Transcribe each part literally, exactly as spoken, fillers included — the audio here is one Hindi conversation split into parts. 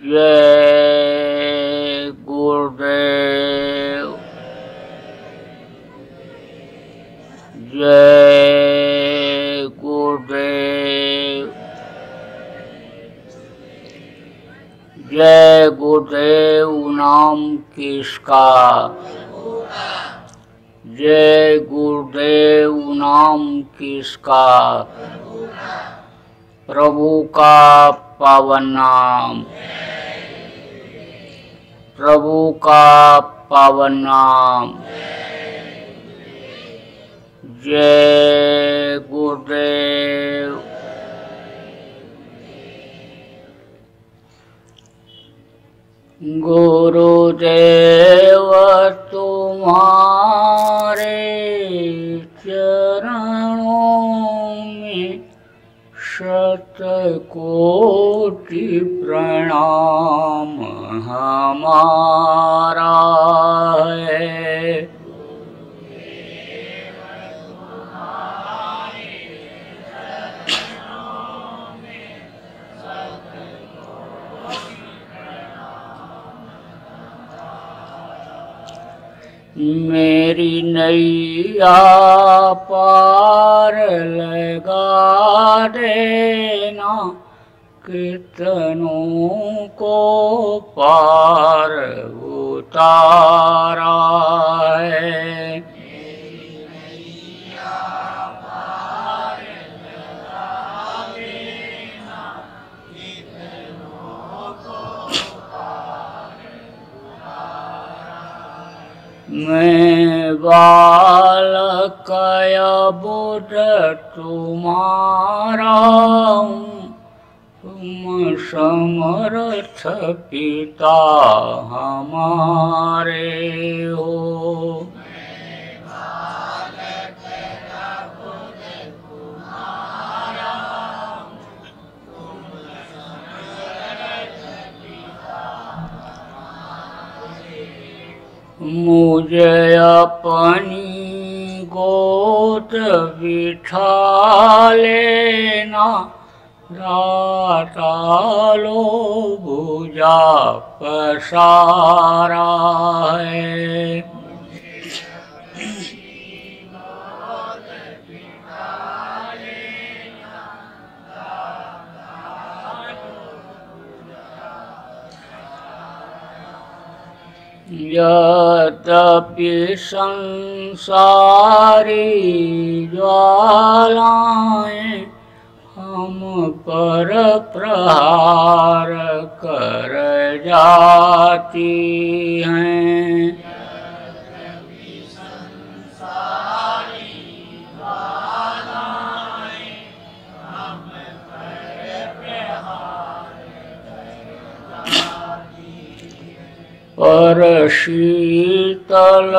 जय गुरुदेव। जय गुरुदेव। जय गुरुदेव नाम किसका, जय गुरुदेव नाम किसका, प्रभु का पावन नाम, प्रभु का पावन नाम। जय गुरुदेव। गुरुदेव तुम्हारे चरणों में शतकोटि प्रणाम हमारा है। मेरी नैया पार लगा देना, कितनों को पार उतारा है। मैं बालक बुध तुम्हारा हूँ, तुम समर्थ पिता हमारे हो। मुझे अपनी गोद बिठा लेना, दाता लो भुजा पसारा है। यद्यपि संसारी ज्वालाएं हम पर प्रहार कर जाती हैं, पर शीतल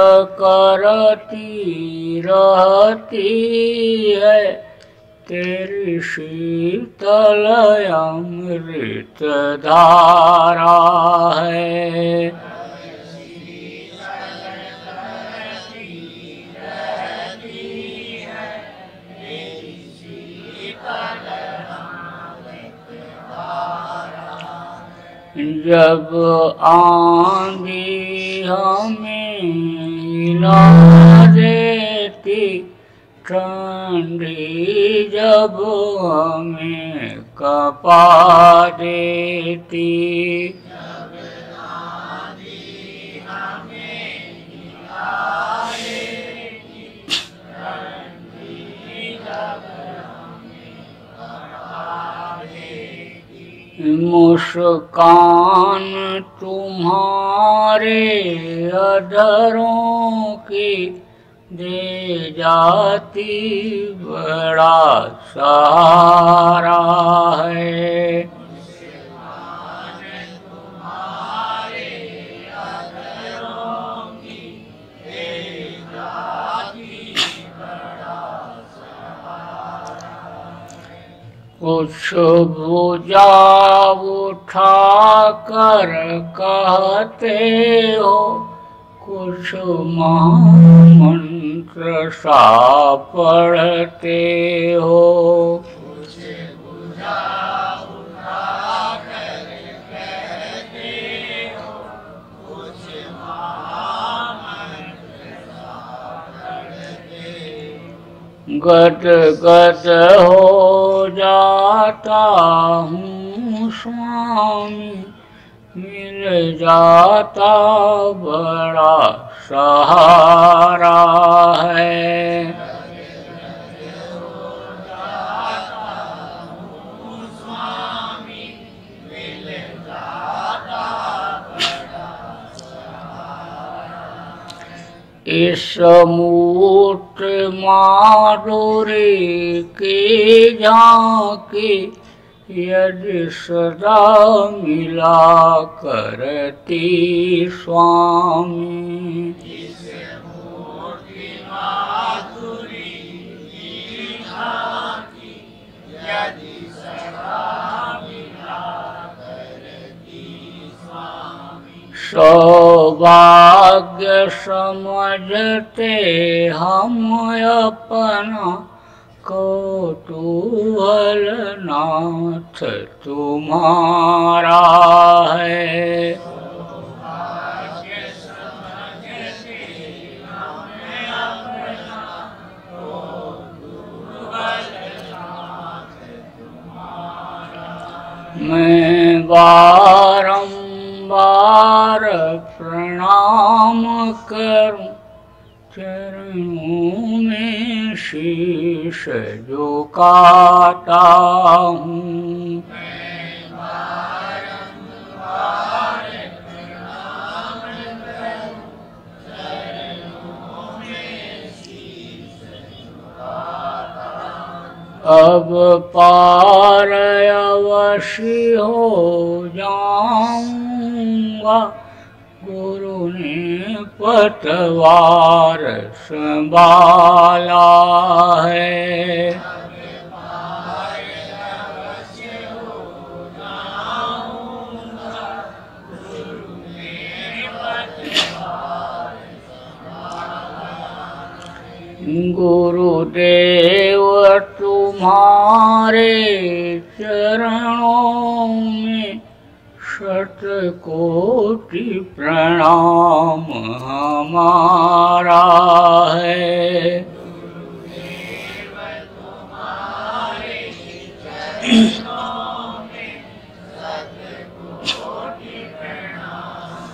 करती रहती है तेरी शीतल अमृत धारा है। जब आंधी हमें हिला देती, ठंडी जब हमें कपा देती, मुस्कान तुम्हारे अधरों की दे जाती बड़ा सहारा है। कुछ भुजा उठा कर कहते हो, कुछ महामंत्र सा पढ़ते हो। कुछ भुजा उठा कर कहते गद गद हो जाता हूँ स्वामी, मिल जाता बड़ा सहारा है। इस मूर्त माधुरी की झांकी यदि सदा मिला करती स्वामी, इस मूर्ति माधुरी की झांकी यदि सदा मिला करती स्वामी। सौभाग्य समझते हम अपना कौतूहल नाथ तुम्हारा है। सौभाग्य समझते हम अपना कौतूहल नाथ तुम्हारा। मैं बारंबार प्रणाम करूं चरणों में शीश झुकाता हूँ। मैं बारंबार प्रणाम करूं चरणों में शीश झुकाता हूँ। अब पार अवश्य हो जाऊंगा, गुरु ने पतवार संभाला है। गुरुदेव तुम्हारे चरणों में शत कोटि प्रणाम हमारा है। गुरुदेव तुम्हारे चरणों में शत कोटि प्रणाम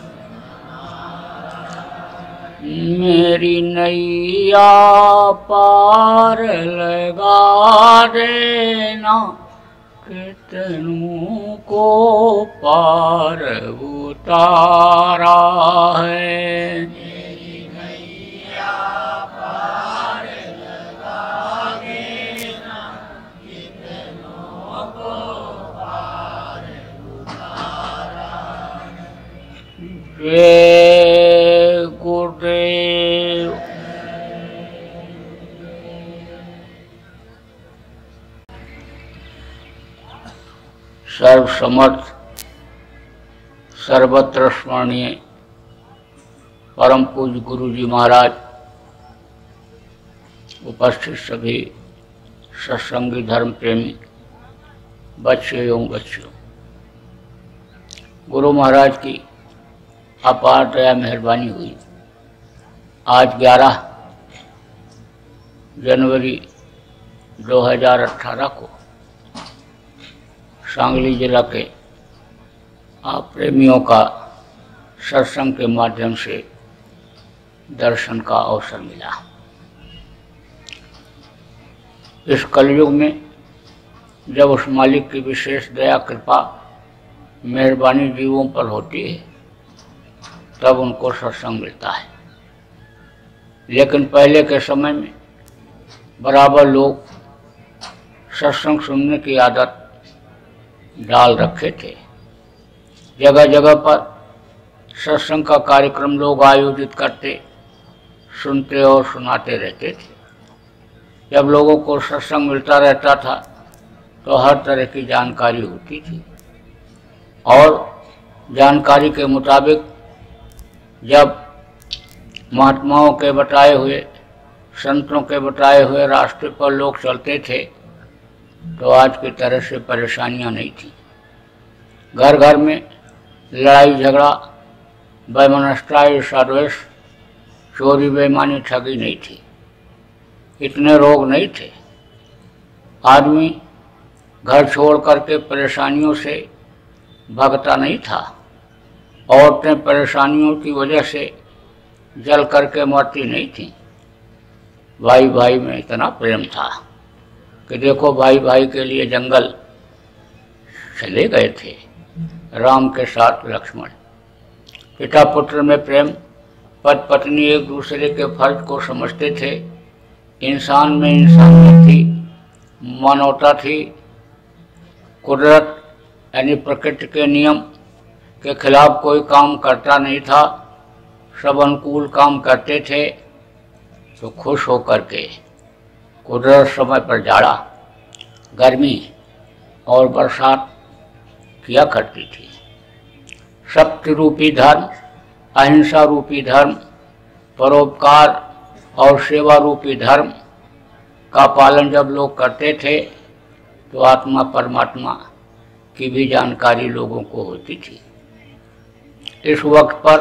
हमारा। मेरी नैया पार लगा देना, कितनों को पार उतारा है। मेरी नैया पार लगा देना, कितनों को पार उतारा। जय गुरुदेव। सर्वसमर्थ सर्वत्र स्मरणीय परम पूज्य गुरु जी महाराज, उपस्थित सभी सत्संगी धर्म प्रेमी बच्चे एवं बच्चियों, गुरु महाराज की अपार दया मेहरबानी हुई। आज ग्यारह जनवरी दो हज़ार अठारह को सांगली जिला के आप प्रेमियों का सत्संग के माध्यम से दर्शन का अवसर मिला। इस कलयुग में जब उस मालिक की विशेष दया कृपा मेहरबानी जीवों पर होती है तब उनको सत्संग मिलता है। लेकिन पहले के समय में बराबर लोग सत्संग सुनने की आदत डाल रखे थे। जगह जगह पर सत्संग का कार्यक्रम लोग आयोजित करते, सुनते और सुनाते रहते थे। जब लोगों को सत्संग मिलता रहता था तो हर तरह की जानकारी होती थी और जानकारी के मुताबिक जब महात्माओं के बताए हुए, संतों के बताए हुए रास्ते पर लोग चलते थे तो आज की तरह से परेशानियां नहीं थी। घर घर में लड़ाई झगड़ा, वैमनस्यता, ईर्ष्या, द्वेष, चोरी, बेईमानी, ठगी नहीं थी। इतने रोग नहीं थे। आदमी घर छोड़ करके परेशानियों से भागता नहीं था। औरतें परेशानियों की वजह से जल करके मरती नहीं थीं। भाई भाई में इतना प्रेम था कि देखो भाई भाई के लिए जंगल चले गए थे, राम के साथ लक्ष्मण। पिता पुत्र में प्रेम, पति पत्नी एक दूसरे के फर्ज को समझते थे। इंसान में इंसानियत थी, मानवता थी। कुदरत यानी प्रकृति के नियम के खिलाफ कोई काम करता नहीं था, सब अनुकूल काम करते थे। तो खुश होकर के कुदरत समय पर जाड़ा, गर्मी और बरसात किया करती थी। सत्य रूपी धर्म, अहिंसा रूपी धर्म, परोपकार और सेवा रूपी धर्म का पालन जब लोग करते थे तो आत्मा परमात्मा की भी जानकारी लोगों को होती थी। इस वक्त पर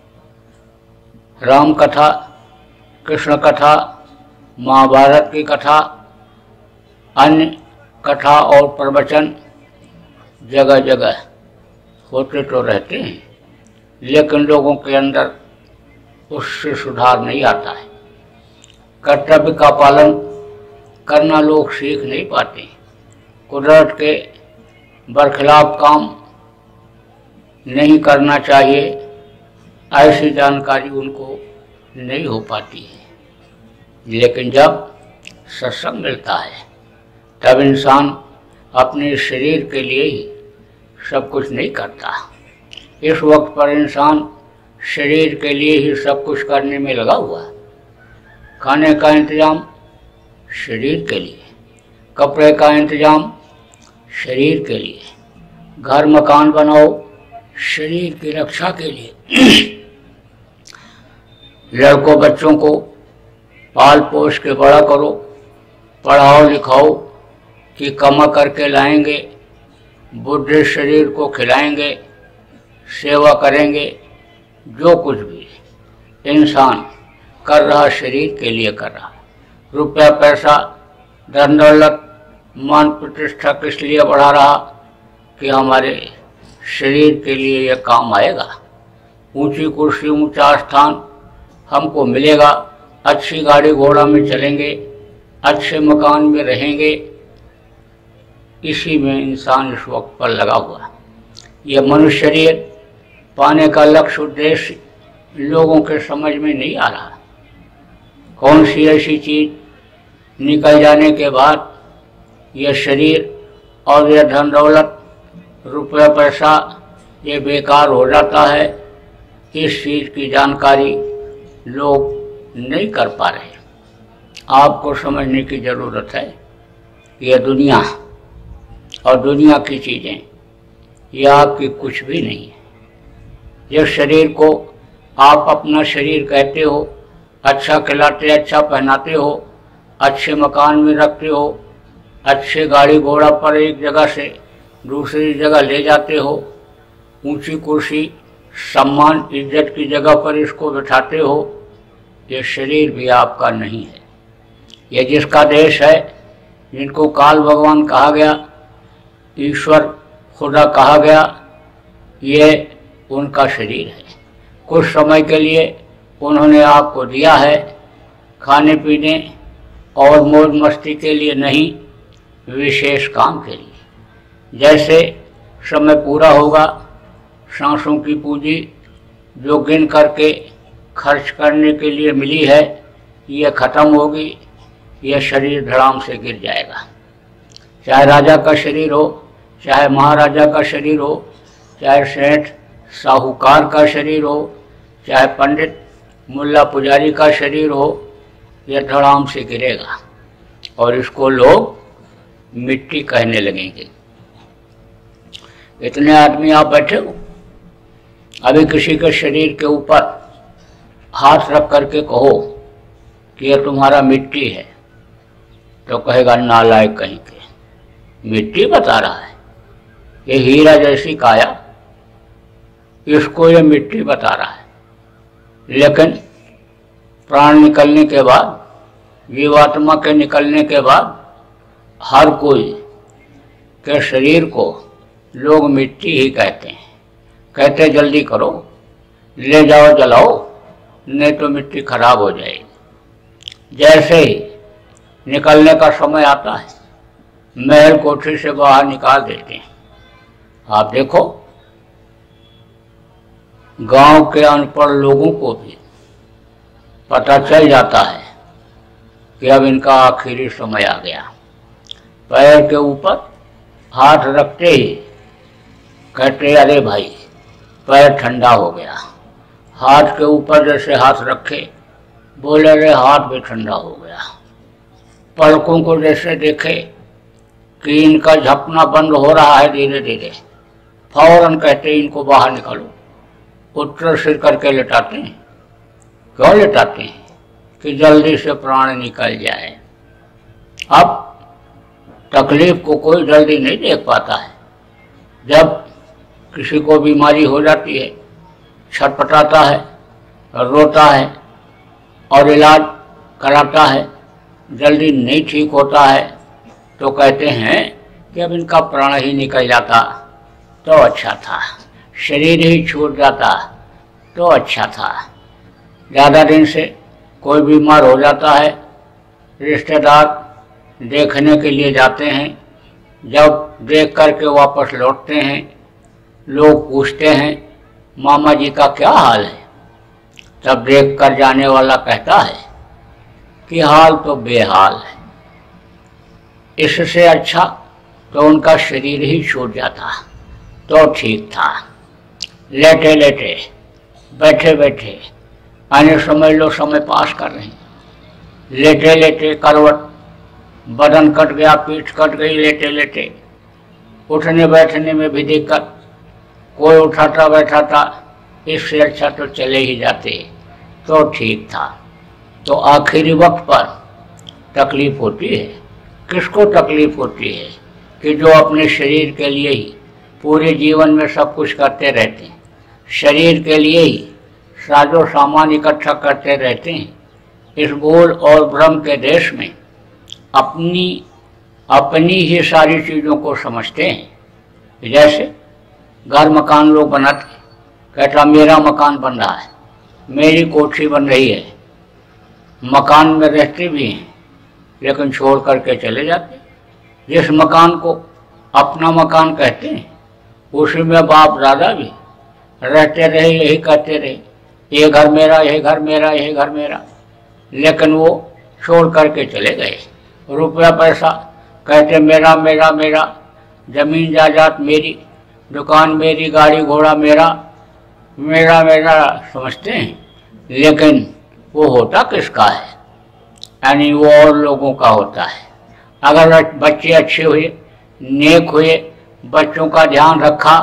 राम कथा, कृष्ण कथा, महाभारत की कथा, अन्य कथा और प्रवचन जगह जगह होते तो रहते हैं, लेकिन लोगों के अंदर उससे सुधार नहीं आता है। कर्तव्य का पालन करना लोग सीख नहीं पाते। कुदरत के बरखिलाफ काम नहीं करना चाहिए, ऐसी जानकारी उनको नहीं हो पाती है। लेकिन जब सत्संग मिलता है तब इंसान अपने शरीर के लिए ही सब कुछ नहीं करता। इस वक्त पर इंसान शरीर के लिए ही सब कुछ करने में लगा हुआ है। खाने का इंतजाम शरीर के लिए, कपड़े का इंतजाम शरीर के लिए, घर मकान बनाओ शरीर की रक्षा के लिए। लड़कों बच्चों को पाल पोस के बड़ा करो, पढ़ाओ लिखाओ कि कमा करके लाएंगे, बुढ़े शरीर को खिलाएंगे, सेवा करेंगे। जो कुछ भी इंसान कर रहा शरीर के लिए कर रहा। रुपया पैसा धन दौलत मान प्रतिष्ठा किस लिए बढ़ा रहा कि हमारे शरीर के लिए यह काम आएगा। ऊंची कुर्सी, ऊंचा स्थान हमको मिलेगा, अच्छी गाड़ी घोड़ा में चलेंगे, अच्छे मकान में रहेंगे। इसी में इंसान इस वक्त पर लगा हुआ। यह मनुष्य शरीर पाने का लक्ष्य उद्देश्य लोगों के समझ में नहीं आ रहा। कौन सी ऐसी चीज निकल जाने के बाद यह शरीर और यह धन दौलत, रुपया पैसा ये बेकार हो जाता है, इस चीज़ की जानकारी लोग नहीं कर पा रहे। आपको समझने की ज़रूरत है। यह दुनिया और दुनिया की चीज़ें यह आपकी कुछ भी नहीं है। यह शरीर को आप अपना शरीर कहते हो, अच्छा खिलाते, अच्छा पहनाते हो, अच्छे मकान में रखते हो, अच्छे गाड़ी घोड़ा पर एक जगह से दूसरी जगह ले जाते हो, ऊंची कुर्सी सम्मान इज्जत की जगह पर इसको बिठाते हो। ये शरीर भी आपका नहीं है। ये जिसका देश है, जिनको काल भगवान कहा गया, ईश्वर खुदा कहा गया, ये उनका शरीर है। कुछ समय के लिए उन्होंने आपको दिया है, खाने पीने और मौज मस्ती के लिए नहीं, विशेष काम के लिए। जैसे समय पूरा होगा, सांसों की पूंजी जो गिन करके खर्च करने के लिए मिली है, यह खत्म होगी, यह शरीर धड़ाम से गिर जाएगा। चाहे राजा का शरीर हो, चाहे महाराजा का शरीर हो, चाहे सेठ साहूकार का शरीर हो, चाहे पंडित मुल्ला पुजारी का शरीर हो, यह धड़ाम से गिरेगा और इसको लोग मिट्टी कहने लगेंगे। इतने आदमी आप बैठे हो, अभी किसी के शरीर के ऊपर हाथ रख करके कहो कि यह तुम्हारा मिट्टी है, तो कहेगा नालायक कहीं के, मिट्टी बता रहा है, ये हीरा जैसी काया, इसको ये मिट्टी बता रहा है। लेकिन प्राण निकलने के बाद जीवात्मा के निकलने के बाद हर कोई के शरीर को लोग मिट्टी ही कहते हैं। कहते जल्दी करो, ले जाओ जलाओ, नहीं तो मिट्टी खराब हो जाएगी। जैसे ही निकलने का समय आता है, महल कोठरी से बाहर निकाल देते हैं। आप देखो, गांव के अनपढ़ लोगों को भी पता चल जाता है कि अब इनका आखिरी समय आ गया। पैर के ऊपर हाथ रखते ही कहते अरे भाई पैर ठंडा हो गया। हाथ के ऊपर जैसे हाथ रखे, बोले अरे हाथ भी ठंडा हो गया। पलकों को जैसे देखे कि इनका झपना बंद हो रहा है धीरे धीरे, फौरन कहते इनको बाहर निकालो। उत्तर सिर करके लेटाते हैं। क्यों लेटाते हैं? कि जल्दी से प्राण निकल जाए। अब तकलीफ को कोई जल्दी नहीं देख पाता है। जब किसी को बीमारी हो जाती है, छटपटाता है, रोता है और इलाज कराता है, जल्दी नहीं ठीक होता है, तो कहते हैं कि अब इनका प्राण ही निकल जाता तो अच्छा था, शरीर ही छूट जाता तो अच्छा था। ज़्यादा दिन से कोई बीमार हो जाता है, रिश्तेदार देखने के लिए जाते हैं। जब देख करके वापस लौटते हैं, लोग पूछते हैं मामा जी का क्या हाल है? तब देख कर जाने वाला कहता है कि हाल तो बेहाल है। इससे अच्छा तो उनका शरीर ही छूट जाता तो ठीक था। लेटे लेटे, बैठे बैठे, आने समझ लो समय पास कर रहे हैं। लेटे लेटे करवट, बदन कट गया, पीठ कट गई लेटे लेटे, उठने बैठने में भी दिक्कत, कोई उठाता बैठाता, इससे अच्छा तो चले ही जाते तो ठीक था। तो आखिरी वक्त पर तकलीफ होती है। किसको तकलीफ होती है? कि जो अपने शरीर के लिए ही पूरे जीवन में सब कुछ करते रहते हैं, शरीर के लिए ही साजो सामान इकट्ठा करते रहते हैं। इस भूल और भ्रम के देश में अपनी अपनी ही सारी चीज़ों को समझते हैं। जैसे घर मकान लोग बनाते, कहता मेरा मकान बन रहा है, मेरी कोठी बन रही है। मकान में रहते भी हैं लेकिन छोड़ करके चले जाते। जिस मकान को अपना मकान कहते हैं, उसी में बाप दादा भी रहते रहे, यही कहते रहे ये घर मेरा, यही घर मेरा, यही घर मेरा, लेकिन वो छोड़ करके चले गए। रुपया पैसा कहते मेरा मेरा मेरा, जमीन जायदाद मेरी, दुकान मेरी, गाड़ी घोड़ा मेरा, मेरा मेरा समझते हैं, लेकिन वो होता किसका है? यानी वो और लोगों का होता है। अगर बच्चे अच्छे हुए, नेक हुए, बच्चों का ध्यान रखा,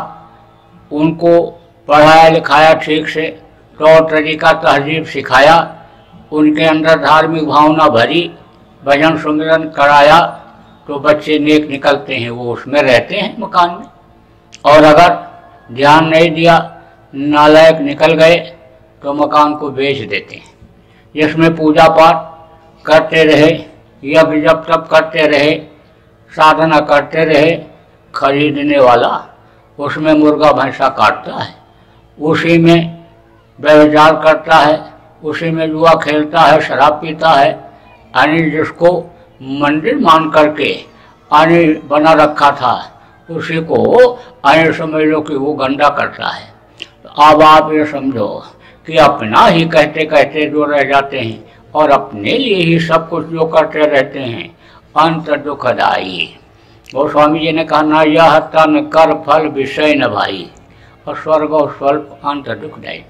उनको पढ़ाया लिखाया ठीक से, तौर तरीका तहजीब सिखाया, उनके अंदर धार्मिक भावना भरी, भजन सुमिरन कराया, तो बच्चे नेक निकलते हैं, वो उसमें रहते हैं मकान में। और अगर ध्यान नहीं दिया, नालायक निकल गए, तो मकान को बेच देते हैं। जिसमें पूजा पाठ करते रहे, यज्ञ जब तब करते रहे, साधना करते रहे, खरीदने वाला उसमें मुर्गा भैंसा काटता है, उसी में व्यभिचार करता है, उसी में जुआ खेलता है, शराब पीता है। यानी जिसको मंदिर मान करके आने बना रखा था, उसी को आने समझ लो कि वो गंदा करता है। तो अब आप ये समझो कि अपना ही कहते कहते जो रह जाते हैं और अपने लिए ही सब कुछ जो करते रहते हैं, अंत दुखदाई। वो स्वामी जी ने कहा ना यह तन कर फल विषय न भाई, और स्वर्ग और स्वल्प अंत दुखदाई।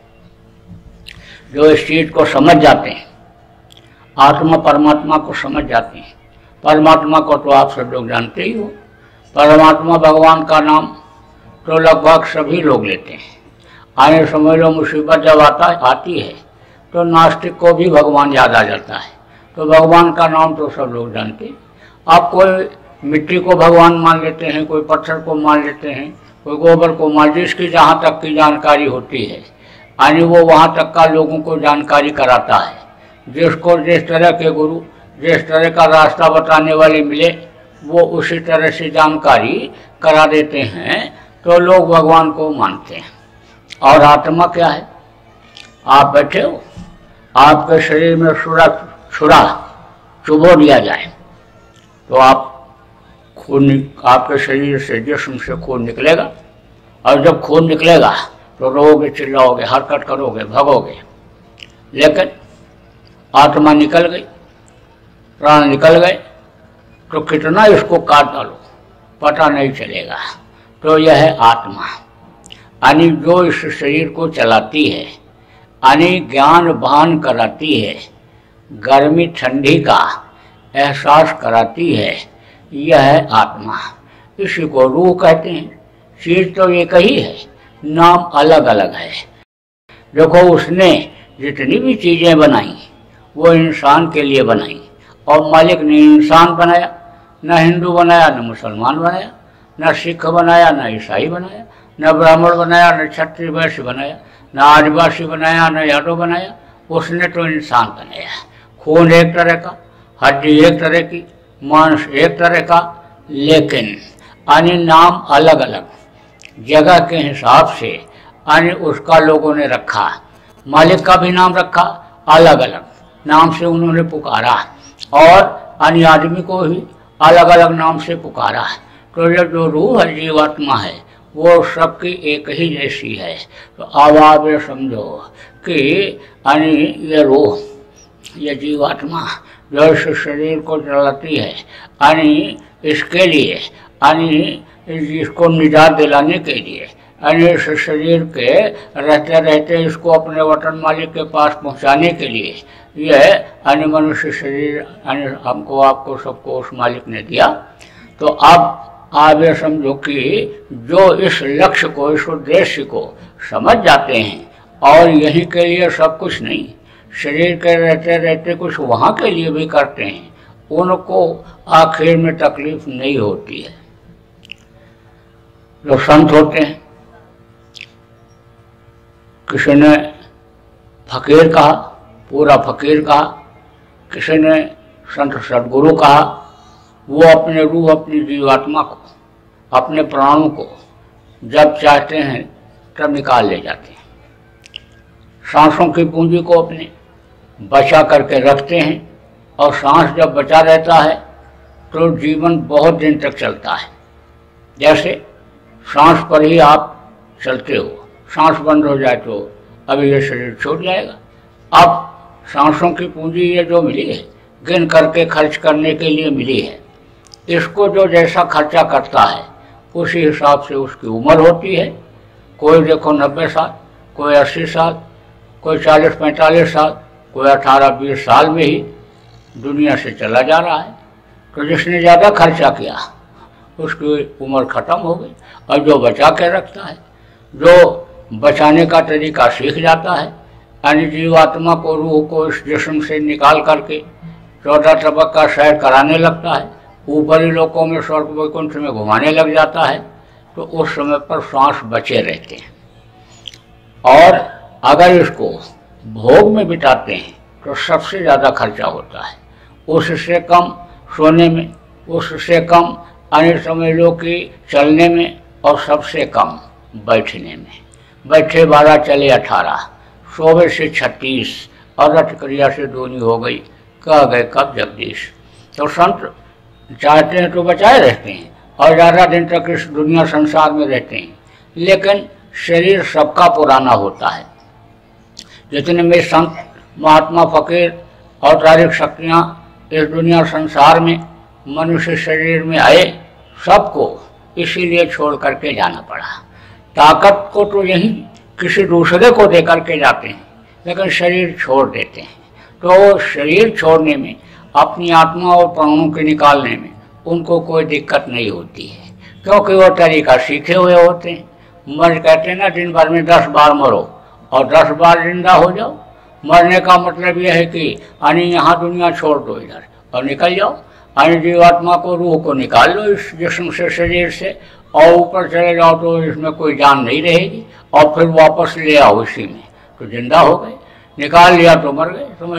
जो इस चीज को समझ जाते हैं, आत्मा परमात्मा को समझ जाते हैं। परमात्मा को तो आप सब लोग जानते ही हो। परमात्मा भगवान का नाम तो लगभग सभी लोग लेते हैं। आने समझ लो मुसीबत जब आता आती है तो नास्तिक को भी भगवान याद आ जाता है। तो भगवान का नाम तो सब लोग जानते हैं। आप कोई मिट्टी को भगवान मान लेते हैं, कोई पत्थर को मान लेते हैं, कोई गोबर को मान, जिसकी जहाँ तक की जानकारी होती है, यानी वो वहाँ तक का लोगों को जानकारी कराता है। जिसको जिस तरह के गुरु जिस तरह का रास्ता बताने वाले मिले वो उसी तरह से जानकारी करा देते हैं, तो लोग भगवान को मानते हैं। और आत्मा क्या है? आप बैठे हो, आपके शरीर में छुरा छुरा चुभो दिया जाए तो आप खून, आपके शरीर से जिस्म से खून निकलेगा, और जब खून निकलेगा तो रोगे, चिल्लाओगे, हरकत करोगे, भगोगे। लेकिन आत्मा निकल गई, प्राण निकल गए तो कितना इसको काट डालो पता नहीं चलेगा। तो यह है आत्मा, यानी जो इस शरीर को चलाती है, यानी ज्ञान भान कराती है, गर्मी ठंडी का एहसास कराती है, यह है आत्मा। इसी को रूह कहते हैं। चीज तो एक ही है, नाम अलग अलग है। देखो, उसने जितनी भी चीजें बनाई वो इंसान के लिए बनाई, और मालिक ने इंसान बनाया, न हिंदू बनाया, न मुसलमान बनाया, न सिख बनाया, न ईसाई बनाया, न ब्राह्मण बनाया, न क्षत्रिय वैश्य बनाया, न आदिवासी बनाया, न यादव बनाया। उसने तो इंसान बनाया। खून एक तरह का, हड्डी एक तरह की, मांस एक तरह का, लेकिन अन्य नाम अलग अलग जगह के हिसाब से अन्य उसका लोगों ने रखा। मालिक का भी नाम रखा, अलग अलग नाम से उन्होंने पुकारा, और अन्य आदमी को भी अलग अलग नाम से पुकारा। तो ये जो रूह है, जीवात्मा है, वो सबकी एक ही जैसी है। तो अब आप ये समझो कि यानी ये रूह, ये जीवात्मा जो इस शरीर को चलाती है, यानी इसके लिए, यानी इसको निजात दिलाने के लिए, यानी इस शरीर के रहते रहते इसको अपने वतन मालिक के पास पहुंचाने के लिए, यह यानी मनुष्य शरीर यानी हमको, आपको, सबको उस मालिक ने दिया। तो अब आप ये समझो कि जो इस लक्ष्य को, इस उद्देश्य को समझ जाते हैं, और यही के लिए सब कुछ नहीं, शरीर के रहते रहते कुछ वहाँ के लिए भी करते हैं, उनको आखिर में तकलीफ नहीं होती है। जो संत होते हैं, किसी ने फकीर कहा, पूरा फकीर कहा, किसी ने संत सदगुरु कहा, वो अपने रूह, अपनी जीवात्मा को, अपने प्राणों को जब चाहते हैं तब निकाल ले जाते हैं। सांसों की पूंजी को अपने बचा करके रखते हैं, और सांस जब बचा रहता है तो जीवन बहुत दिन तक चलता है। जैसे सांस पर ही आप चलते हो, सांस बंद हो जाए तो अभी ये शरीर छूट जाएगा। अब सांसों की पूंजी ये जो मिली है, गिन करके खर्च करने के लिए मिली है। इसको जो जैसा खर्चा करता है उसी हिसाब से उसकी उम्र होती है। कोई देखो नब्बे साल, कोई अस्सी साल, कोई चालीस पैंतालीस साल, कोई अठारह बीस साल में ही दुनिया से चला जा रहा है। तो जिसने ज़्यादा खर्चा किया उसकी उम्र ख़त्म हो गई, और जो बचा के रखता है, जो बचाने का तरीका सीख जाता है, यानी जीवात्मा को, रूह को इस जिस्म से निकाल करके चौदह तबक का सैर कराने लगता है, ऊपरी लोकों में स्वर्ग वैकुंठ में घुमाने लग जाता है, तो उस समय पर सांस बचे रहते हैं। और अगर इसको भोग में बिताते हैं तो सबसे ज़्यादा खर्चा होता है, उससे कम सोने में, उससे कम अन्य समझ लो कि चलने में, और सबसे कम बैठने में। बैठे बारह, चले अठारह, सोवे से छत्तीस, और रथ क्रिया से दूनी हो गई, कह गए कब जगदीश। तो संत चाहते हैं तो बचाए रहते हैं, और ज़्यादा दिन तक इस दुनिया संसार में रहते हैं, लेकिन शरीर सबका पुराना होता है। जितने में संत, महात्मा, फकीर और तारीख शक्तियाँ इस दुनिया संसार में मनुष्य शरीर में आए, सबको इसीलिए छोड़ करके जाना पड़ा। ताकत को तो यही किसी दूसरे को दे करके जाते हैं, लेकिन शरीर छोड़ देते हैं। तो शरीर छोड़ने में, अपनी आत्मा और प्राणों के निकालने में उनको कोई दिक्कत नहीं होती है, क्योंकि वो तरीका सीखे हुए होते हैं। मर कहते हैं ना, दिन भर में दस बार मरो और दस बार जिंदा हो जाओ। मरने का मतलब यह है कि यानी यहाँ दुनिया छोड़ दो इधर और निकल जाओ, यानी जीवात्मा को, रूह को निकाल लो इस जिस्म से, शरीर से, और ऊपर चले जाओ तो इसमें कोई जान नहीं रहेगी, और फिर वापस ले आओ इसी में, तो जिंदा हो गए। निकाल लिया तो मर गए, समझ लो।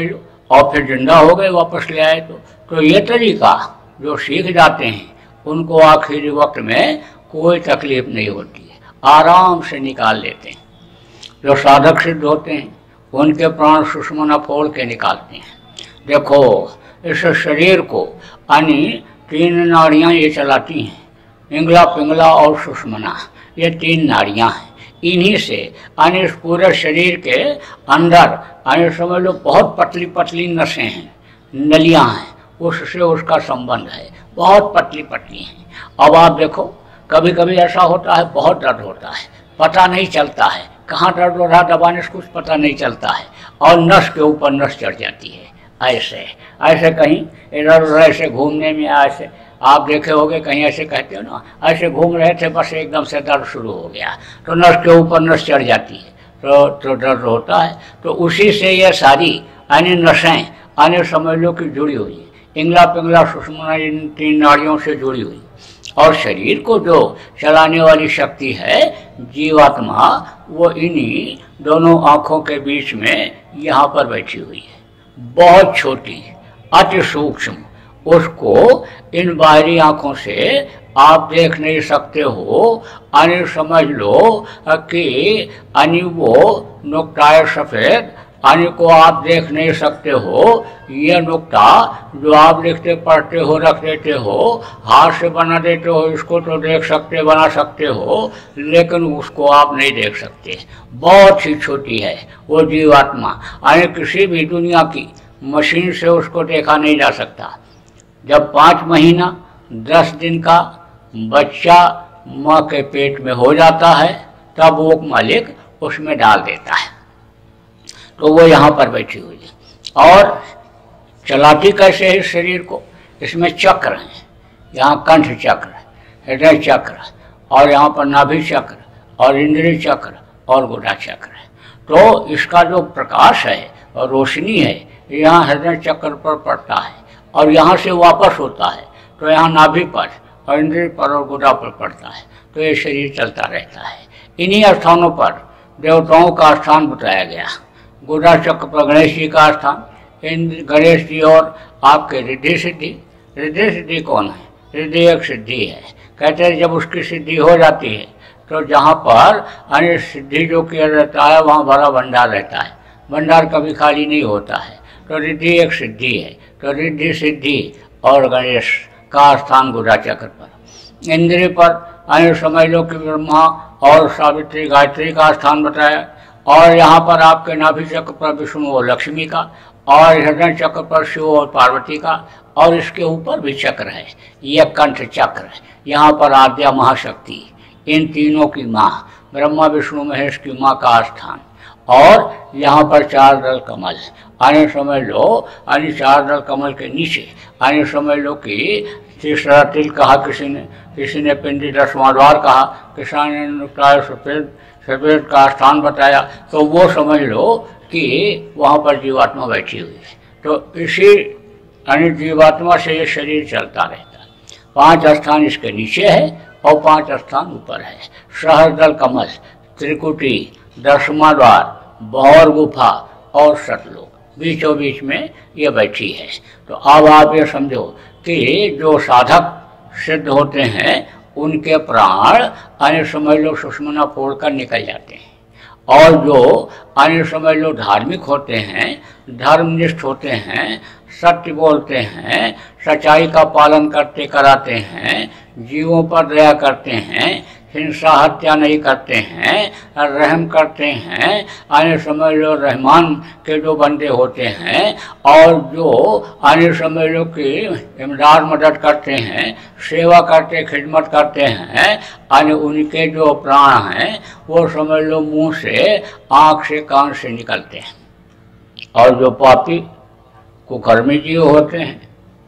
और फिर जिंदा हो गए वापस ले आए। तो तो ये तरीका जो सीख जाते हैं उनको आखिरी वक्त में कोई तकलीफ नहीं होती है, आराम से निकाल लेते हैं। जो साधक सिद्ध होते हैं उनके प्राण सुषुम्ना फोड़ के निकालते हैं। देखो इस शरीर को यानी तीन नाड़ियाँ ये चलाती हैं, पिंगला पिंगला और सुषुम्ना, ये तीन नाड़ियाँ हैं। इन्हीं से यानी इस पूरे शरीर के अंदर यानी समझ लो बहुत पतली पतली नसें हैं, नलियाँ हैं, उससे उसका संबंध है, बहुत पतली पतली हैं। अब आप देखो कभी कभी ऐसा होता है बहुत दर्द होता है, पता नहीं चलता है कहाँ दर्द हो रहा, दबाने से कुछ पता नहीं चलता है, और नस के ऊपर नस चढ़ जाती है। ऐसे ऐसे कहीं इधर उधर ऐसे घूमने में ऐसे आप देखे होंगे, कहीं ऐसे कहते हो ना, ऐसे घूम रहे थे बस एकदम से दर्द शुरू हो गया तो नस के ऊपर नस चढ़ जाती है तो तो दर्द होता है। तो उसी से ये सारी यानी नसें यानी समझ लो कि जुड़ी हुई है, पिंगला पिंगला सुषुम्ना इन तीन नाड़ियों से जुड़ी हुई। और शरीर को जो चलाने वाली शक्ति है जीवात्मा, वो इन्हीं दोनों आँखों के बीच में यहाँ पर बैठी हुई है, बहुत छोटी अति सूक्ष्म। उसको इन बाहरी आँखों से आप देख नहीं सकते हो, यानी समझ लो कि यानी वो नुक्ताए सफ़ेद यानी को आप देख नहीं सकते हो। ये नुक्ता जो आप लिखते पढ़ते हो रख देते हो, हाथ से बना देते हो, इसको तो देख सकते बना सकते हो, लेकिन उसको आप नहीं देख सकते, बहुत ही छोटी है वो जीवात्मा। यानी किसी भी दुनिया की मशीन से उसको देखा नहीं जा सकता। जब पाँच महीना दस दिन का बच्चा माँ के पेट में हो जाता है तब वो मालिक उसमें डाल देता है। तो वो यहाँ पर बैठी हुई है और चलाती कैसे है शरीर को, इसमें चक्र हैं, यहाँ कंठ चक्र, हृदय चक्र और यहाँ पर नाभि चक्र और इंद्रिय चक्र और गुदा चक्र है। तो इसका जो प्रकाश है और रोशनी है यहाँ हृदय चक्र पर पड़ता है और यहाँ से वापस होता है तो यहाँ नाभि पर और इंद्रिय पर और गुदा पर पड़ता है। तो ये शरीर चलता रहता है। इन्हीं स्थानों पर देवताओं का स्थान बताया गया। गुदा चक्र पर गणेश जी का स्थान, इंद्र गणेश जी और आपके रिद्धि सिद्धि। रिद्धि सिद्धि कौन है? रिद्धि एक सिद्धि है, कहते हैं जब उसकी सिद्धि हो जाती है तो जहाँ पर अन्य सिद्धि जो किया रहता है वहाँ बड़ा भंडार रहता है, भंडार कभी खाली नहीं होता है। तो रिद्धि एक सिद्धि है, तो रिद्धि सिद्धि और गणेश का स्थान गुदा चक्र पर। इंद्रिय पर अन्य समझ लो कि ब्रह्मा और सावित्री गायत्री का स्थान बताया और यहाँ पर आपके नाभि चक्र पर विष्णु और लक्ष्मी का और हृदय चक्र पर शिव और पार्वती का और इसके ऊपर भी चक्र है, यह कंठ चक्र है। यहाँ पर आद्या महाशक्ति, इन तीनों की माँ ब्रह्मा विष्णु महेश की माँ का स्थान और यहाँ पर चार दल कमल। आने समझ लो यानी चार दल कमल के नीचे आने समझ लो कि तीसरा तिल कहा किसी ने, किसी ने पिंडी दसवां द्वार कहा, किसी ने सफेद सफेद का स्थान बताया। तो वो समझ लो कि वहाँ पर जीवात्मा बैठी हुई है। तो इसी यानी जीवात्मा से ये शरीर चलता रहता है। पांच स्थान इसके नीचे है और पांच स्थान ऊपर है। सहस्रदल कमल, त्रिकुटी, दसवां द्वार, बहौर गुफा और सतलोक, बीचों बीच में ये बैठी है। तो अब आप ये समझो कि जो साधक सिद्ध होते हैं उनके प्राण अन्य समझ लो सुषुम्ना फोड़ कर निकल जाते हैं और जो अन्य समझ लो धार्मिक होते हैं, धर्मनिष्ठ होते हैं, सत्य बोलते हैं, सच्चाई का पालन करते कराते हैं, जीवों पर दया करते हैं, हिंसा हत्या नहीं करते हैं, रहम करते हैं, आने समझ लो रहमान के जो बंदे होते हैं और जो आने समझ लो कि इमदाद मदद करते हैं, सेवा करते खिदमत करते हैं, आने उनके जो प्राण हैं वो समझ लो मुंह से, आँख से, कान से निकलते हैं। और जो पापी कुकर्मी जीव होते हैं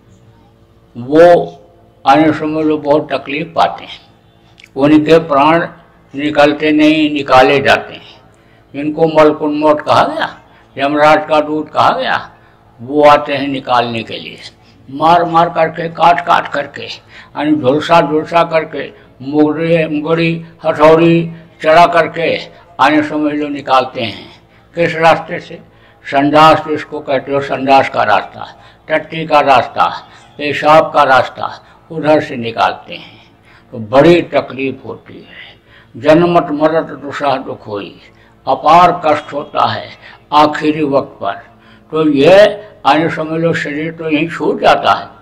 वो आने समझ लो बहुत तकलीफ पाते हैं, उनके प्राण निकलते नहीं, निकाले जाते हैं। इनको मलकुन्मोट कहा गया, यमराज का दूत कहा गया, वो आते हैं निकालने के लिए, मार मार करके, काट काट करके, यानी झुलसा झुलसा करके, मुगड़ी मुगड़ी हथौड़ी चढ़ा करके आने समझ लो निकालते हैं। किस रास्ते से? संडास जिसको कहते हो, संडास का रास्ता, टट्टी का रास्ता, पेशाब का रास्ता उधर से निकालते हैं तो बड़ी तकलीफ होती है। जन्मत मरत दुसह दुख होई, अपार कष्ट होता है आखिरी वक्त पर। तो ये आने समझ लो शरीर तो यहीं छूट जाता है।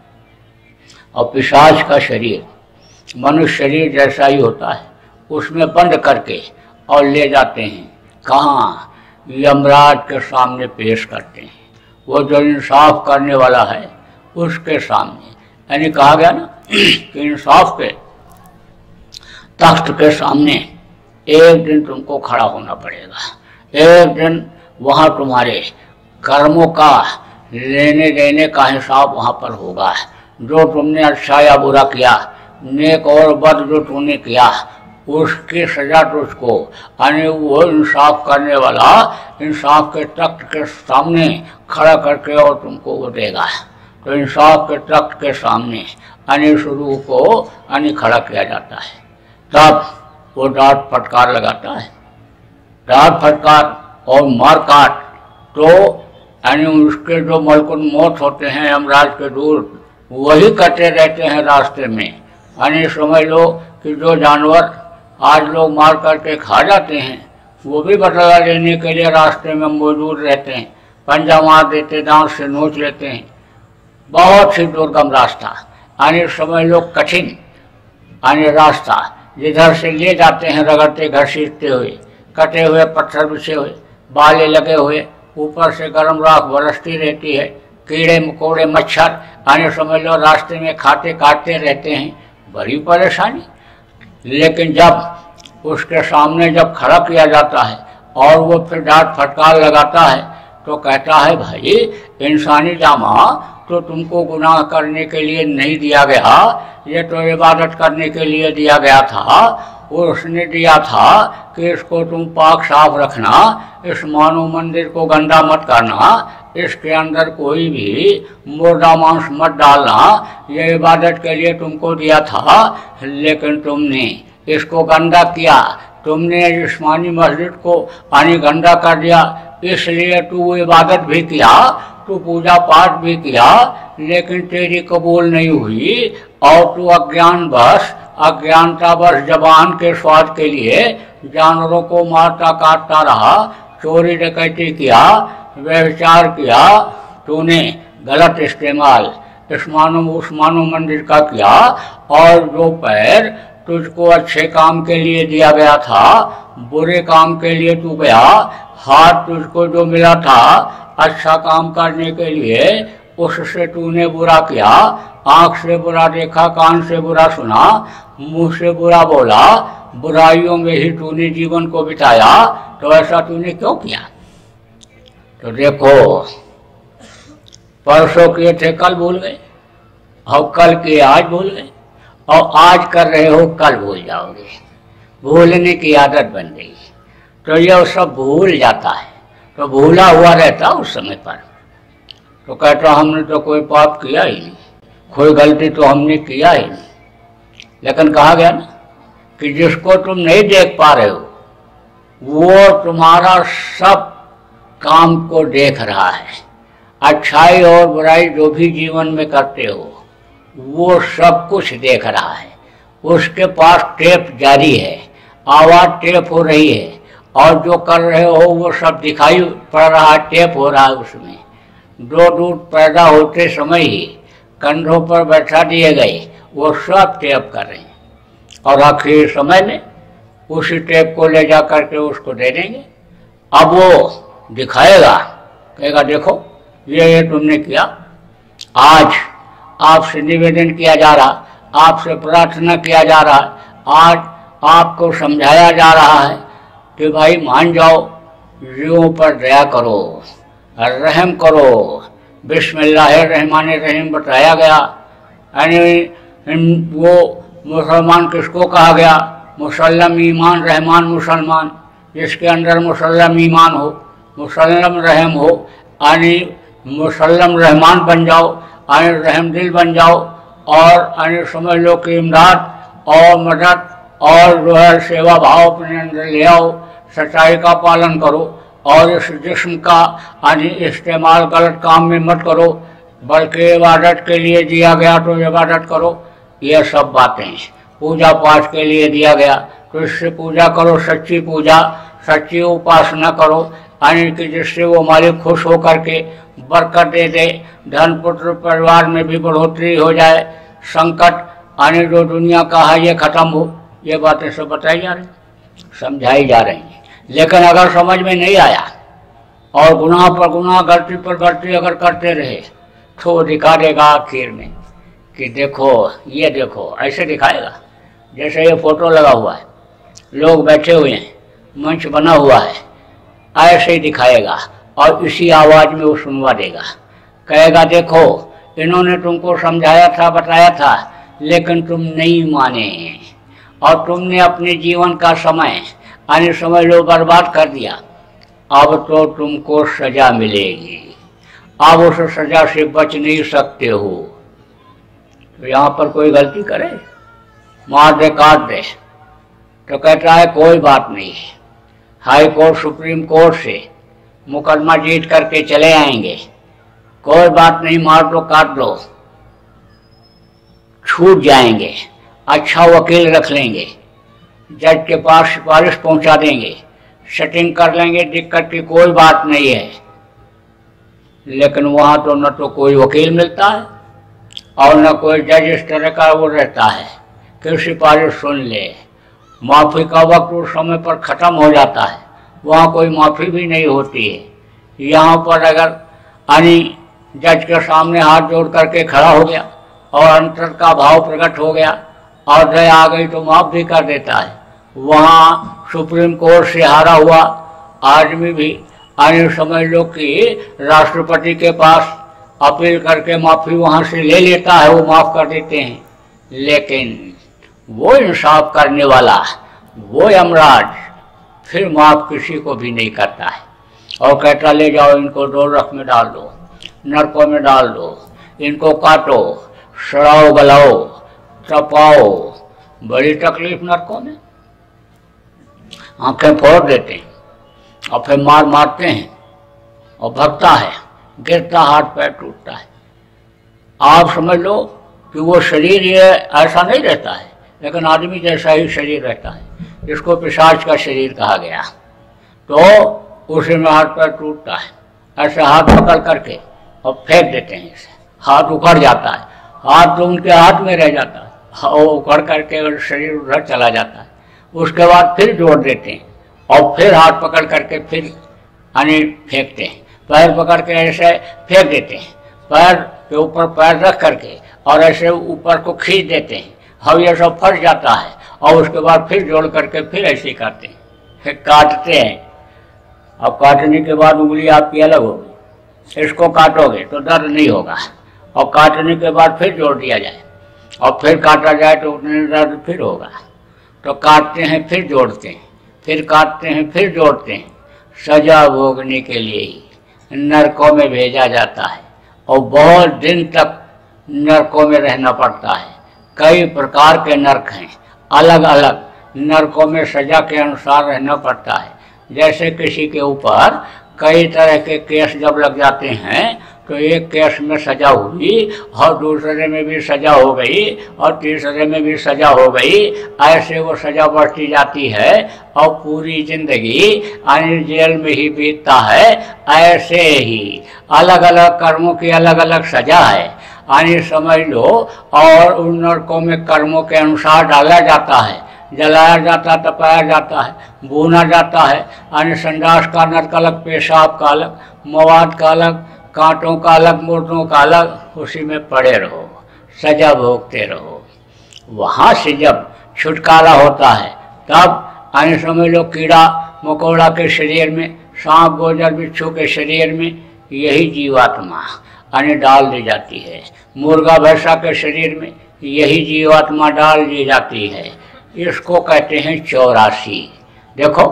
और पिशाच का शरीर मनुष्य शरीर जैसा ही होता है, उसमें बंद करके और ले जाते हैं कहाँ, यमराज के सामने पेश करते हैं। वो जो इंसाफ करने वाला है उसके सामने, यानी कहा गया ना कि इंसाफ के तख्त के सामने एक दिन तुमको खड़ा होना पड़ेगा। एक दिन वहाँ तुम्हारे कर्मों का लेने देने का हिसाब वहाँ पर होगा। जो तुमने अच्छा या बुरा किया, नेक और बद जो तुमने किया, उसकी सजा तुझको, यानी वो इंसाफ करने वाला इंसाफ के तख्त के सामने खड़ा करके और तुमको वो देगा। तो इंसाफ के तख्त के सामने यानी शुरू को यानी खड़ा किया जाता है। तब वो डांट फटकार लगाता है। डांट फटकार और मार काट तो यानी उसके जो मलकुल मौत होते हैं यमराज के दूर, वही कटे रहते हैं रास्ते में। यानी समझ लो कि जो जानवर आज लोग मार करके खा जाते हैं, वो भी बदला लेने के लिए रास्ते में मौजूद रहते हैं। पंजा मार देते, दांत से नोच लेते हैं। बहुत ही दुर्गम रास्ता, यानी समझ लो कठिन यानी रास्ता, जिधर से ले जाते हैं रगड़ते घसीटते हुए, कटे हुए पत्थर बिछे हुए, बाले लगे हुए, ऊपर से गर्म राख बरसती रहती है, कीड़े मकोड़े मच्छर यानी समझ लो रास्ते में खाते काटते रहते हैं, बड़ी परेशानी। लेकिन जब उसके सामने जब खड़ा किया जाता है और वो फिर डांट फटकार लगाता है तो कहता है, भाई इंसानी जामा तो तुमको गुनाह करने के लिए नहीं दिया गया, ये तो इबादत करने के लिए दिया गया था। उसने दिया था कि इसको तुम पाक साफ रखना, इस मानव मंदिर को गंदा मत करना, इसके अंदर कोई भी मुर्दा मांस मत डालना, ये इबादत के लिए तुमको दिया था। लेकिन तुमने इसको गंदा किया, तुमने जिस्मानी मस्जिद को यानी गंदा कर दिया, इसलिए तू इबादत भी किया, तू पूजा पाठ भी किया, लेकिन तेरी कबूल नहीं हुई और तू अज्ञान बस अज्ञानता बस जबान के स्वाद के लिए जानवरों को मारता काटता रहा, चोरी डकैती किया, व्यभिचार किया, तूने गलत इस्तेमाल इस मानव उस मानव मंदिर का किया। और जो पैर तुझको अच्छे काम के लिए दिया गया था, बुरे काम के लिए तू गया, हाथ तुझको जो मिला था अच्छा काम करने के लिए, उससे तूने बुरा किया, आंख से बुरा देखा, कान से बुरा सुना, मुंह से बुरा बोला, बुराइयों में ही तूने जीवन को बिताया, तो ऐसा तूने क्यों किया? तो देखो, परसों किए थे कल भूल गए, और कल किए आज भूल गए, और आज कर रहे हो कल भूल जाओगे। भूलने की आदत बन गई, तो यह सब भूल जाता है, तो भूला हुआ रहता उस समय पर। तो कहता हमने तो कोई पाप किया ही नहीं, कोई गलती तो हमने किया ही नहीं। लेकिन कहा गया ना कि जिसको तुम नहीं देख पा रहे हो, वो तुम्हारा सब काम को देख रहा है। अच्छाई और बुराई जो भी जीवन में करते हो, वो सब कुछ देख रहा है। उसके पास टेप जारी है, आवाज टेप हो रही है, और जो कर रहे हो वो सब दिखाई पड़ रहा है, टेप हो रहा है उसमें। दो दूध पैदा होते समय ही कंधों पर बैठा दिए गए, वो सब टेप कर रहे हैं, और आखिर समय में उसी टेप को ले जा करके उसको दे देंगे। अब वो दिखाएगा, कहेगा देखो ये ये तुमने किया। आज आपसे निवेदन किया जा रहा, आपसे प्रार्थना किया जा रहा है, आज आपको समझाया जा रहा है कि भाई मान जाओ, जीवों पर दया करो, रहम करो। बिस्मिल्लाहिर्रहमानिर्रहीम बताया गया, यानी वो मुसलमान किसको कहा गया? मुसल्लम ईमान रहमान मुसलमान, जिसके अंदर मुसल्लम ईमान हो, मुसल्लम रहम हो, यानी मुसल्लम रहमान बन जाओ, यानी रहम दिल बन जाओ, और यानी समझ लो कि इमदाद और मदद और जो है सेवा भाव अपने अंदर ले आओ, सच्चाई का पालन करो, और इस जिस्म का यानी इस्तेमाल गलत काम में मत करो, बल्कि इबादत के लिए दिया गया तो इबादत करो। ये सब बातें पूजा पाठ के लिए दिया गया तो इससे पूजा करो, सच्ची पूजा, सच्ची उपासना करो, यानी कि जिससे वो मालिक खुश हो करके बरकत दे दे, धन पुत्र परिवार में भी बढ़ोतरी हो जाए, संकट यानी जो दुनिया का है ये खत्म हो। ये बातें सब बताई जा रही, समझाई जा रही हैं। लेकिन अगर समझ में नहीं आया और गुनाह पर गुनाह, गलती पर गलती अगर करते रहे तो दिखा देगा आखिर में कि देखो ये देखो, ऐसे दिखाएगा जैसे ये फोटो लगा हुआ है, लोग बैठे हुए हैं, मंच बना हुआ है, ऐसे ही दिखाएगा और इसी आवाज़ में वो सुनवा देगा। कहेगा देखो इन्होंने तुमको समझाया था, बताया था, लेकिन तुम नहीं माने और तुमने अपने जीवन का समय यानी समझ लो बर्बाद कर दिया। अब तो तुमको सजा मिलेगी, अब उस सजा से बच नहीं सकते हो। तो यहाँ पर कोई गलती करे, मार दे, काट दे, तो कहता है कोई बात नहीं, हाई कोर्ट सुप्रीम कोर्ट से मुकदमा जीत करके चले आएंगे, कोई बात नहीं, मार दो, काट दो, छूट जाएंगे, अच्छा वकील रख लेंगे, जज के पास सिफारिश पहुंचा देंगे, सेटिंग कर लेंगे, दिक्कत की कोई बात नहीं है। लेकिन वहां तो न तो कोई वकील मिलता है और न कोई जज इस तरह का वो रहता है कि सिफारिश सुन ले। माफ़ी का वक्त उस समय पर ख़त्म हो जाता है, वहाँ कोई माफ़ी भी नहीं होती है। यहाँ पर अगर यानी जज के सामने हाथ जोड़ करके खड़ा हो गया और अंतर का भाव प्रकट हो गया और दया आ गई तो माफ़ भी कर देता है। वहाँ सुप्रीम कोर्ट से हारा हुआ आदमी भी यानी समझ लो कि राष्ट्रपति के पास अपील करके माफ़ी वहाँ से ले लेता है, वो माफ़ कर देते हैं। लेकिन वो इंसाफ करने वाला, वो यमराज फिर माफ़ किसी को भी नहीं करता है और कहता ले जाओ इनको दो रख में डाल दो, नरकों में डाल दो, इनको काटो, सड़ाओ, गलाओ, तपाओ, बड़ी तकलीफ नरकों में, आंखें फोड़ देते हैं और फिर मार मारते हैं और भगता है, गिरता, हाथ पैर टूटता है। आप समझ लो कि वो शरीर ये ऐसा नहीं रहता है, लेकिन आदमी जैसा ही शरीर रहता है, जिसको पिशाच का शरीर कहा गया। तो उसी में हाथ पैर टूटता है, ऐसे हाथ पकड़ करके और फेंक देते हैं, इसे हाथ उखड़ जाता है, हाथ तो उनके हाथ में रह जाता है और उखड़ करके शरीर उधर चला जाता है। उसके बाद फिर जोड़ देते हैं और फिर हाथ पकड़ करके फिर यानी फेंकते हैं, पैर पकड़ के ऐसे फेंक देते हैं, पैर के ऊपर पैर रख करके और ऐसे ऊपर को खींच देते हैं, हम ये सब फंस जाता है और उसके बाद फिर जोड़ करके फिर ऐसे करते हैं, फिर काटते हैं। अब काटने के बाद उंगली आपकी अलग होगी, इसको काटोगे तो दर्द नहीं होगा, और काटने के बाद फिर जोड़ दिया जाए और फिर काटा जाए तो उतने दर्द फिर होगा। तो काटते हैं फिर जोड़ते हैं, फिर काटते हैं फिर जोड़ते हैं, सजा भोगने के लिए ही नरकों में भेजा जाता है और बहुत दिन तक नरकों में रहना पड़ता है। कई प्रकार के नरक हैं, अलग अलग नरकों में सजा के अनुसार रहना पड़ता है। जैसे किसी के ऊपर कई तरह के केस जब लग जाते हैं तो एक केस में सजा हुई और दूसरे में भी सजा हो गई और तीसरे में भी सजा हो गई, ऐसे वो सजा बढ़ती जाती है और पूरी जिंदगी यानी जेल में ही बीतता है। ऐसे ही अलग अलग कर्मों की अलग अलग सजा है, यानी समझ लो। और उन नरकों में कर्मों के अनुसार डाला जाता है, जलाया जाता, तपाया जाता है, भूना जाता है, यानी संडास का नरक अलग, पेशाब का अलग, मवाद का अलग, कांटों का अलग, मुर्दों का अलग, उसी में पड़े रहो, सजा भोगते रहो। वहाँ से जब छुटकारा होता है तब यानी समझ लो कीड़ा मकोड़ा के शरीर में, सांप गोजर बिच्छू के शरीर में यही जीवात्मा यानी डाल दी जाती है, मुर्गा भैंसा के शरीर में यही जीवात्मा डाल दी जाती है। इसको कहते हैं चौरासी। देखो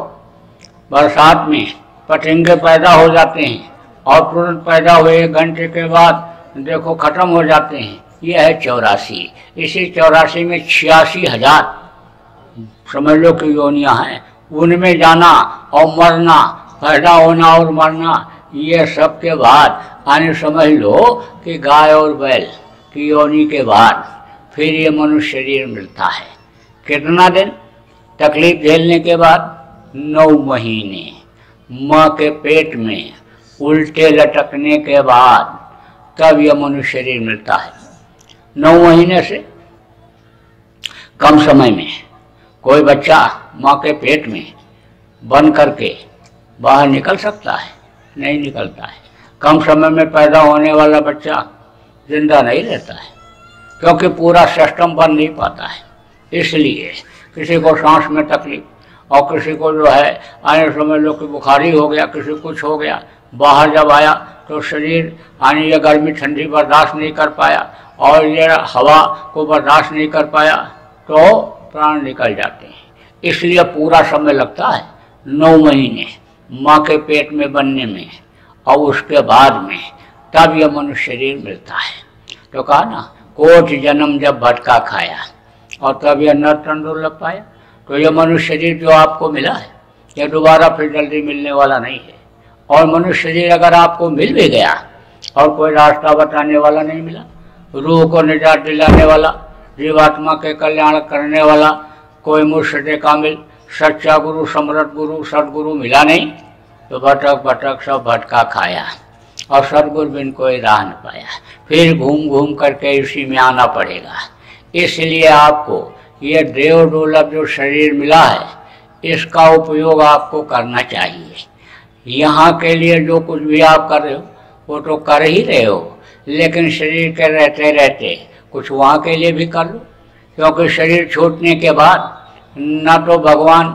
बरसात में पतंगे पैदा हो जाते हैं और तुरंत पैदा हुए एक घंटे के बाद देखो खत्म हो जाते हैं, यह है चौरासी। इसी चौरासी में छियासी हजार समझ लो कि योनियाँ हैं, उनमें जाना और मरना पैदा होना और मरना, ये सब के बाद आने समझ लो कि गाय और बैल की योनि के बाद फिर ये मनुष्य शरीर मिलता है। कितना दिन तकलीफ झेलने के बाद? नौ महीने माँ के पेट में उल्टे लटकने के बाद तब यह मनुष्य शरीर मिलता है। नौ महीने से कम समय में कोई बच्चा माँ के पेट में बंद करके बाहर निकल सकता है? नहीं निकलता है। कम समय में पैदा होने वाला बच्चा जिंदा नहीं रहता है, क्योंकि पूरा सिस्टम बन नहीं पाता है। इसलिए किसी को सांस में तकलीफ और किसी को जो है आने समय लोग की बुखारी हो गया, किसी कुछ हो गया, बाहर जब आया तो शरीर आने ये गर्मी ठंडी बर्दाश्त नहीं कर पाया और ये हवा को बर्दाश्त नहीं कर पाया तो प्राण निकल जाते हैं। इसलिए पूरा समय लगता है नौ महीने माँ के पेट में बनने में, और उसके बाद में तब यह मनुष्य शरीर मिलता है। तो कहा ना, कोट जन्म जब भटका खाया और तब यह नर तन दुर्लभ पाया। तो यह मनुष्य शरीर जो आपको मिला है यह दोबारा फिर जल्दी मिलने वाला नहीं है। और मनुष्य शरीर अगर आपको मिल भी गया और कोई रास्ता बताने वाला नहीं मिला, रूह को निजात दिलाने वाला, जीवात्मा के कल्याण करने वाला कोई मुर्शिद कामिल, सच्चा गुरु, समर्थ गुरु, सदगुरु मिला नहीं, तो भटक भटक सब भटका खाया और सदगुरु बिन कोई राह न पाया। फिर घूम घूम करके इसी में आना पड़ेगा। इसलिए आपको ये देव दुर्लभ जो शरीर मिला है इसका उपयोग आपको करना चाहिए। यहाँ के लिए जो कुछ भी आप कर रहे हो वो तो कर ही रहे हो, लेकिन शरीर के रहते रहते कुछ वहाँ के लिए भी कर लो, क्योंकि शरीर छूटने के बाद न तो भगवान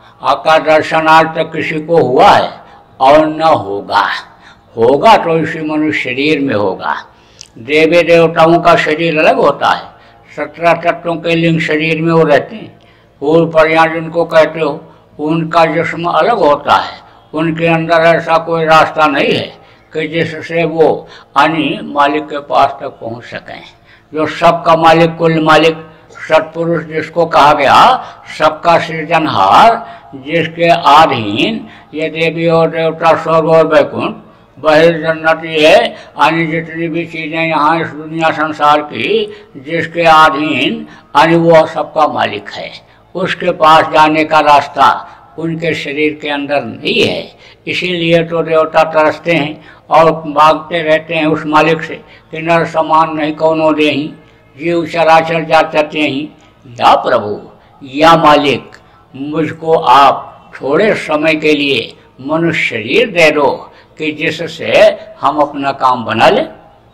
का दर्शन आज तक किसी को हुआ है और न होगा। होगा तो इसी मनुष्य शरीर में होगा। देवी देवताओं का शरीर अलग होता है, सत्रह तत्वों के लिंग शरीर में वो रहते हैं। फूल परियां जिनको कहते हो उनका जिस्म अलग होता है, उनके अंदर ऐसा कोई रास्ता नहीं है कि जिससे वो यानी मालिक के पास तक पहुंच सकें। जो सबका मालिक, कुल मालिक, सत्पुरुष जिसको कहा गया, सबका सृजनहार, जिसके अधीन ये देवी और देवता, स्वर्ग और वैकुंठ, बहिर्जन्नति है, यानी जितनी भी चीजें यहाँ इस दुनिया संसार की, जिसके अधीन यानी वो सबका मालिक है। उसके पास जाने का रास्ता उनके शरीर के अंदर नहीं है। इसीलिए तो देवता तरसते हैं और मांगते रहते हैं उस मालिक से कि नर समान नहीं कौनो देही, जीव चराचर जाते ही, या प्रभु या मालिक मुझको आप थोड़े समय के लिए मनुष्य शरीर दे दो कि जिससे हम अपना काम बना लें।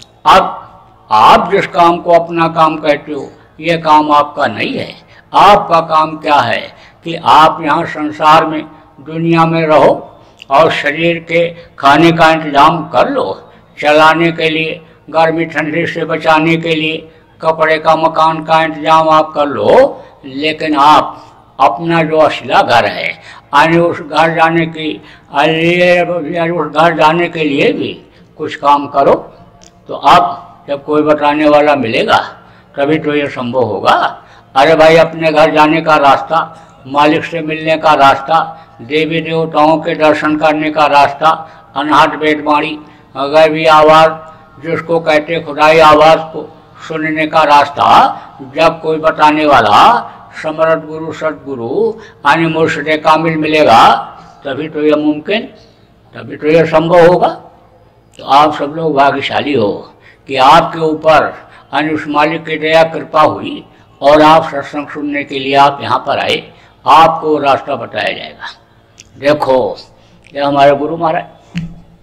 अब आप जिस काम को अपना काम कहते हो ये काम आपका नहीं है। आपका काम क्या है कि आप यहाँ संसार में, दुनिया में रहो और शरीर के खाने का इंतजाम कर लो, चलाने के लिए, गर्मी ठंडी से बचाने के लिए कपड़े का, मकान का इंतजाम आप कर लो, लेकिन आप अपना जो असला घर है यानी उस घर जाने की लिए उस घर जाने के लिए भी कुछ काम करो। तो आप जब कोई बताने वाला मिलेगा तभी तो ये संभव होगा। अरे भाई, अपने घर जाने का रास्ता, मालिक से मिलने का रास्ता, देवी देवताओं के दर्शन करने का रास्ता, अनहद वेदवाणी, गैवी आवाज़ जिसको कहते खुदाई आवाज़ को सुनने का रास्ता जब कोई बताने वाला समर्थ गुरु, सदगुरु यानी मुर्शिद कामिल मिलेगा तभी तो यह मुमकिन, तभी तो यह संभव होगा। तो आप सब लोग भाग्यशाली हो कि आपके ऊपर यानी उस मालिक की दया कृपा हुई और आप सत्संग सुनने के लिए आप यहाँ पर आए, आपको रास्ता बताया जाएगा। देखो, ये हमारे गुरु महाराज,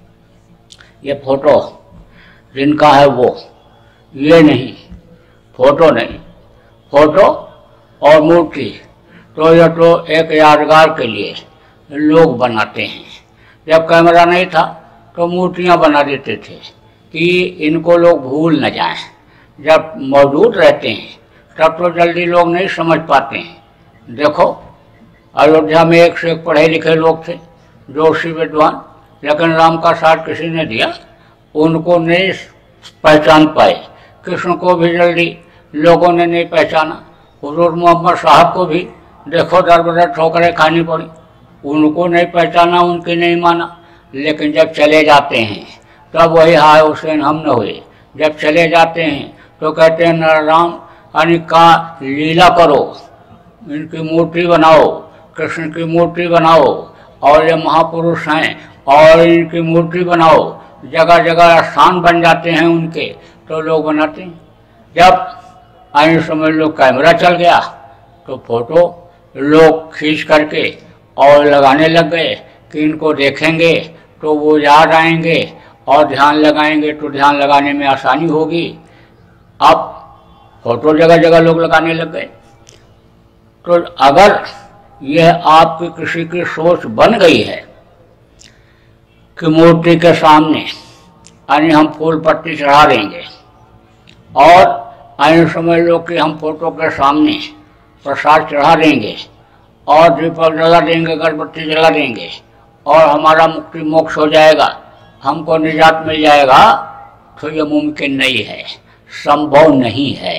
ये फोटो जिनका है वो, ये नहीं, फोटो नहीं, फोटो और मूर्ति तो यह तो एक यादगार के लिए लोग बनाते हैं। जब कैमरा नहीं था तो मूर्तियां बना देते थे कि इनको लोग भूल न जाएं। जब मौजूद रहते हैं तब तो जल्दी लोग नहीं समझ पाते हैं। देखो, अयोध्या में एक से एक पढ़े लिखे लोग थे, जोशी विद्वान, लेकिन राम का साथ किसी ने दिया, उनको नहीं पहचान पाए। कृष्ण को भी जल्दी लोगों ने नहीं पहचाना। हुजूर मोहम्मद साहब को भी देखो दर बदर ठोकरें खानी पड़ी, उनको नहीं पहचाना, उनकी नहीं माना। लेकिन जब चले जाते हैं तब वही हाय हुसैन हम न हुए। जब चले जाते हैं तो कहते हैं नारायण यानी का लीला करो, इनकी मूर्ति बनाओ, कृष्ण की मूर्ति बनाओ, और ये महापुरुष हैं और इनकी मूर्ति बनाओ। जगह जगह स्थान बन जाते हैं उनके, तो लोग बनाते हैं। जब आने समय लोग कैमरा चल गया तो फोटो लोग खींच करके और लगाने लग गए कि इनको देखेंगे तो वो याद आएंगे और ध्यान लगाएंगे तो ध्यान लगाने में आसानी होगी। अब फोटो जगह जगह लोग लगाने लग गए। तो अगर यह आपकी किसी की सोच बन गई है कि मूर्ति के सामने यानी हम फूल पत्ती चढ़ा देंगे और आने समझ लो कि हम फोटो के सामने प्रसाद चढ़ा देंगे और दीपक जला देंगे, अगरबत्ती जला देंगे और हमारा मुक्ति मोक्ष हो जाएगा, हमको निजात मिल जाएगा, तो ये मुमकिन नहीं है, संभव नहीं है।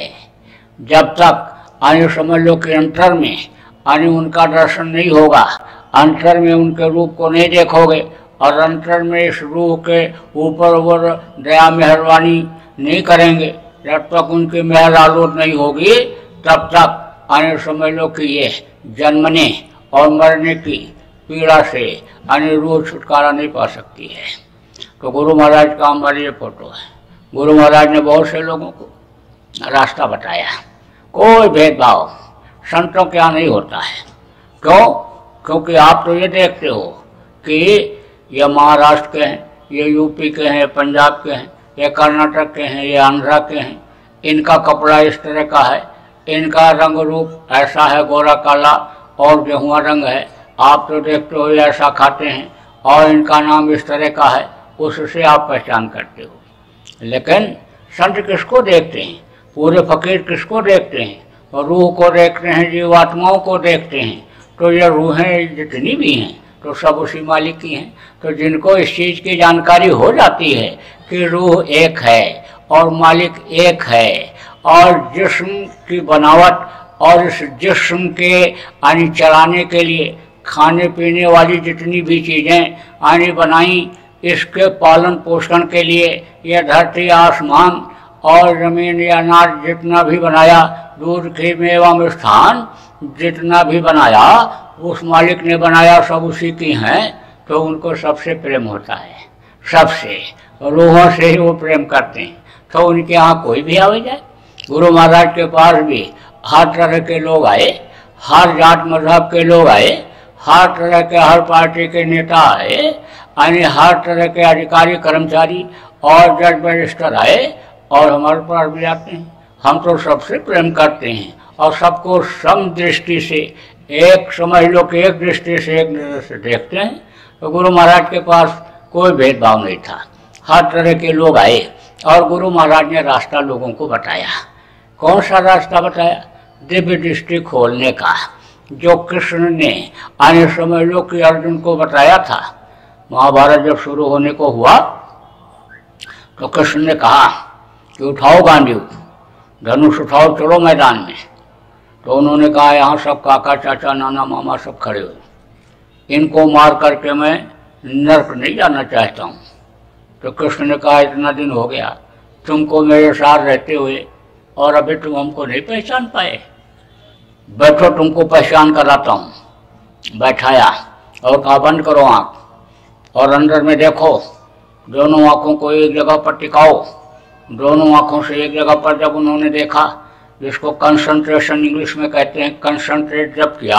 जब तक आने समझ लो कि अंतर में आने उनका दर्शन नहीं होगा, अंतर में उनके रूप को नहीं देखोगे और अंतर में इस रूह के ऊपर ऊपर दया मेहरबानी नहीं करेंगे, जब तक उनकी मेहर आलोट नहीं होगी तब तक आने समझ लो कि ये जन्मने और मरने की पीड़ा से आने रूह छुटकारा नहीं पा सकती है। तो गुरु महाराज का हमारी ये फोटो है। गुरु महाराज ने बहुत से लोगों को रास्ता बताया। कोई भेदभाव संतों के यहाँ नहीं होता है। क्यों? क्योंकि आप तो ये देखते हो कि ये महाराष्ट्र के हैं, ये यूपी के हैं, पंजाब के हैं, ये कर्नाटक के हैं, ये आंध्रा के हैं, इनका कपड़ा इस तरह का है, इनका रंग रूप ऐसा है, गोरा काला और गेहुआ रंग है, आप तो देखते हो ऐसा खाते हैं और इनका नाम इस तरह का है, उससे आप पहचान करते हो। लेकिन संत किसको देखते हैं? पूरे फकीर किसको देखते हैं? और रूह को देखते हैं, जीवात्माओं को देखते हैं। तो ये रूहें जितनी भी हैं तो सब उसी मालिक की हैं। तो जिनको इस चीज़ की जानकारी हो जाती है कि रूह एक है और मालिक एक है और जिस्म की बनावट और इस जिस्म के आने चलाने के लिए खाने पीने वाली जितनी भी चीज़ें आने बनाई, इसके पालन पोषण के लिए यह धरती आसमान और जमीन या अनाज जितना भी बनाया, दूध घी मेवा मिष्ठान जितना भी बनाया उस मालिक ने बनाया, सब उसी की हैं। तो उनको सबसे प्रेम होता है, सबसे रूहों से ही वो प्रेम करते हैं। तो उनके यहाँ कोई भी आवे जाए। गुरु महाराज के पास भी हर तरह के लोग आए, हर जात मजहब के लोग आए, हर तरह के हर पार्टी के नेता आए, यानी हर तरह के अधिकारी कर्मचारी और जज बैरिस्टर आए और हमारे पास भी आते हैं। हम तो सबसे प्रेम करते हैं और सबको सम दृष्टि से, एक समझ लो कि एक दृष्टि से एक नजर से देखते हैं। तो गुरु महाराज के पास कोई भेदभाव नहीं था, हर तरह के लोग आए और गुरु महाराज ने रास्ता लोगों को बताया। कौन सा रास्ता बताया? दिव्य दृष्टि खोलने का, जो कृष्ण ने आने समझ लो कि अर्जुन को बताया था। महाभारत जब शुरू होने को हुआ तो कृष्ण ने कहा कि उठाओ गांडीव, धनुष उठाओ, चलो मैदान में। तो उन्होंने कहा यहाँ सब काका चाचा नाना मामा सब खड़े हुए, इनको मार करके मैं नर्क नहीं जाना चाहता हूँ। तो कृष्ण ने कहा इतना दिन हो गया तुमको मेरे साथ रहते हुए और अभी तुम हमको नहीं पहचान पाए, बैठो तुमको पहचान कराता हूँ। बैठाया और कहा बंद करो आँख और अंदर में देखो, दोनों आँखों को एक जगह पर टिकाओ। दोनों आँखों से एक जगह पर जब उन्होंने देखा, जिसको कंसंट्रेशन इंग्लिश में कहते हैं, कंसंट्रेट जब किया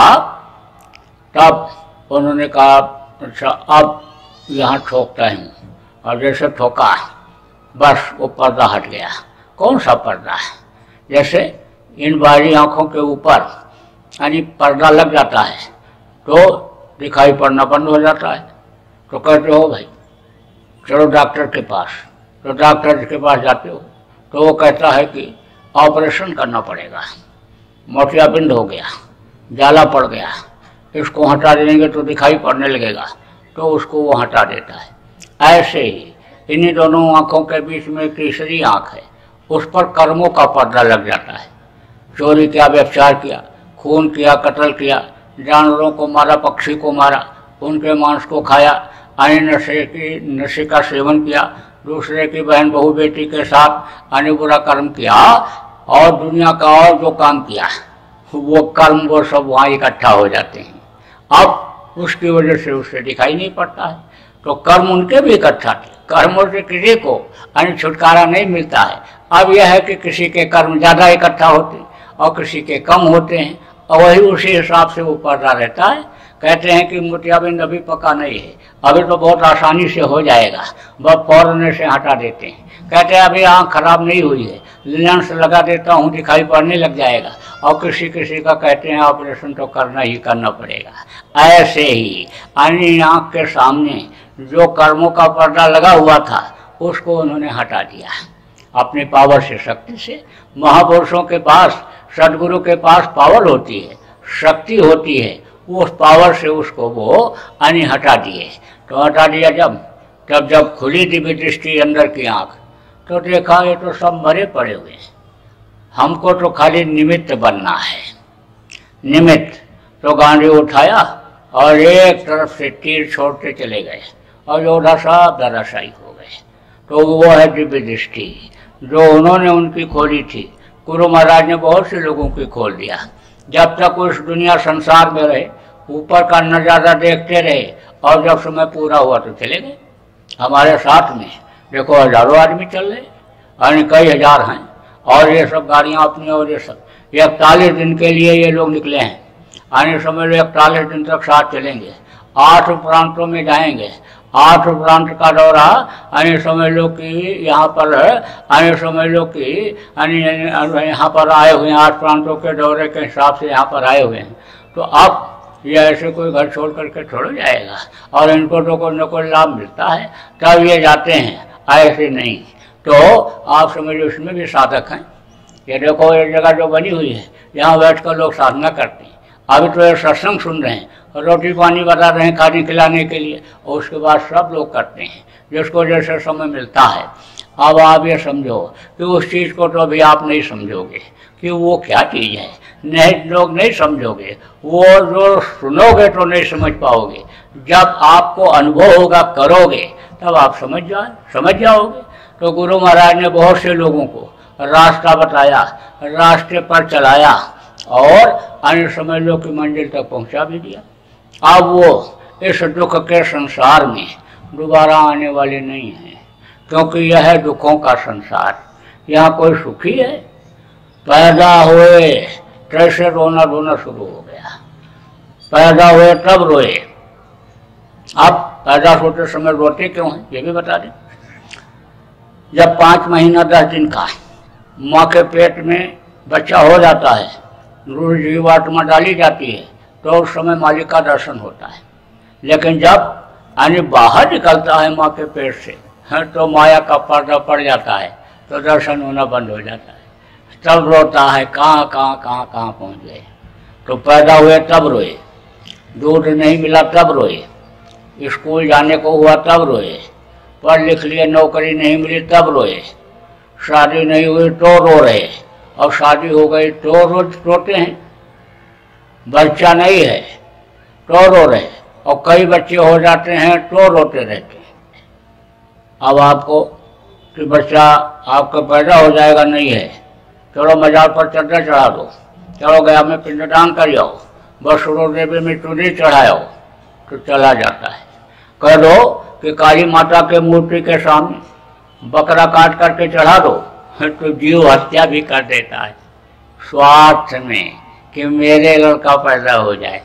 तब उन्होंने कहा अच्छा अब यहाँ ठोकता हूँ। और जैसे ठोका बस वो पर्दा हट गया। कौन सा पर्दा है? जैसे इन बाहरी आँखों के ऊपर यानी पर्दा लग जाता है तो दिखाई पड़ना बंद हो जाता है। तो कहते हो भाई चलो डॉक्टर के पास। तो डॉक्टर के पास जाते हो तो वो कहता है कि ऑपरेशन करना पड़ेगा, मोतियाबिंद हो गया, जाला पड़ गया, इसको हटा देंगे तो दिखाई पड़ने लगेगा, तो उसको वो हटा देता है। ऐसे ही इन्हीं दोनों आँखों के बीच में तीसरी आँख है, उस पर कर्मों का पर्दा लग जाता है। चोरी किया, व्यभिचार किया, खून किया, कत्ल किया, जानवरों को मारा, पक्षी को मारा, उनके मांस को खाया, अन्य नशे की नशे का सेवन किया, दूसरे की बहन बहू बेटी के साथ अन्य बुरा कर्म किया, और दुनिया का और जो काम किया वो कर्म वो सब वहाँ इकट्ठा हो जाते हैं। अब उसकी वजह से उससे दिखाई नहीं पड़ता है। तो कर्म उनके भी इकट्ठा थे, कर्मों से किसी को अन्य छुटकारा नहीं मिलता है। अब यह है कि किसी के कर्म ज़्यादा इकट्ठा होते हैं और किसी के कम होते हैं, और वही उसी हिसाब से वो पर्दा रहता है। कहते हैं कि मोतियाबिंद अभी पका नहीं है, अभी तो बहुत आसानी से हो जाएगा, बस फौरन से हटा देते हैं। कहते हैं अभी आँख खराब नहीं हुई है, लेंस लगा देता हूँ दिखाई पड़ने लग जाएगा, और किसी किसी का कहते हैं ऑपरेशन तो करना ही करना पड़ेगा। ऐसे ही अन्य आँख के सामने जो कर्मों का पर्दा लगा हुआ था उसको उन्होंने हटा दिया अपने पावर से, शक्ति से। महापुरुषों के पास, सदगुरु के पास पावर होती है, शक्ति होती है, उस पावर से उसको वो अन्य हटा दिए। तो हटा दिया जब तब जब खुली दिव्य दृष्टि अंदर की आँख, तो देखा ये तो सब मरे पड़े हुए हैं, हमको तो खाली निमित्त बनना है। निमित्त तो गांधी उठाया और एक तरफ से तीर छोड़ते चले गए, और योद्धा साहब धराशायी हो गए। तो वो है दिव्य दृष्टि जो उन्होंने उनकी खोली थी। गुरु महाराज ने बहुत से लोगों की खोल दिया। जब तक उस दुनिया संसार में रहे, ऊपर का नज़ारा देखते रहे, और जब समय पूरा हुआ तो चले गए। हमारे साथ में देखो हजारों आदमी चल रहे, अन्य कई हजार हैं, और ये सब गाड़ियाँ अपनी, और ये सब ये इकतालीस दिन के लिए ये लोग निकले हैं। आने समय लोग इकतालीस दिन तक साथ चलेंगे, आठ प्रांतों में जाएंगे। आठ प्रांत का दौरा अन्य समझ लो कि यहाँ पर अन्य समझ लो कि अन्य यहाँ पर आए हुए हैं, आठ प्रांतों के दौरे के हिसाब से यहाँ पर आए हुए हैं। तो अब ये ऐसे कोई घर छोड़ करके छोड़ जाएगा, और इनको तो कोई न कोई लाभ मिलता है तब ये जाते हैं, ऐसे नहीं। तो आप समझिए उसमें भी साधक हैं। ये देखो ये जगह जो बनी हुई है, यहाँ बैठ कर लोग साधना करते हैं। अभी तो ये सत्संग सुन रहे हैं, रोटी पानी बता रहे हैं खाने खिलाने के लिए, और उसके बाद सब लोग करते हैं जिसको जैसे समय मिलता है। अब आप ये समझो कि उस चीज़ को तो अभी आप नहीं समझोगे कि वो क्या चीज़ है, नहीं लोग नहीं समझोगे, वो जो सुनोगे तो नहीं समझ पाओगे। जब आपको अनुभव होगा, करोगे, तब आप समझ जाए समझ जाओगे। तो गुरु महाराज ने बहुत से लोगों को रास्ता बताया, रास्ते पर चलाया, और अन्य समझ लो कि मंजिल तक पहुंचा भी दिया। अब वो इस दुख के संसार में दोबारा आने वाले नहीं हैं, क्योंकि यह है दुखों का संसार। यहाँ कोई सुखी है? पैदा हुए कैसे रोना रोना शुरू हो गया, पैदा हुए तब रोए। अब पैदा होते समय रोते क्यों हैं ये भी बता दें। जब पाँच महीना दस दिन का माँ के पेट में बच्चा हो जाता है, रूह जीवात्मा डाली जाती है, तो उस समय मालिक का दर्शन होता है। लेकिन जब यानी बाहर निकलता है माँ के पेट से, है तो माया का पर्दा पड़ जाता है, तो दर्शन होना बंद हो जाता है। तब रोता है, कहाँ कहाँ कहाँ कहाँ पहुँच गए। तो पैदा हुए तब रोए, दूध नहीं मिला तब रोए, स्कूल जाने को हुआ तब रोए, पढ़ लिख लिए नौकरी नहीं मिली तब रोए, शादी नहीं हुई तो रो रहे, और शादी हो गई तो रोज रोते हैं। बच्चा नहीं है तो रो रहे, और कई बच्चे हो जाते हैं तो रोते रहते हैं। अब आपको कि बच्चा आपका पैदा हो जाएगा नहीं है, चलो मजार पर चद्दर चढ़ा दो, चलो गया में पिंडदान कर जाओ, बस रो देवी में चूड़ी चढ़ाओ, तो चला जाता है। कह दो कि काली माता के मूर्ति के सामने बकरा काट करके चढ़ा दो, तो जीव हत्या भी कर देता है स्वार्थ में कि मेरे लड़का पैदा हो जाए।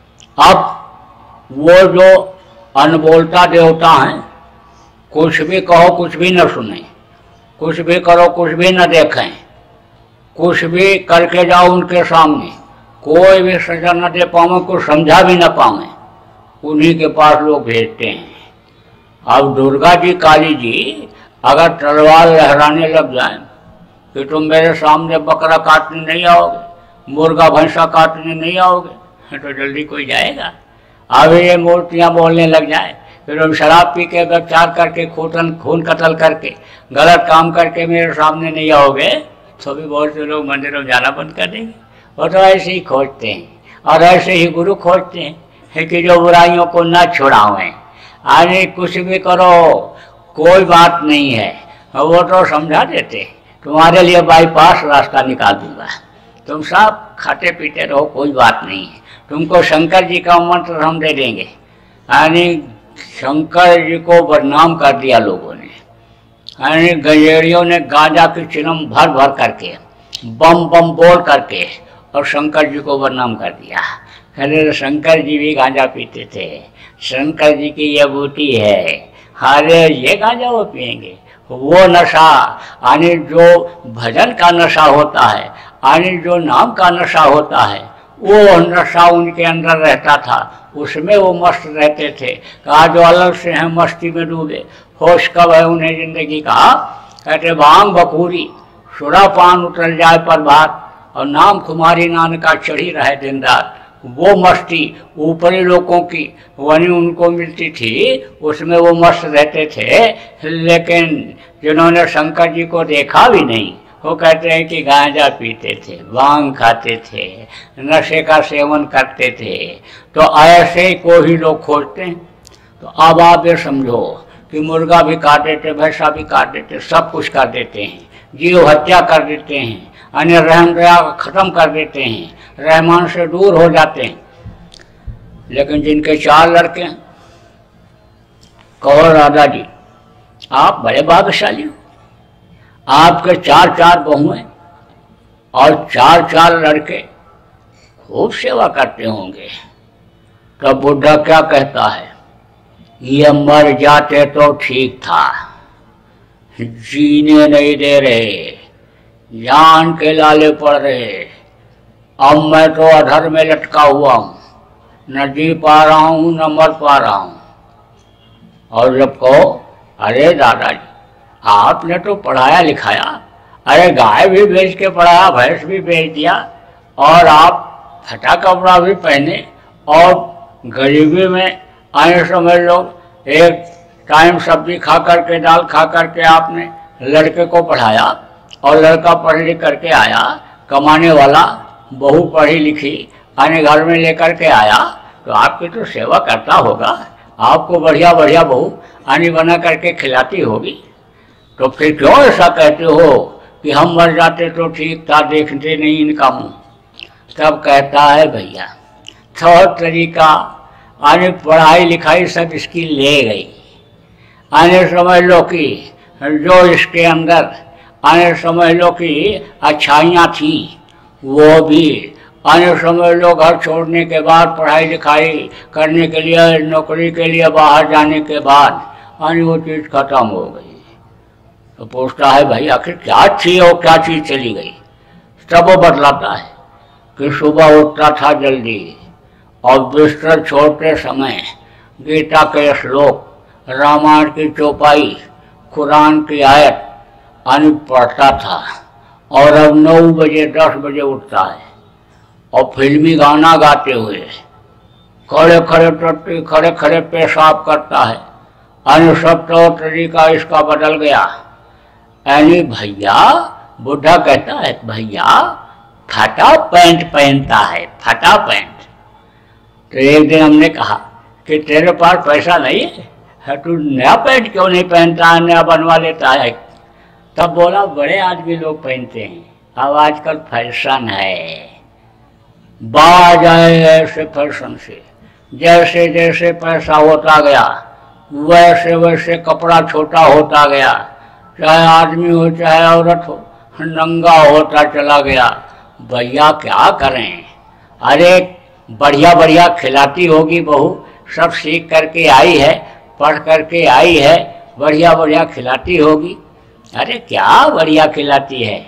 अब वो जो अनबोलता देवता हैं, कुछ भी कहो कुछ भी न सुने, कुछ भी करो कुछ भी न देखें, कुछ भी करके जाओ उनके सामने, कोई भी सजा न दे पावे, कुछ समझा भी न पावे, उन्हीं के पास लोग भेजते हैं। अब दुर्गा जी काली जी अगर तलवार लहराने लग जाए कि तुम मेरे सामने बकरा काटने नहीं आओगे, मुर्गा भैंसा काटने नहीं आओगे, तो जल्दी कोई जाएगा। अब ये मूर्तियाँ बोलने लग जाए कि तुम शराब पी के व्यभिचार करके खून खून कत्ल करके गलत काम करके मेरे सामने नहीं आओगे, तो भी बहुत से लोग मंदिरों में जाना बंद कर देंगे। वो तो ऐसे ही खोजते हैं, और ऐसे ही गुरु खोजते हैं है कि जो बुराइयों को न छुड़ावें। आने कुछ भी करो कोई बात नहीं है, वो तो समझा देते तुम्हारे लिए बाईपास रास्ता निकाल दूंगा, तुम सब खाते पीते रहो, कोई बात नहीं है, तुमको शंकर जी का मंत्र हम दे देंगे। यानी शंकर जी को बदनाम कर दिया लोगों ने। यानी गंजेड़ियों ने गांजा की चिलम भर भर करके बम बम बोल करके और शंकर जी को बदनाम कर दिया। अरे शंकर जी भी गांजा पीते थे, शंकर जी की ये बूटी है, अरे ये गांजा वो पिएंगे। वो नशा यानी जो भजन का नशा होता है, यानी जो नाम का नशा होता है, वो नशा उनके अंदर रहता था, उसमें वो मस्त रहते थे। कहा जो अलग से हैं मस्ती में डूबे, होश कब है उन्हें जिंदगी का। कहते भांग बखूरी सुरा पान उतर जाए पर भात, और नाम खुमारी नानका चढ़ी रहे दिन रात। वो मस्ती ऊपरी लोगों की वही उनको मिलती थी, उसमें वो मस्त रहते थे। लेकिन जिन्होंने शंकर जी को देखा भी नहीं, वो कहते हैं कि गांजा पीते थे, भांग खाते थे, नशे का सेवन करते थे। तो ऐसे को ही लोग खोजते हैं। तो अब आप ये समझो कि मुर्गा भी काट देते, भैंसा भी काट देते, सब कुछ कर देते हैं, जीव हत्या कर देते हैं, अन्य रहम दया खत्म कर देते हैं, रहमान से दूर हो जाते हैं। लेकिन जिनके चार लड़के हैं, कहो राधा जी आप बड़े भाग्यशाली हो, आपके चार चार बहुएं और चार चार लड़के खूब सेवा करते होंगे। तब बुढ़ा क्या कहता है, ये मर जाते तो ठीक था, जीने नहीं दे रहे, जान के लाले पड़ रहे, अब मैं तो अधर में लटका हुआ हूं, न जी पा रहा हूं न मर पा रहा हूं। और जब कहो अरे दादाजी आपने तो पढ़ाया लिखाया, अरे गाय भी बेच के पढ़ाया, भैंस भी बेच दिया, और आप फटा कपड़ा भी पहने, और गरीबी में आए समझ लो एक टाइम सब्जी खा करके दाल खा करके आपने लड़के को पढ़ाया, और लड़का पढ़ लिख करके आया, कमाने वाला, बहू पढ़ी लिखी आने घर में लेकर के आया, तो आपकी तो सेवा करता होगा, आपको बढ़िया बढ़िया बहू आनी बना करके खिलाती होगी। तो फिर क्यों ऐसा कहते हो कि हम मर जाते तो ठीक था, देखते नहीं इनका मुंह। तब कहता है भैया थोड़ा तरीका आने पढ़ाई लिखाई सब इसकी ले गई, आने समझ लो कि जो इसके अंदर आने समझ लो कि अच्छाइयाँ थी वो भी आने समझ लो घर छोड़ने के बाद, पढ़ाई लिखाई करने के लिए, नौकरी के लिए बाहर जाने के बाद आने वो चीज़ खत्म हो गई। तो पूछता है भाई आखिर क्या थी और क्या चीज़ चली गई। तब वो बतलाता है कि सुबह उठता था जल्दी और बिस्तर छोड़ते समय गीता के श्लोक, रामायण की चौपाई, कुरान की आयत आनी पढ़ता था, और अब नौ बजे दस बजे उठता है और फिल्मी गाना गाते हुए खड़े खड़े टट्टी खड़े खड़े पेशाब करता है। अन्य सब तो तरीका इसका बदल गया। यानी भैया बुढ़ा कहता है भैया फटा पैंट पहनता है, फटा पैंट। तो एक दिन हमने कहा कि तेरे पास पैसा नहीं है, तू नया पैंट क्यों नहीं पहनता है, नया बनवा लेता है। तब बोला बड़े आदमी लोग पहनते हैं, अब आजकल फैशन है, बाज आए ऐसे फैशन से, जैसे जैसे पैसा होता गया वैसे वैसे कपड़ा छोटा होता गया, चाहे आदमी हो चाहे औरत हो, नंगा होता चला गया। भैया क्या करें, अरे बढ़िया बढ़िया खिलाती होगी बहू, सब सीख करके आई है, पढ़ करके आई है, बढ़िया बढ़िया खिलाती होगी। अरे क्या बढ़िया खिलाती है,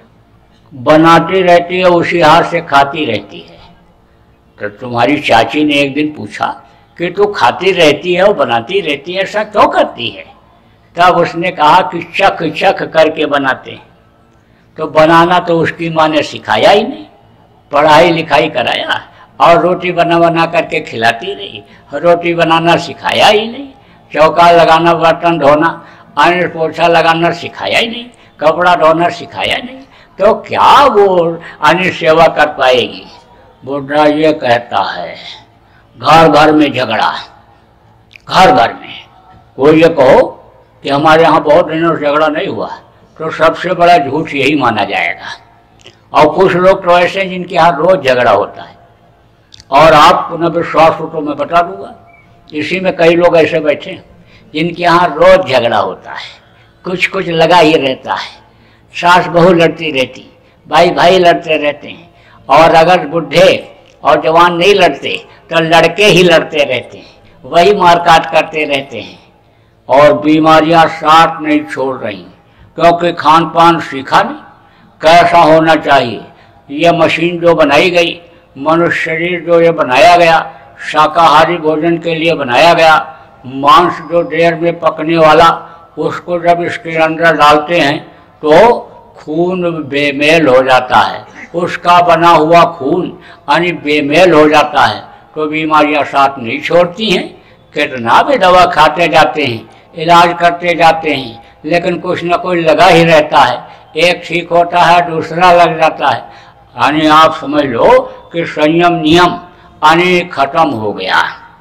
बनाती रहती है उसी हाथ से खाती रहती है। तो तुम्हारी चाची ने एक दिन पूछा कि तू खाती रहती है और बनाती रहती है, ऐसा क्यों करती है। तब उसने कहा कि चख चख करके बनाते हैं। तो बनाना तो उसकी माँ ने सिखाया ही नहीं, पढ़ाई लिखाई कराया और रोटी बना बना करके खिलाती रही, रोटी बनाना सिखाया ही नहीं, चौका लगाना, बर्तन धोना, अन्य पोछा लगाना सिखाया ही नहीं, कपड़ा धोना सिखाया नहीं, तो क्या वो अन्य सेवा कर पाएगी। बुढ़ा ये कहता है घर घर में झगड़ा, घर घर में। कोई ये कहो कि हमारे यहाँ बहुत दिनों से झगड़ा नहीं हुआ तो सबसे बड़ा झूठ यही माना जाएगा। और कुछ लोग तो ऐसे जिनके यहाँ रोज झगड़ा होता है, और आपको न विश्वास हो तो मैं बता दूंगा, इसी में कई लोग ऐसे बैठे हैं जिनके यहाँ रोज झगड़ा होता है, कुछ कुछ लगा ही रहता है, सास बहू लड़ती रहती, भाई भाई लड़ते रहते हैं, और अगर बुढ़े और जवान नहीं लड़ते तो लड़के ही लड़ते रहते हैं, वही मारकाट करते रहते हैं, और बीमारियां साथ नहीं छोड़ रही क्योंकि खान पान सीखा नहीं कैसा होना चाहिए। ये मशीन जो बनाई गई, मनुष्य शरीर जो ये बनाया गया, शाकाहारी भोजन के लिए बनाया गया, मांस जो देर में पकने वाला, उसको जब इसके अंदर डालते हैं तो खून बेमेल हो जाता है, उसका बना हुआ खून यानी बेमेल हो जाता है, तो बीमारियां साथ नहीं छोड़ती हैं। कितना भी दवा खाते जाते हैं, इलाज करते जाते हैं, लेकिन कुछ न कुछ लगा ही रहता है, एक ठीक होता है दूसरा लग जाता है। यानी आप समझ लो कि संयम नियम यानी खत्म हो गया।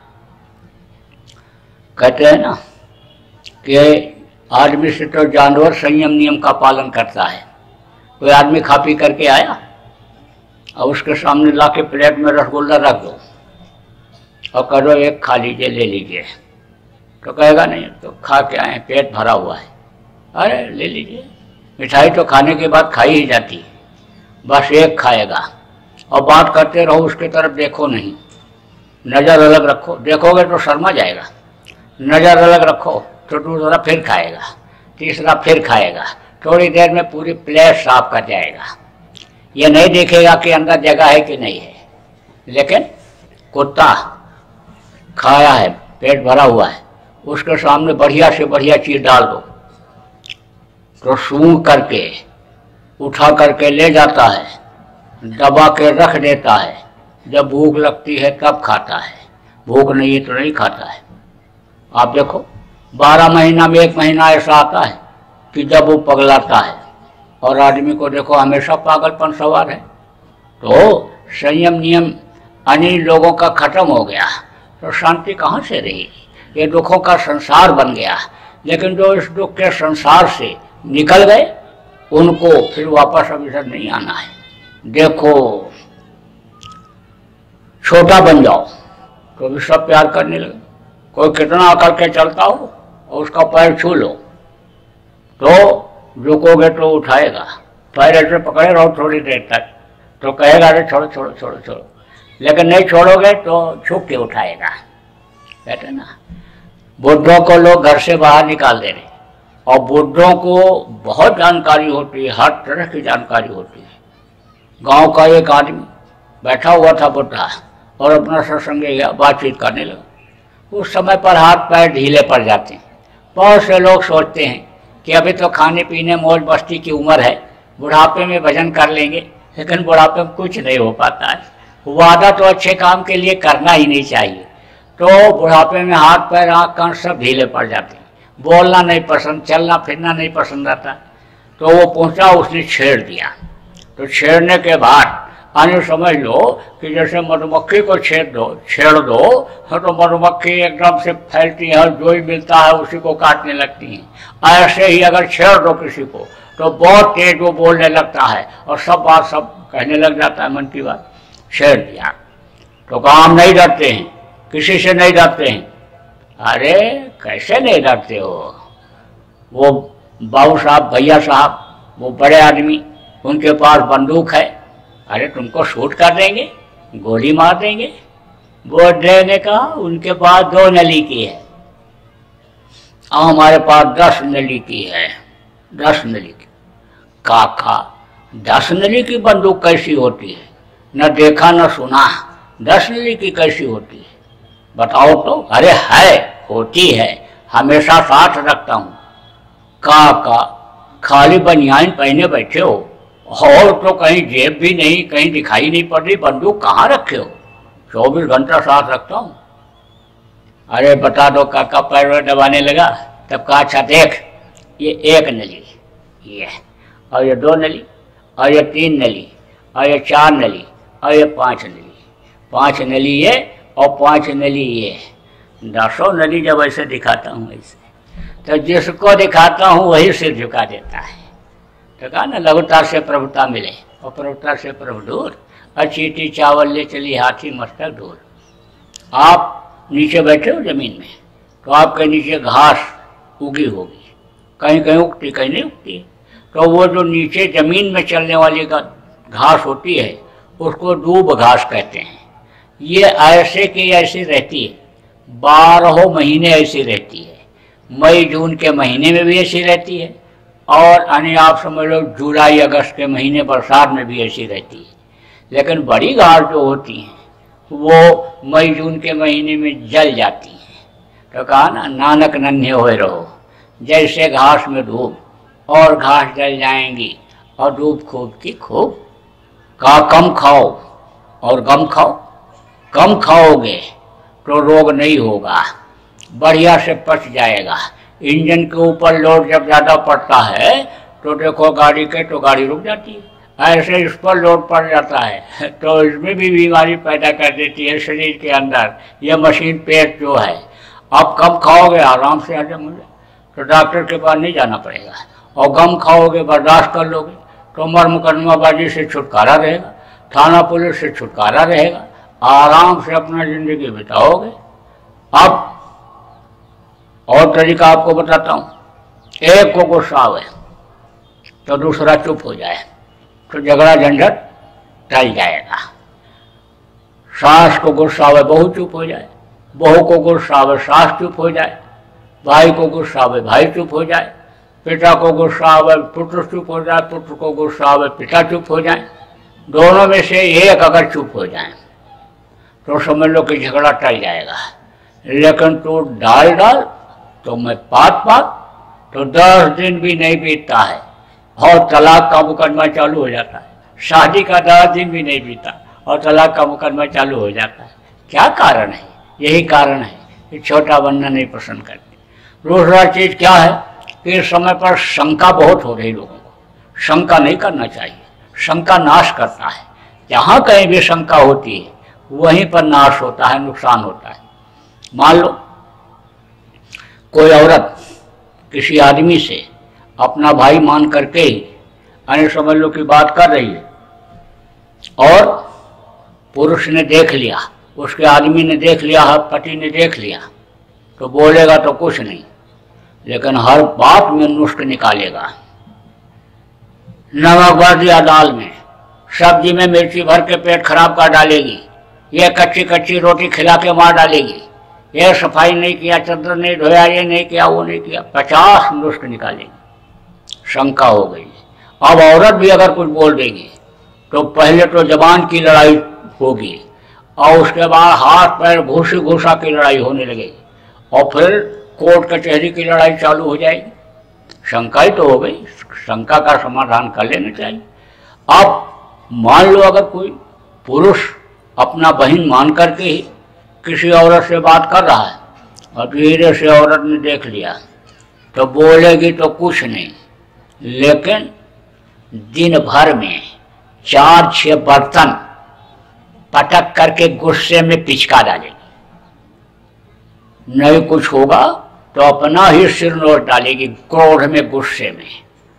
कहते हैं ना कि आदमी से तो जानवर संयम नियम का पालन करता है। कोई आदमी खा पी करके आया और उसके सामने लाके प्लेट में रसगुल्ला रख दो और कहो एक खा लीजिए, ले लीजिए, तो कहेगा नहीं, तो खा के आए, पेट भरा हुआ है, अरे ले लीजिए। मिठाई तो खाने के बाद खाई ही जाती है, बस एक खाएगा और बात करते रहो, उसके तरफ देखो नहीं, नज़र अलग रखो, देखोगे तो शर्मा जाएगा, नज़र अलग रखो तो दूसरा फिर खाएगा, तीसरा फिर खाएगा, थोड़ी देर में पूरी प्लेट साफ कर जाएगा। ये नहीं देखेगा कि अंदर जगह है कि नहीं है। लेकिन कुत्ता खाया है, पेट भरा हुआ है, उसके सामने बढ़िया से बढ़िया चीज़ डाल दो तो सूंघ करके उठा करके ले जाता है, दबा के रख देता है, जब भूख लगती है तब खाता है, भूख नहीं है तो नहीं खाता है। आप देखो बारह महीना में एक महीना ऐसा आता है कि जब वो पगलाता है, और आदमी को देखो हमेशा पागलपन सवार है। तो संयम नियम अनिल लोगों का खत्म हो गया तो शांति कहाँ से रही? ये दुखों का संसार बन गया। लेकिन जो इस दुख के संसार से निकल गए उनको फिर वापस अब इधर नहीं आना है। देखो छोटा बन जाओ तो भी सब प्यार करने लगे। कोई कितना अकड़ के चलता हो और उसका पैर छू लो तो रुकोगे तो उठाएगा, पैर ऐसे पकड़े रहो थोड़ी देर तक तो कहेगा अरे छोड़ो छोड़ो छोड़ो छोड़ो, लेकिन नहीं छोड़ोगे तो छुप के उठाएगा। कहते ना बुद्धों को लोग घर से बाहर निकाल दे रहे, और बुद्धों को बहुत जानकारी होती है, हर तरह की जानकारी होती है। गांव का एक आदमी बैठा हुआ था बुढ़ा और अपना सत्संग बातचीत करने लगा। उस समय पर हाथ पैर ढीले पड़ जाते हैं। बहुत से लोग सोचते हैं कि अभी तो खाने पीने मौज मस्ती की उम्र है, बुढ़ापे में भजन कर लेंगे, लेकिन बुढ़ापे में कुछ नहीं हो पाता है। वादा तो अच्छे काम के लिए करना ही नहीं चाहिए, तो बुढ़ापे में हाथ पैर आँख कान सब ढीले पड़ जाते हैं, बोलना नहीं पसंद, चलना फिरना नहीं पसंद आता। तो वो पहुंचा, उसने छेड़ दिया। तो छेड़ने के बाद आने समझ लो कि जैसे मधुमक्खी को छेड़ दो छेड़ दो तो मधुमक्खी एकदम से फैलती है और जो ही मिलता है उसी को काटने लगती है। ऐसे ही अगर छेड़ दो किसी को तो बहुत तेज वो बोलने लगता है और सब बात सब कहने लग जाता है, मन की बात। छेड़ दिया तो काम नहीं डरते हैं, किसी से नहीं डरते हैं। अरे कैसे नहीं डरते हो? वो बाबू साहब, भैया साहब, वो बड़े आदमी, उनके पास बंदूक है, अरे तुमको शूट कर देंगे, गोली मार देंगे। वो देने का उनके पास दो नली की है और हमारे पास दस नली की है। दस नली की काका, दस नली की बंदूक कैसी होती है? न देखा न सुना, दस नली की कैसी होती है बताओ तो? अरे है, होती है, हमेशा साथ रखता हूँ। काका खाली बनियान पहने बैठे हो और तो कहीं जेब भी नहीं, कहीं दिखाई नहीं पड़ रही, बंदूक कहाँ रखे हो? चौबीस घंटा साथ रखता हूँ। अरे बता दो काका, पैर दबाने लगा। तब कहा अच्छा देख, ये एक नली, ये और ये दो नली और ये तीन नली और ये चार नली और ये पांच नली। पांच नली ये और पांच नली ये, दसों नली जब ऐसे दिखाता हूँ ऐसे, तो जिसको दिखाता हूँ वही सिर झुका देता है। तो कहा ना लघुता से प्रभुता मिले और प्रभुता से प्रभु दूर, अचीटी चावल ले चली हाथी मस्तक दूर। आप नीचे बैठे हो जमीन में तो आपके नीचे घास उगी होगी, कहीं कहीं उगती कहीं नहीं उगती है। तो वो जो नीचे जमीन में चलने वाली घास होती है उसको दूब घास कहते हैं। ये ऐसे की ऐसी रहती है, बारह महीने ऐसी रहती है। मई जून के महीने में भी ऐसी रहती है और यानी आप समझ लो जुलाई अगस्त के महीने बरसात में भी ऐसी रहती है। लेकिन बड़ी घास जो होती हैं वो मई जून के महीने में जल जाती हैं। तो कहा ना नानक नन्हे होए रहो जैसे घास में डूब, और घास जल जाएंगी और डूब खूब की खूब। कहा कम खाओ और गम खाओ, कम खाओगे तो रोग नहीं होगा, बढ़िया से पच जाएगा। इंजन के ऊपर लोड जब ज़्यादा पड़ता है तो देखो गाड़ी के तो गाड़ी रुक जाती है, ऐसे इस पर लोड पड़ जाता है तो इसमें भी बीमारी पैदा कर देती है शरीर के अंदर। यह मशीन पेट जो है, आप कम खाओगे आराम से हजम हो जाए तो डॉक्टर के पास नहीं जाना पड़ेगा, और गम खाओगे बर्दाश्त कर लोगे तो मर मुकदमाबाजी से छुटकारा रहेगा, थाना पुलिस से छुटकारा रहेगा, आराम से अपना जिंदगी बिताओगे। अब और तरीका आपको बताता हूँ, एक को गुस्सा आवे तो दूसरा चुप हो जाए तो झगड़ा झंझट टल जाएगा। सास को गुस्सा आवे बहू चुप हो जाए, बहू को गुस्सा आवे सास चुप हो जाए, भाई को गुस्सा आवे भाई चुप हो जाए, पिता को गुस्सा आवे पुत्र चुप हो जाए, पुत्र को गुस्सा आवे पिता चुप हो जाए। दोनों में से एक अगर चुप हो जाए तो समझ लो कि झगड़ा टल जाएगा। लेकिन तो डाल डाल तो मैं पात पात तो दस दिन भी नहीं बीतता है और तलाक का मुकदमा चालू हो जाता है। शादी का दस दिन भी नहीं बीता और तलाक का मुकदमा चालू हो जाता है। क्या कारण है? यही कारण है कि छोटा बनना नहीं पसंद करते। दूसरा चीज क्या है कि इस समय पर शंका बहुत हो रही लोगों को। शंका नहीं करना चाहिए, शंका नाश करता है। जहाँ कहीं भी शंका होती है वहीं पर नाश होता है, नुकसान होता है। मान लो कोई औरत किसी आदमी से अपना भाई मान करके ही अन्य समझ लो की बात कर रही है और पुरुष ने देख लिया, उसके आदमी ने देख लिया, हर पति ने देख लिया, तो बोलेगा तो कुछ नहीं, लेकिन हर बात में नुस्ख निकालेगा। नमक भर दिया दाल में, सब्जी में मिर्ची भर के पेट खराब कर डालेगी, यह कच्ची कच्ची रोटी खिला के मार डालेगी, यह सफाई नहीं किया, चद्दर नहीं धोया, ये नहीं किया, वो नहीं किया, पचास नुस्ख निकालेगी। शंका हो गई। अब औरत भी अगर कुछ बोल देगी तो पहले तो जबान की लड़ाई होगी और उसके बाद हाथ पैर घूसी घूसा की लड़ाई होने लगेगी और फिर कोर्ट कचहरी की लड़ाई चालू हो जाएगी। शंका ही तो हो गई, शंका का समाधान कर लेना चाहिए। अब मान लो अगर कोई पुरुष अपना बहन मान करके ही किसी औरत से बात कर रहा है और धीरे से औरत ने देख लिया तो बोलेगी तो कुछ नहीं, लेकिन दिन भर में चार छह बर्तन पटक करके गुस्से में पिचका डालेगी। नहीं कुछ होगा तो अपना ही सिर नोच डालेगी क्रोध में, गुस्से में।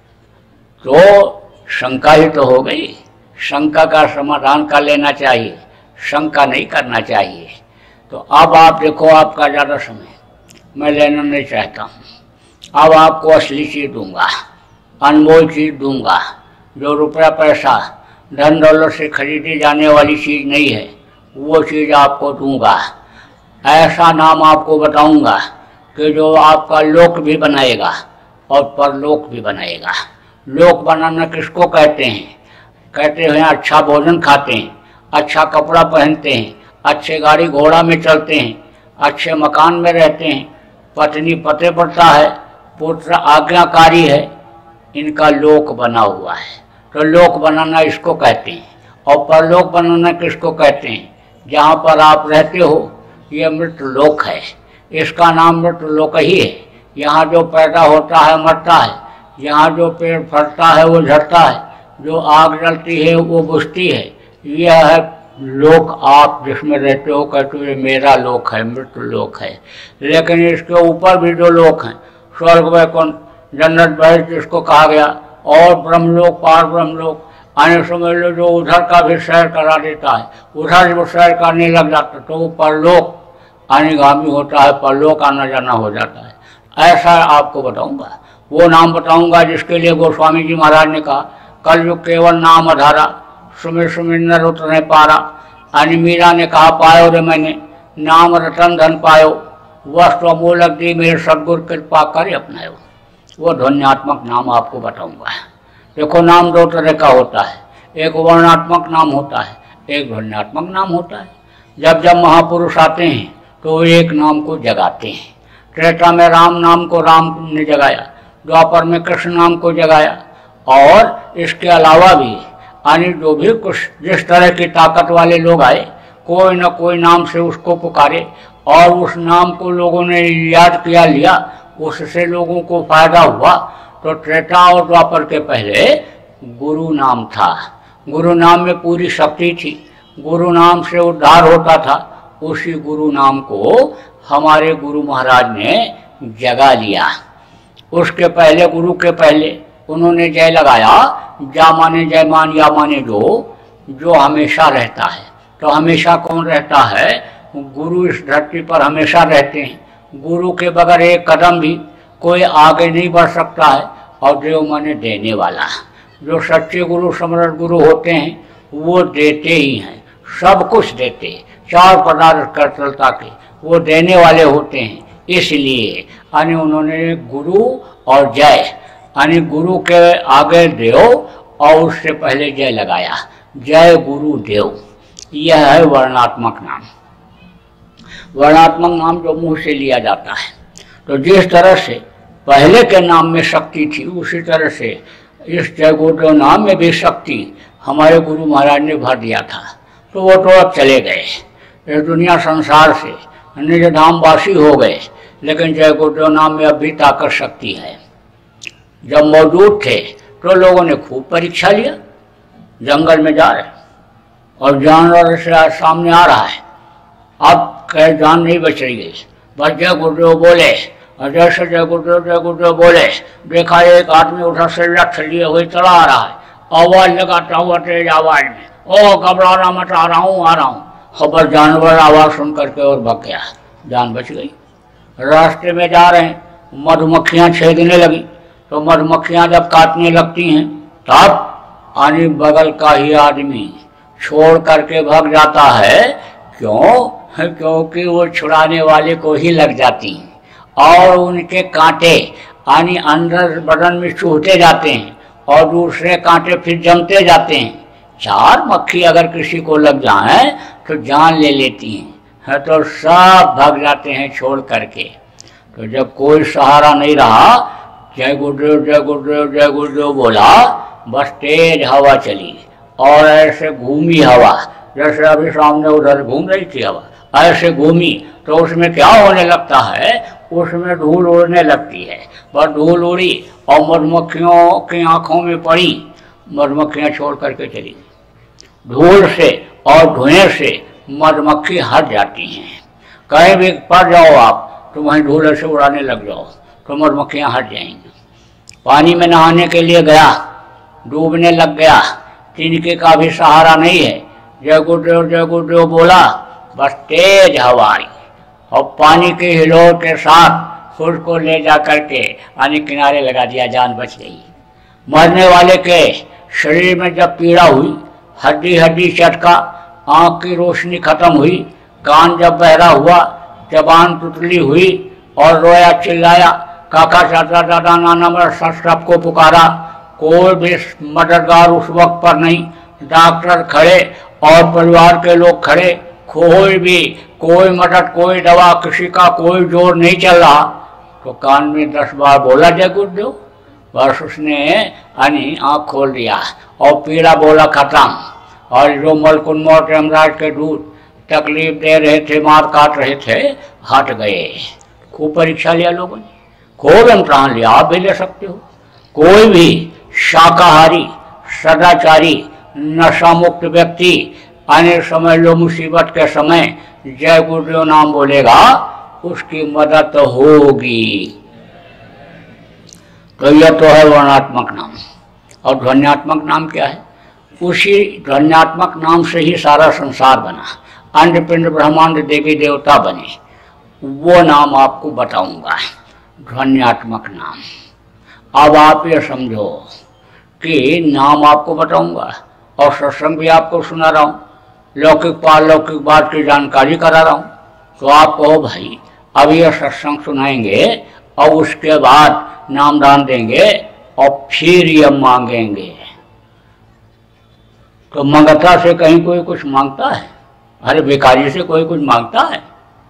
तो शंका ही तो हो गई। शंका का समाधान कर लेना चाहिए, शंका नहीं करना चाहिए। तो अब आप देखो, आपका ज़्यादा समय मैं लेना नहीं चाहता हूँ। अब आपको असली चीज़ दूंगा, अनमोल चीज़ दूंगा, जो रुपया पैसा धन दौलत से खरीदी जाने वाली चीज़ नहीं है, वो चीज़ आपको दूंगा। ऐसा नाम आपको बताऊंगा कि जो आपका लोक भी बनाएगा और परलोक भी बनाएगा। लोक बनाना किसको कहते हैं? कहते हैं अच्छा भोजन खाते हैं, अच्छा कपड़ा पहनते हैं, अच्छे गाड़ी घोड़ा में चलते हैं, अच्छे मकान में रहते हैं, पत्नी पते पड़ता है, पुत्र आज्ञाकारी है, इनका लोक बना हुआ है। तो लोक बनाना इसको कहते हैं। और परलोक बनाना किसको कहते हैं? जहाँ पर आप रहते हो ये मृत लोक है, इसका नाम मृत लोक ही है। यहाँ जो पैदा होता है मरता है, यहाँ जो पेड़ फलता है वो झड़ता है, जो आग जलती है वो बुझती है, यह है लोक आप जिसमें रहते हो कहते हो ये मेरा लोक है, मृत्यु लोक है, लेकिन इसके ऊपर भी जो लोक हैं, स्वर्ग वैकुंठ जन्नत बहस जिसको कहा गया, और ब्रह्मलोक पार ब्रह्मलोक, आने समझ लो जो उधर का भी सैर करा देता है, उधर जो सैर करने लग जाता तो वो परलोक आनेगामी होता है, परलोक आना जाना हो जाता है। ऐसा आपको बताऊंगा, वो नाम बताऊंगा जिसके लिए गोस्वामी जी महाराज ने कहा कलयुग केवल नाम आधारा, सुमिर सुमिर नर उतर पारा। अनि मीरा ने कहा पायो रे मैंने नाम रतन धन पायो, वस्तु अमूलक दी मेरे सदगुर कृपा कर अपनायो। वो ध्वन्यात्मक नाम आपको बताऊंगा। देखो नाम दो तरह का होता है, एक वर्णात्मक नाम होता है, एक ध्वन्यात्मक नाम होता है। जब जब महापुरुष आते हैं तो एक नाम को जगाते हैं। त्रेता में राम नाम को राम ने जगाया, द्वापर में कृष्ण नाम को जगाया, और इसके अलावा भी यानी जो भी कुछ जिस तरह की ताकत वाले लोग आए कोई न कोई नाम से उसको पुकारे, और उस नाम को लोगों ने याद किया लिया, उससे लोगों को फायदा हुआ। तो त्रेता और द्वापर के पहले गुरु नाम था, गुरु नाम में पूरी शक्ति थी, गुरु नाम से उद्धार होता था। उसी गुरु नाम को हमारे गुरु महाराज ने जगा लिया। उसके पहले गुरु के पहले उन्होंने जय लगाया, जा माने जय मान या माने जो जो हमेशा रहता है। तो हमेशा कौन रहता है? गुरु इस धरती पर हमेशा रहते हैं। गुरु के बगैर एक कदम भी कोई आगे नहीं बढ़ सकता है। और देव माने देने वाला, जो सच्चे गुरु समर्थ गुरु होते हैं वो देते ही हैं, सब कुछ देते, चार पदार्थ कर्तलता के वो देने वाले होते हैं। इसलिए यानी उन्होंने गुरु और जय यानी गुरु के आगे देव और उससे पहले जय लगाया, जय गुरु देव। यह है वर्णात्मक नाम। वर्णात्मक नाम जो मुंह से लिया जाता है। तो जिस तरह से पहले के नाम में शक्ति थी, उसी तरह से इस जय गुरुदेव नाम में भी शक्ति हमारे गुरु महाराज ने भर दिया था। तो वो तो अब चले गए इस दुनिया संसार से, निज धामवासी हो गए, लेकिन जय गुरुदेव नाम में अब भी ताकत शक्ति है। जब मौजूद थे तो लोगों ने खूब परीक्षा लिया, जंगल में जा रहे और जानवर से सामने आ रहा है, अब कह जान नहीं बच रही है, बस जय गुरुदेव बोले, और जैसे जय गुरुदेव जय गुरुदेव बोले, देखा एक आदमी उधर से लक्ष्य लिए हुए चला आ रहा है, आवाज लगाता हुआ तेज आवाज में, ओ घबराना मत, आ रहा हूँ आ रहा हूँ। खबर जानवर आवाज सुन करके और भाग गया, जान बच गई। रास्ते में जा रहे हैं, मधुमक्खियां छेदने लगी, तो मधुमक्खियां जब काटने लगती हैं तब आनी बगल का ही आदमी छोड़ करके भाग जाता है। क्यों? क्योंकि वो छुड़ाने वाले को ही लग जाती हैं और उनके कांटे आनी अंदर बदन में चूहते जाते हैं और दूसरे कांटे फिर जमते जाते हैं। चार मक्खी अगर किसी को लग जाए तो जान ले लेती हैं, है तो सब भाग जाते हैं छोड़ करके। तो जब कोई सहारा नहीं रहा, जय गुरुदेव जय गुरुदेव जय गुरुदेव बोला, बस तेज हवा चली और ऐसे घूमी हवा, जैसे अभी सामने उधर घूम रही थी हवा, ऐसे घूमी तो उसमें क्या होने लगता है, उसमें धूल उड़ने लगती है। बस धूल उड़ी और मधुमक्खियों की आंखों में पड़ी, मधुमक्खियां छोड़ करके चली। धूल से और धुएं से मधुमक्खी हट जाती हैं। कहीं भी पड़ जाओ आप तो वहीं धूल से उड़ाने लग जाओ तो मधुमक्खियां हट जाएंगी। पानी में नहाने के लिए गया, डूबने लग गया, तिनके का भी सहारा नहीं है, जय गुरुदेव जय गुरुदेव बोला, बस तेज हवा आई और पानी के हिलोर के साथ खुद को ले जा करके पानी किनारे लगा दिया, जान बच गई। मरने वाले के शरीर में जब पीड़ा हुई, हड्डी हड्डी चटका, आंख की रोशनी खत्म हुई, कान जब बहरा हुआ, जबान टुटली हुई और रोया चिल्लाया, काका चाचा दादा नाना मर सबको पुकारा, कोई भी मददगार उस वक्त पर नहीं। डॉक्टर खड़े और परिवार के लोग खड़े, कोई भी कोई मदद कोई दवा, किसी का कोई जोर नहीं चल रहा। तो कान में दस बार बोला जय गुरुदेव, बस उसने यानी आँख खोल दिया और पीड़ा बोला खत्म। और जो मलकुन मौत यमराज के दूत तकलीफ दे रहे थे, मार काट रहे थे, हट गए। खूब परीक्षा लिया लोगों ने, खूब इम्तहान लिया, आप भी ले सकते हो। कोई भी शाकाहारी, सदाचारी, नशा मुक्त व्यक्ति आने समय लो मुसीबत के समय जय गुरुदेव नाम बोलेगा उसकी मदद होगी। तो यह तो है वर्णात्मक नाम। और ध्वन्यात्मक नाम क्या है? उसी ध्वन्यात्मक नाम से ही सारा संसार बना, अंड पिंड ब्रह्मांड देवी देवता बने। वो नाम आपको बताऊंगा, ध्वन्यात्मक नाम। अब आप ये समझो कि नाम आपको बताऊंगा और सत्संग भी आपको सुना रहा हूँ, लौकिक पारलौकिक बात की जानकारी करा रहा हूँ। तो आप कहो भाई अब यह सत्संग सुनाएंगे और उसके बाद नामदान देंगे और फिर ये मांगेंगे, तो मंगता से कहीं कोई कुछ मांगता है? अरे भिखारी से कोई कुछ मांगता है?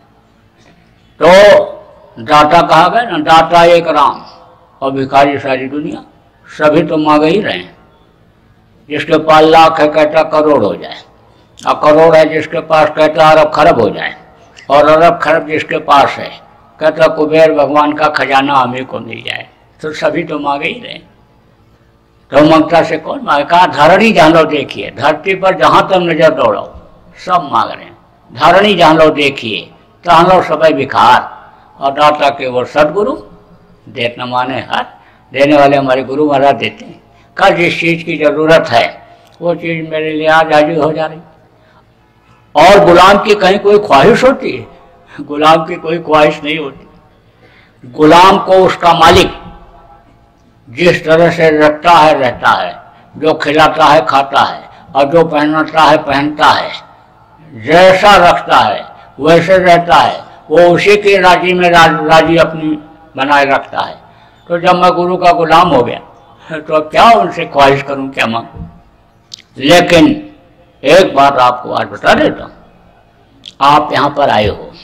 तो दाता कहा गया ना, दाता एक राम और भिखारी सारी दुनिया। सभी तो मांग ही रहे हैं। जिसके पास लाख है कहता करोड़ हो जाए, और करोड़ है जिसके पास कहता अरब खरब हो जाए, और अरब खरब जिसके पास है कहता कुबेर भगवान का खजाना हमें को मिल जाए। तो सभी तो मांगे ही रहे। तो मांगता से कौन मांगे? कहा धरणी जान लो देखिए, धरती पर जहां तक नजर दौड़ाओ सब मांग रहे हैं। धरणी जान लो देखिए, तहां लो सब भिखार, और दाता के वो सदगुरु देत न माने हाथ। देने वाले हमारे गुरु महाराज देते हैं। कहा जिस चीज की जरूरत है वो चीज मेरे लिए आज हाजिर हो जा रही। और गुलाम की कहीं कोई ख्वाहिश होती है? गुलाम की कोई ख्वाहिश नहीं होती। गुलाम को उसका मालिक जिस तरह से रखता है रहता है, जो खिलाता है खाता है, और जो पहनाता है पहनता है, जैसा रखता है वैसे रहता है, वो उसी के राजी में राज, राजी अपनी बनाए रखता है। तो जब मैं गुरु का गुलाम हो गया तो क्या उनसे ख्वाहिश करूं, क्या मांगूं? लेकिन एक बात आपको आज बता देता हूं, आप यहां पर आए हो,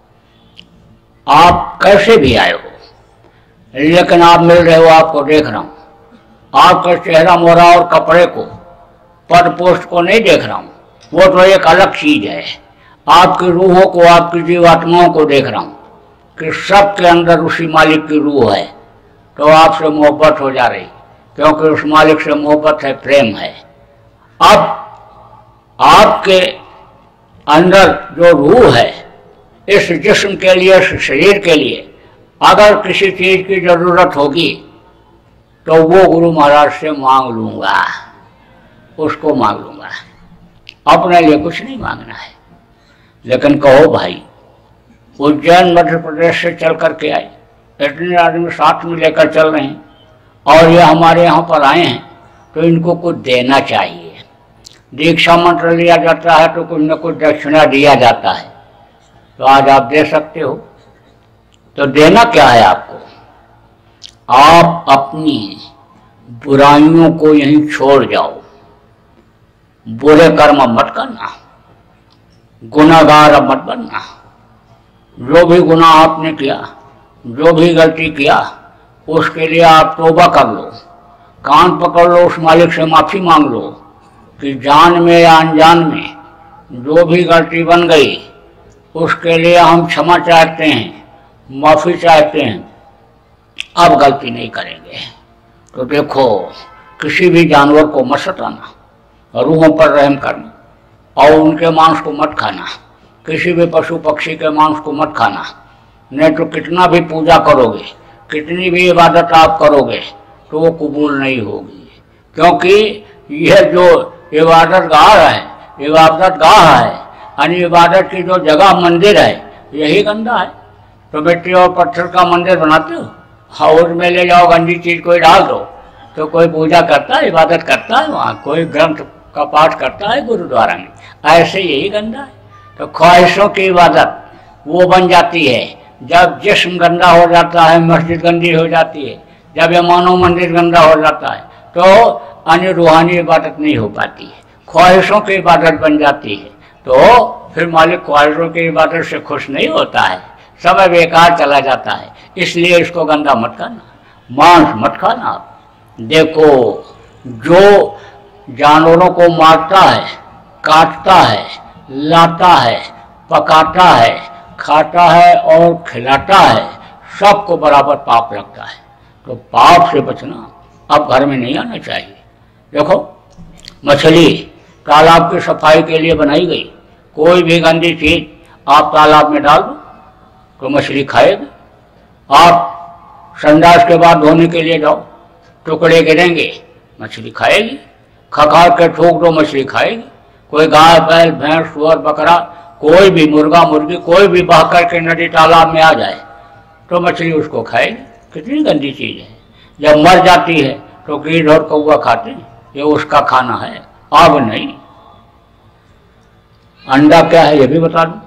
आप कैसे भी आए हो, लेकिन आप मिल रहे हो, आपको देख रहा हूं। आपका चेहरा मोहरा और कपड़े को, पद पोस्ट को नहीं देख रहा हूं, वो तो एक अलग चीज है। आपकी रूहों को, आपकी जीवात्माओं को देख रहा हूं कि सबके अंदर उसी मालिक की रूह है। तो आपसे मोहब्बत हो जा रही, क्योंकि उस मालिक से मोहब्बत है, प्रेम है। अब आपके अंदर जो रूह है, इस जिस्म के लिए, इस शरीर के लिए अगर किसी चीज की जरूरत होगी तो वो गुरु महाराज से मांग लूंगा, उसको मांग लूंगा। अपने लिए कुछ नहीं मांगना है। लेकिन कहो भाई उज्जैन मध्य प्रदेश से चल करके आए, इतने आदमी साथ में लेकर चल रहे हैं और ये हमारे यहाँ पर आए हैं, तो इनको कुछ देना चाहिए। दीक्षा मंत्र लिया जाता है तो कुछ न कुछ दक्षिणा दिया जाता है। तो आज आप दे सकते हो। तो देना क्या है आपको? आप अपनी बुराइयों को यहीं छोड़ जाओ, बुरे कर्म मत करना, गुनाहगार मत बनना। जो भी गुनाह आपने किया, जो भी गलती किया, उसके लिए आप तौबा कर लो, कान पकड़ लो, उस मालिक से माफी मांग लो कि जान में या अनजान में जो भी गलती बन गई उसके लिए हम क्षमा चाहते हैं, माफी चाहते हैं, अब गलती नहीं करेंगे। तो देखो, किसी भी जानवर को मत सताना, रूहों पर रहम करना और उनके मांस को मत खाना, किसी भी पशु पक्षी के मांस को मत खाना। नहीं तो कितना भी पूजा करोगे, कितनी भी इबादत आप करोगे तो वो कबूल नहीं होगी, क्योंकि यह जो इबादत गाह है, इबादत गाह है, यानी इबादत की जो जगह मंदिर है, यही गंदा है। तो मिट्टी और पत्थर का मंदिर बनाते हो, हाउस में ले जाओ, गंदी चीज कोई डाल दो, तो कोई पूजा करता है, इबादत करता है, वहाँ कोई ग्रंथ का पाठ करता है गुरुद्वारा में, ऐसे यही गंदा है। तो ख्वाहिशों की इबादत वो बन जाती है जब जिस्म गंदा हो जाता है, मस्जिद गंदी हो जाती है, जब ये मानव मंदिर गंदा हो जाता है तो अन्य रूहानी इबादत नहीं हो पाती है, ख्वाहिशों की इबादत बन जाती है। तो फिर मालिक ख्वाहिशों की इबादत से खुश नहीं होता है, समय बेकार चला जाता है। इसलिए इसको गंदा मत करना, मांस मत खाना। आप देखो, जो जानवरों को मारता है, काटता है, लाता है, पकाता है, खाता है और खिलाता है, सबको बराबर पाप लगता है। तो पाप से बचना अब घर में नहीं आना चाहिए। देखो, मछली तालाब की सफाई के लिए बनाई गई। कोई भी गंदी चीज आप तालाब में डाल दो तो मछली खाएगी। आप संडास के बाद धोने के लिए जाओ, टुकड़े गिरेंगे, मछली खाएगी। खखार के ठोक दो, मछली खाएगी। कोई गाय बैल भैंस सुअर बकरा, कोई भी मुर्गा मुर्गी, कोई भी बह करके नदी तालाब में आ जाए तो मछली उसको खाएगी। कितनी गंदी चीज है। जब मर जाती है तो कीट और कौवा खाते हैं, ये उसका खाना है, अब नहीं। अंडा क्या है ये भी बता दूं।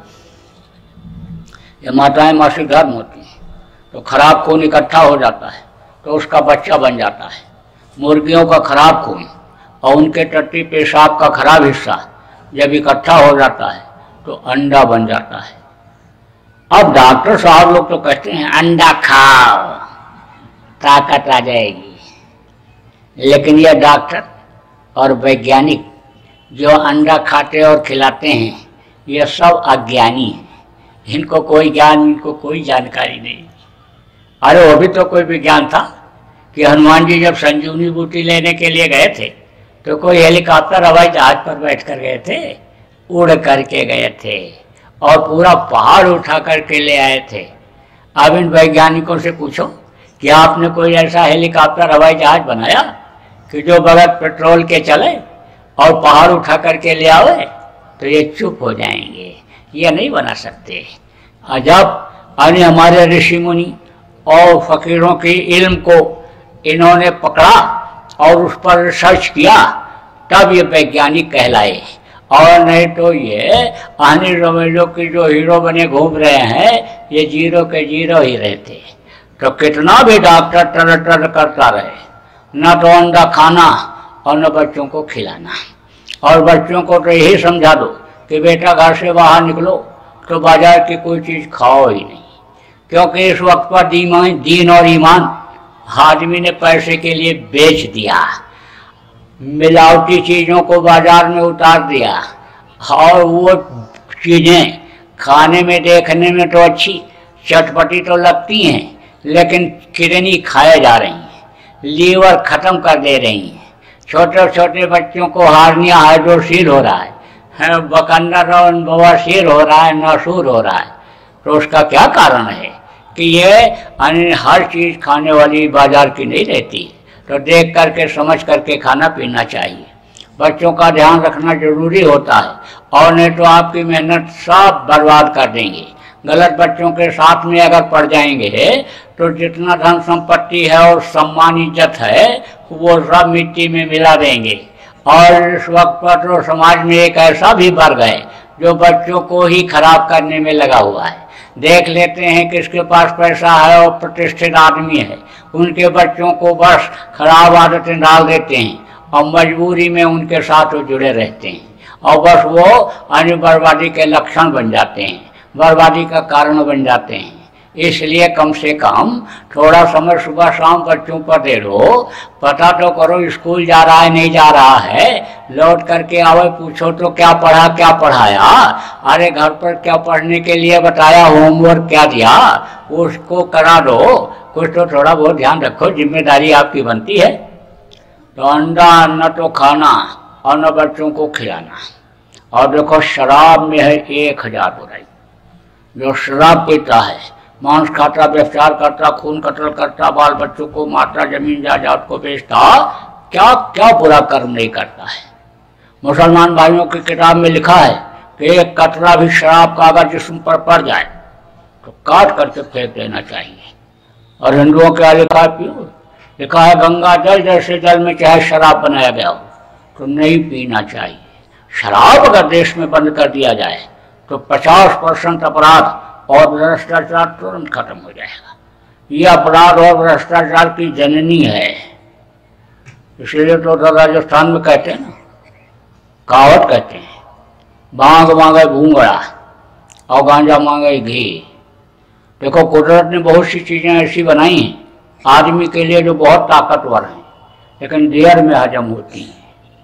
ये माताएं मासिक धर्म होती हैं तो खराब खून इकट्ठा हो जाता है तो उसका बच्चा बन जाता है। मुर्गियों का खराब खून और उनके टट्टी पेशाब का खराब हिस्सा जब इकट्ठा हो जाता है तो अंडा बन जाता है। अब डॉक्टर साहब लोग तो कहते हैं अंडा खाओ ताकत आ जाएगी, लेकिन यह डॉक्टर और वैज्ञानिक जो अंडा खाते और खिलाते हैं ये सब अज्ञानी हैं। इनको कोई ज्ञान, इनको कोई जानकारी नहीं। अरे वो भी तो कोई विज्ञान था कि हनुमान जी जब संजीवनी बूटी लेने के लिए गए थे तो कोई हेलीकॉप्टर हवाई जहाज पर बैठ कर गए थे, उड़ करके गए थे और पूरा पहाड़ उठा करके ले आए थे। अब इन वैज्ञानिकों से पूछो कि आपने कोई ऐसा हेलीकॉप्टर हवाई जहाज बनाया कि जो बगैर पेट्रोल के चले और पहाड़ उठा करके ले आवे, तो ये चुप हो जाएंगे, ये नहीं बना सकते। जब अने हमारे ऋषि मुनि और फकीरों की इल्म को इन्होंने पकड़ा और उस पर रिसर्च किया तब ये वैज्ञानिक कहलाए, और नहीं तो ये अनिल रमेलो की जो हीरो बने घूम रहे हैं ये जीरो के जीरो ही रहते। तो कितना भी डॉक्टर टर टर करता रहे, न तो अंडा खाना और न बच्चों को खिलाना। और बच्चों को तो यही समझा दो कि बेटा घर से बाहर निकलो तो बाजार की कोई चीज़ खाओ ही नहीं, क्योंकि इस वक्त पर दीन दीन और ईमान आदमी ने पैसे के लिए बेच दिया, मिलावटी चीज़ों को बाजार में उतार दिया। और वो चीज़ें खाने में देखने में तो अच्छी चटपटी तो लगती हैं, लेकिन किडनी खाए जा रही हैं, लीवर ख़त्म कर दे रही हैं। छोटे छोटे बच्चों को हार्निया हाइड्रोसील हो रहा है, बकंदर और बवासीर हो रहा है, नासूर हो रहा है। तो उसका क्या कारण है कि ये हर चीज़ खाने वाली बाजार की नहीं रहती। तो देख करके समझ करके खाना पीना चाहिए। बच्चों का ध्यान रखना जरूरी होता है, और नहीं तो आपकी मेहनत सब बर्बाद कर देंगे। गलत बच्चों के साथ में अगर पड़ जाएंगे तो जितना धन संपत्ति है और सम्मान इज्जत है वो सब मिट्टी में मिला देंगे। और इस वक्त पर तो समाज में एक ऐसा भी वर्ग है जो बच्चों को ही खराब करने में लगा हुआ है। देख लेते हैं किसके पास पैसा है और प्रतिष्ठित आदमी है, उनके बच्चों को बस खराब आदतें डाल देते हैं और मजबूरी में उनके साथ वो जुड़े रहते हैं, और बस वो अन्य बर्बादी के लक्षण बन जाते हैं, बर्बादी का कारण बन जाते हैं। इसलिए कम से कम थोड़ा समय सुबह शाम बच्चों पर दे दो, पता तो करो स्कूल जा रहा है नहीं जा रहा है, लौट करके आवे पूछो तो क्या पढ़ा क्या पढ़ाया, अरे घर पर क्या पढ़ने के लिए बताया, होमवर्क क्या दिया, उसको करा दो। कुछ तो थोड़ा बहुत ध्यान रखो, जिम्मेदारी आपकी बनती है। तो अंडा न तो खाना और न बच्चों को खिलाना। और देखो शराब में है एक हजार बुराई। जो शराब पीता है, मांस खाता, व्यभिचार करता, खून कत्ल करता, बाल बच्चों को मारता, जमीन जायदाद को बेचता, क्या क्या बुरा कर्म नहीं करता है। मुसलमान भाइयों की किताब में लिखा है कि एक कतरा भी शराब का अगर जिस्म पर पड़ जाए तो काट करके फेंक देना चाहिए। और हिंदुओं के यहाँ लिखा है पियो, लिखा है गंगा जल जैसे जल में चाहे शराब बनाया गया हो तो नहीं पीना चाहिए। शराब अगर देश में बंद कर दिया जाए तो पचास परसेंट अपराध और भ्रष्टाचार तुरंत खत्म हो जाएगा। ये अपराध और भ्रष्टाचार की जननी है। इसलिए तो राजस्थान में कहते हैं ना, कहावत कहते हैं, भांग मांगे भूंगड़ा और गांजा मांगे घी। देखो कुदरत ने बहुत सी चीजें ऐसी बनाई हैं आदमी के लिए जो बहुत ताकतवर हैं, लेकिन देर में हजम होती हैं,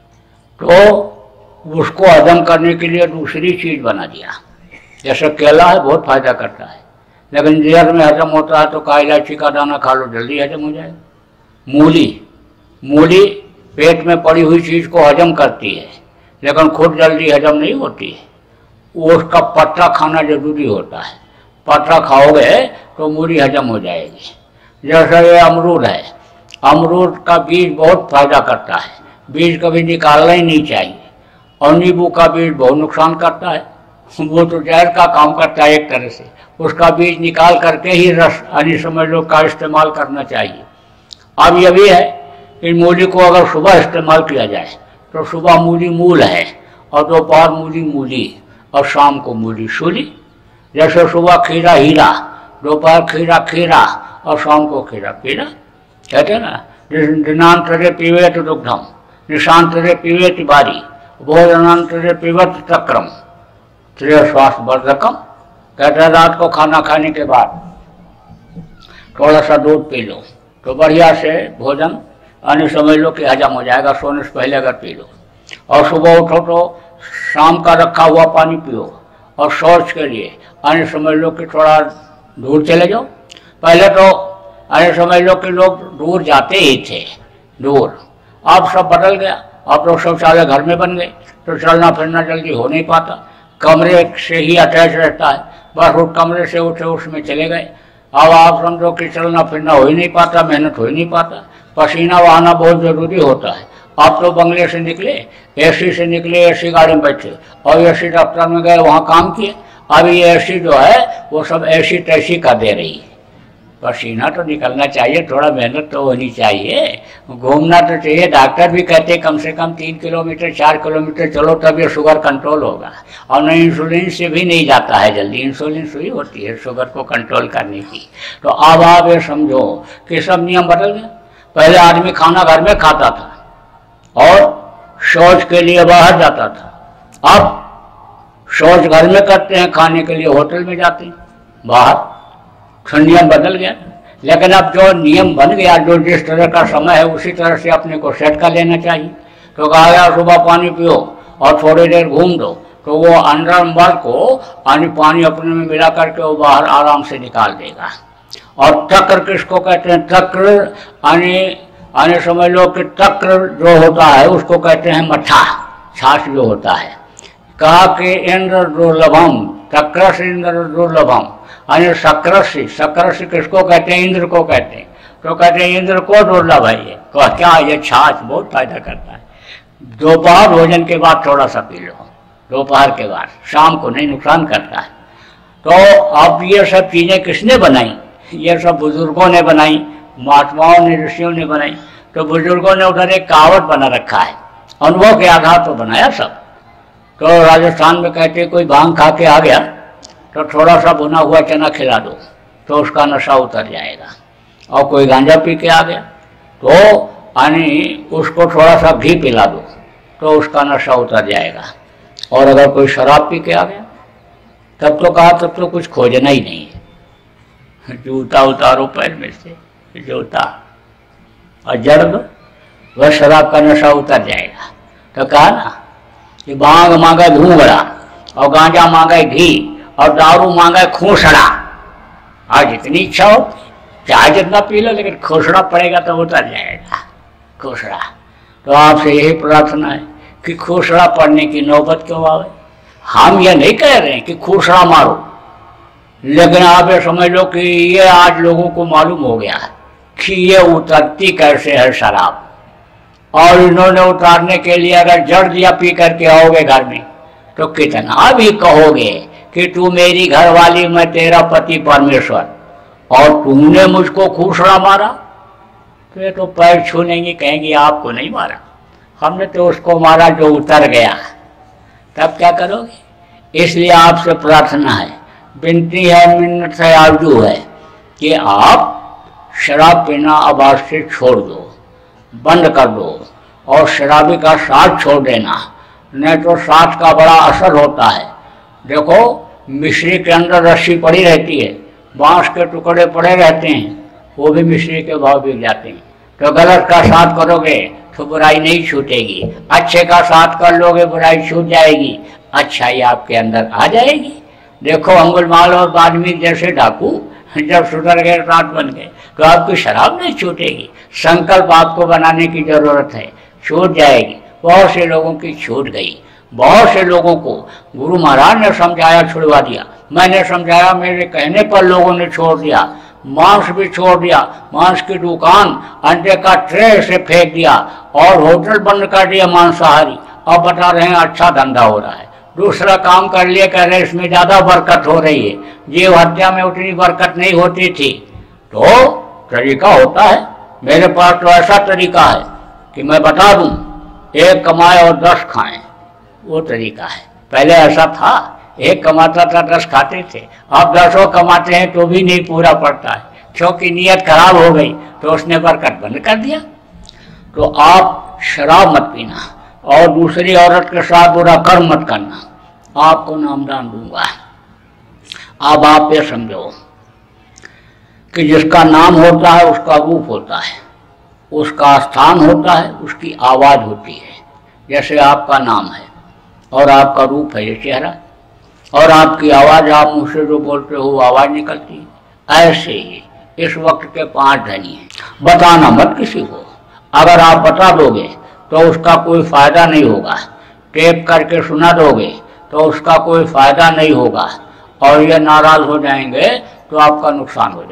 तो उसको हजम करने के लिए दूसरी चीज बना दिया। जैसे केला है, बहुत फायदा करता है, लेकिन देर में हजम होता है, तो का इलायची का दाना खा लो, जल्दी हजम हो जाएगा। मूली मूली पेट में पड़ी हुई चीज को हजम करती है, लेकिन खुद जल्दी हजम नहीं होती है, वो उसका पत्ता खाना जरूरी होता है। पत्ता खाओगे तो मूढ़ी हजम हो जाएगी। जैसे ये अमरूद है, अमरूद का बीज बहुत फायदा करता है, बीज कभी निकालना ही नहीं चाहिए। और नींबू का बीज बहुत नुकसान करता है, वो तो जहर का काम करता है एक तरह से, उसका बीज निकाल करके ही रस यानी समझ लो का इस्तेमाल करना चाहिए। अब ये भी है कि मूली को अगर सुबह इस्तेमाल किया जाए तो सुबह मूली मूल है और दोपहर मूली मूली और शाम को मूली शूली। जैसे सुबह खीरा हीरा, दोपहर खीरा खीरा और शाम को खीरा पीरा। कहते हैं ना, दिनांतरे पीवेत दुग्धम निशांतरे पीवेत बारी भोजनांतरे पीवत चक्रम त्रिय स्वास्थ्य वर्धकम। कहते हैं रात को खाना खाने के बाद थोड़ा सा दूध पी लो तो बढ़िया से भोजन यानी समझ लो कि हजम हो जाएगा, सोने से पहले अगर पी लो। और सुबह उठो तो शाम का रखा हुआ पानी पियो। और शौच के लिए यानी समझ लो कि थोड़ा दूर चले जाओ। पहले तो यानी समझ लो कि लोग दूर जाते ही थे, दूर। अब सब बदल गया, अब तो शौचालय घर में बन गए तो चलना फिरना जल्दी हो नहीं पाता, कमरे से ही अटैच रहता है, बस उस कमरे से उठे उसमें चले गए। अब आप समझो कि चलना फिरना हो ही नहीं पाता, मेहनत हो ही नहीं पाता, पसीना बहाना बहुत जरूरी होता है। आप तो बंगले से निकले, एसी से निकले, एसी गाड़ी में बैठे और एसी दफ्तर में गए, वहाँ काम किए। अब ये एसी जो है वो सब ऐसी तैसी का दे रही है। पसीना तो निकलना चाहिए, थोड़ा मेहनत तो होनी चाहिए, घूमना तो चाहिए। डॉक्टर भी कहते हैं कम से कम तीन किलोमीटर चार किलोमीटर चलो तब ये शुगर कंट्रोल होगा। और नहीं इंसुलिन से भी नहीं जाता है जल्दी, इंसुलिन सुई होती है शुगर को कंट्रोल करने की। तो अब आप ये समझो कि सब नियम बदल गए। पहले आदमी खाना घर में खाता था और शौच के लिए बाहर जाता था। अब शौच घर में करते हैं, खाने के लिए होटल में जाते हैं बाहर। नियम बदल गया, लेकिन अब जो नियम बन गया, जो जिस तरह का समय है उसी तरह से अपने को सेट कर लेना चाहिए। तो कहा गया सुबह पानी पियो और थोड़ी देर घूम दो तो वो अंडर मल को यानी पानी अपने में मिला करके वो बाहर आराम से निकाल देगा। और चक्र किसको कहते हैं? चक्र यानी यानी समझ लो कि चक्र जो होता है उसको कहते हैं मठा, छाछ जो होता है। कहा कि इंद्र दुर्लभम चक्र से इंद्र दुर्लभम यानी शक्रसी, शक्रसी किसको कहते हैं? इंद्र को कहते हैं। तो कहते हैं इंद्र को दुर्लभ है ये। तो क्या ये छाछ बहुत फायदा करता है। दोपहर भोजन के बाद थोड़ा सा पी लो, दोपहर के बाद, शाम को नहीं, नुकसान करता है। तो अब ये सब चीजें किसने बनाई? ये सब बुजुर्गों ने बनाई, महात्माओं ने, ऋषियों ने बनाई। तो बुजुर्गों ने उधर एक कहावत बना रखा है, अनुभव के आधार पर बनाया सब। तो राजस्थान में कहते कोई भांग खा के आ गया तो थोड़ा सा भुना हुआ चना खिला दो तो उसका नशा उतर जाएगा। और कोई गांजा पी के आ गया तो यानी उसको थोड़ा सा घी पिला दो तो उसका नशा उतर जाएगा। और अगर कोई शराब पी के आ गया तब तो कहा तब तो कुछ खोजना ही नहीं है, जूता उतारो पैर में से, जूता और जड़ दो, वह शराब का नशा उतर जाएगा। तो कहा ना कि भांग मांगा घूंघरा और गांजा मांगा घी और दारू मांगा खूसड़ा। आज जितनी इच्छा हो चाहे जितना पी लो, लेकिन खूसड़ा पड़ेगा तो उतर जाएगा खूसड़ा। तो आपसे यही प्रार्थना है कि खूसड़ा पड़ने की नौबत क्यों आवे। हम ये नहीं कह रहे हैं कि खूसड़ा मारो, लेकिन आप ये समझ लो कि ये आज लोगों को मालूम हो गया कि ये उतरती कैसे है शराब। और इन्होंने उतारने के लिए अगर जड़ दिया पी करके आओगे घर में तो कितना भी कहोगे कि तू मेरी घरवाली, मैं तेरा पति परमेश्वर, और तुमने मुझको खूसड़ा मारा, तो ये तो पैर छू लेंगे, कहेंगे आपको नहीं मारा, हमने तो उसको मारा जो उतर गया। तब क्या करोगे? इसलिए आपसे प्रार्थना है, विनती है, मिन्नत है, आरजू है कि आप शराब पीना अब आज से छोड़ दो, बंद कर दो। और शराबी का साथ छोड़ देना, नहीं तो साथ का बड़ा असर होता है। देखो मिश्री के अंदर रस्सी पड़ी रहती है, बांस के टुकड़े पड़े रहते हैं, वो भी मिश्री के भाव बिक जाते हैं। तो गलत का साथ करोगे तो बुराई नहीं छूटेगी, अच्छे का साथ कर लोगे बुराई छूट जाएगी, अच्छाई आपके अंदर आ जाएगी। देखो अंगुलमाल और बाल्मीकि जैसे डाकू जब सुधर गए, रात बन गए, तो आपकी शराब नहीं छूटेगी। संकल्प आपको बनाने की जरूरत है, छूट जाएगी। बहुत से लोगों की छूट गई। बहुत से लोगों को गुरु महाराज ने समझाया, छुड़वा दिया। मैंने समझाया, मेरे कहने पर लोगों ने छोड़ दिया। मांस भी छोड़ दिया, मांस की दुकान, अंडे का ट्रे से फेंक दिया और होटल बंद कर दिया मांसाहारी। अब बता रहे हैं अच्छा धंधा हो रहा है। दूसरा काम कर लिए, कह रहे इसमें ज्यादा बरकत हो रही है, जीव हत्या में उतनी बरकत नहीं होती थी। तो तरीका होता है, मेरे पास तो ऐसा तरीका है कि मैं बता दूं, एक कमाए और दस खाएं, वो तरीका है। पहले ऐसा था, एक कमाता था दस खाते थे, अब दसों कमाते हैं तो भी नहीं पूरा पड़ता है, क्योंकि नीयत खराब हो गई तो उसने बरकत बंद कर दिया। तो आप शराब मत पीना और दूसरी औरत के साथ बुरा कर्म मत करना, आपको नामदान दूंगा। अब आप ये समझो कि जिसका नाम होता है उसका रूप होता है, उसका स्थान होता है, उसकी आवाज़ होती है। जैसे आपका नाम है और आपका रूप है ये चेहरा, और आपकी आवाज़, आप मुझसे जो बोलते हो आवाज़ निकलती है। ऐसे ही इस वक्त के पांच धनी हैं, बताना मत किसी को। अगर आप बता दोगे तो उसका कोई फायदा नहीं होगा, टेप करके सुना दोगे तो उसका कोई फायदा नहीं होगा, और ये नाराज हो जाएंगे तो आपका नुकसान हो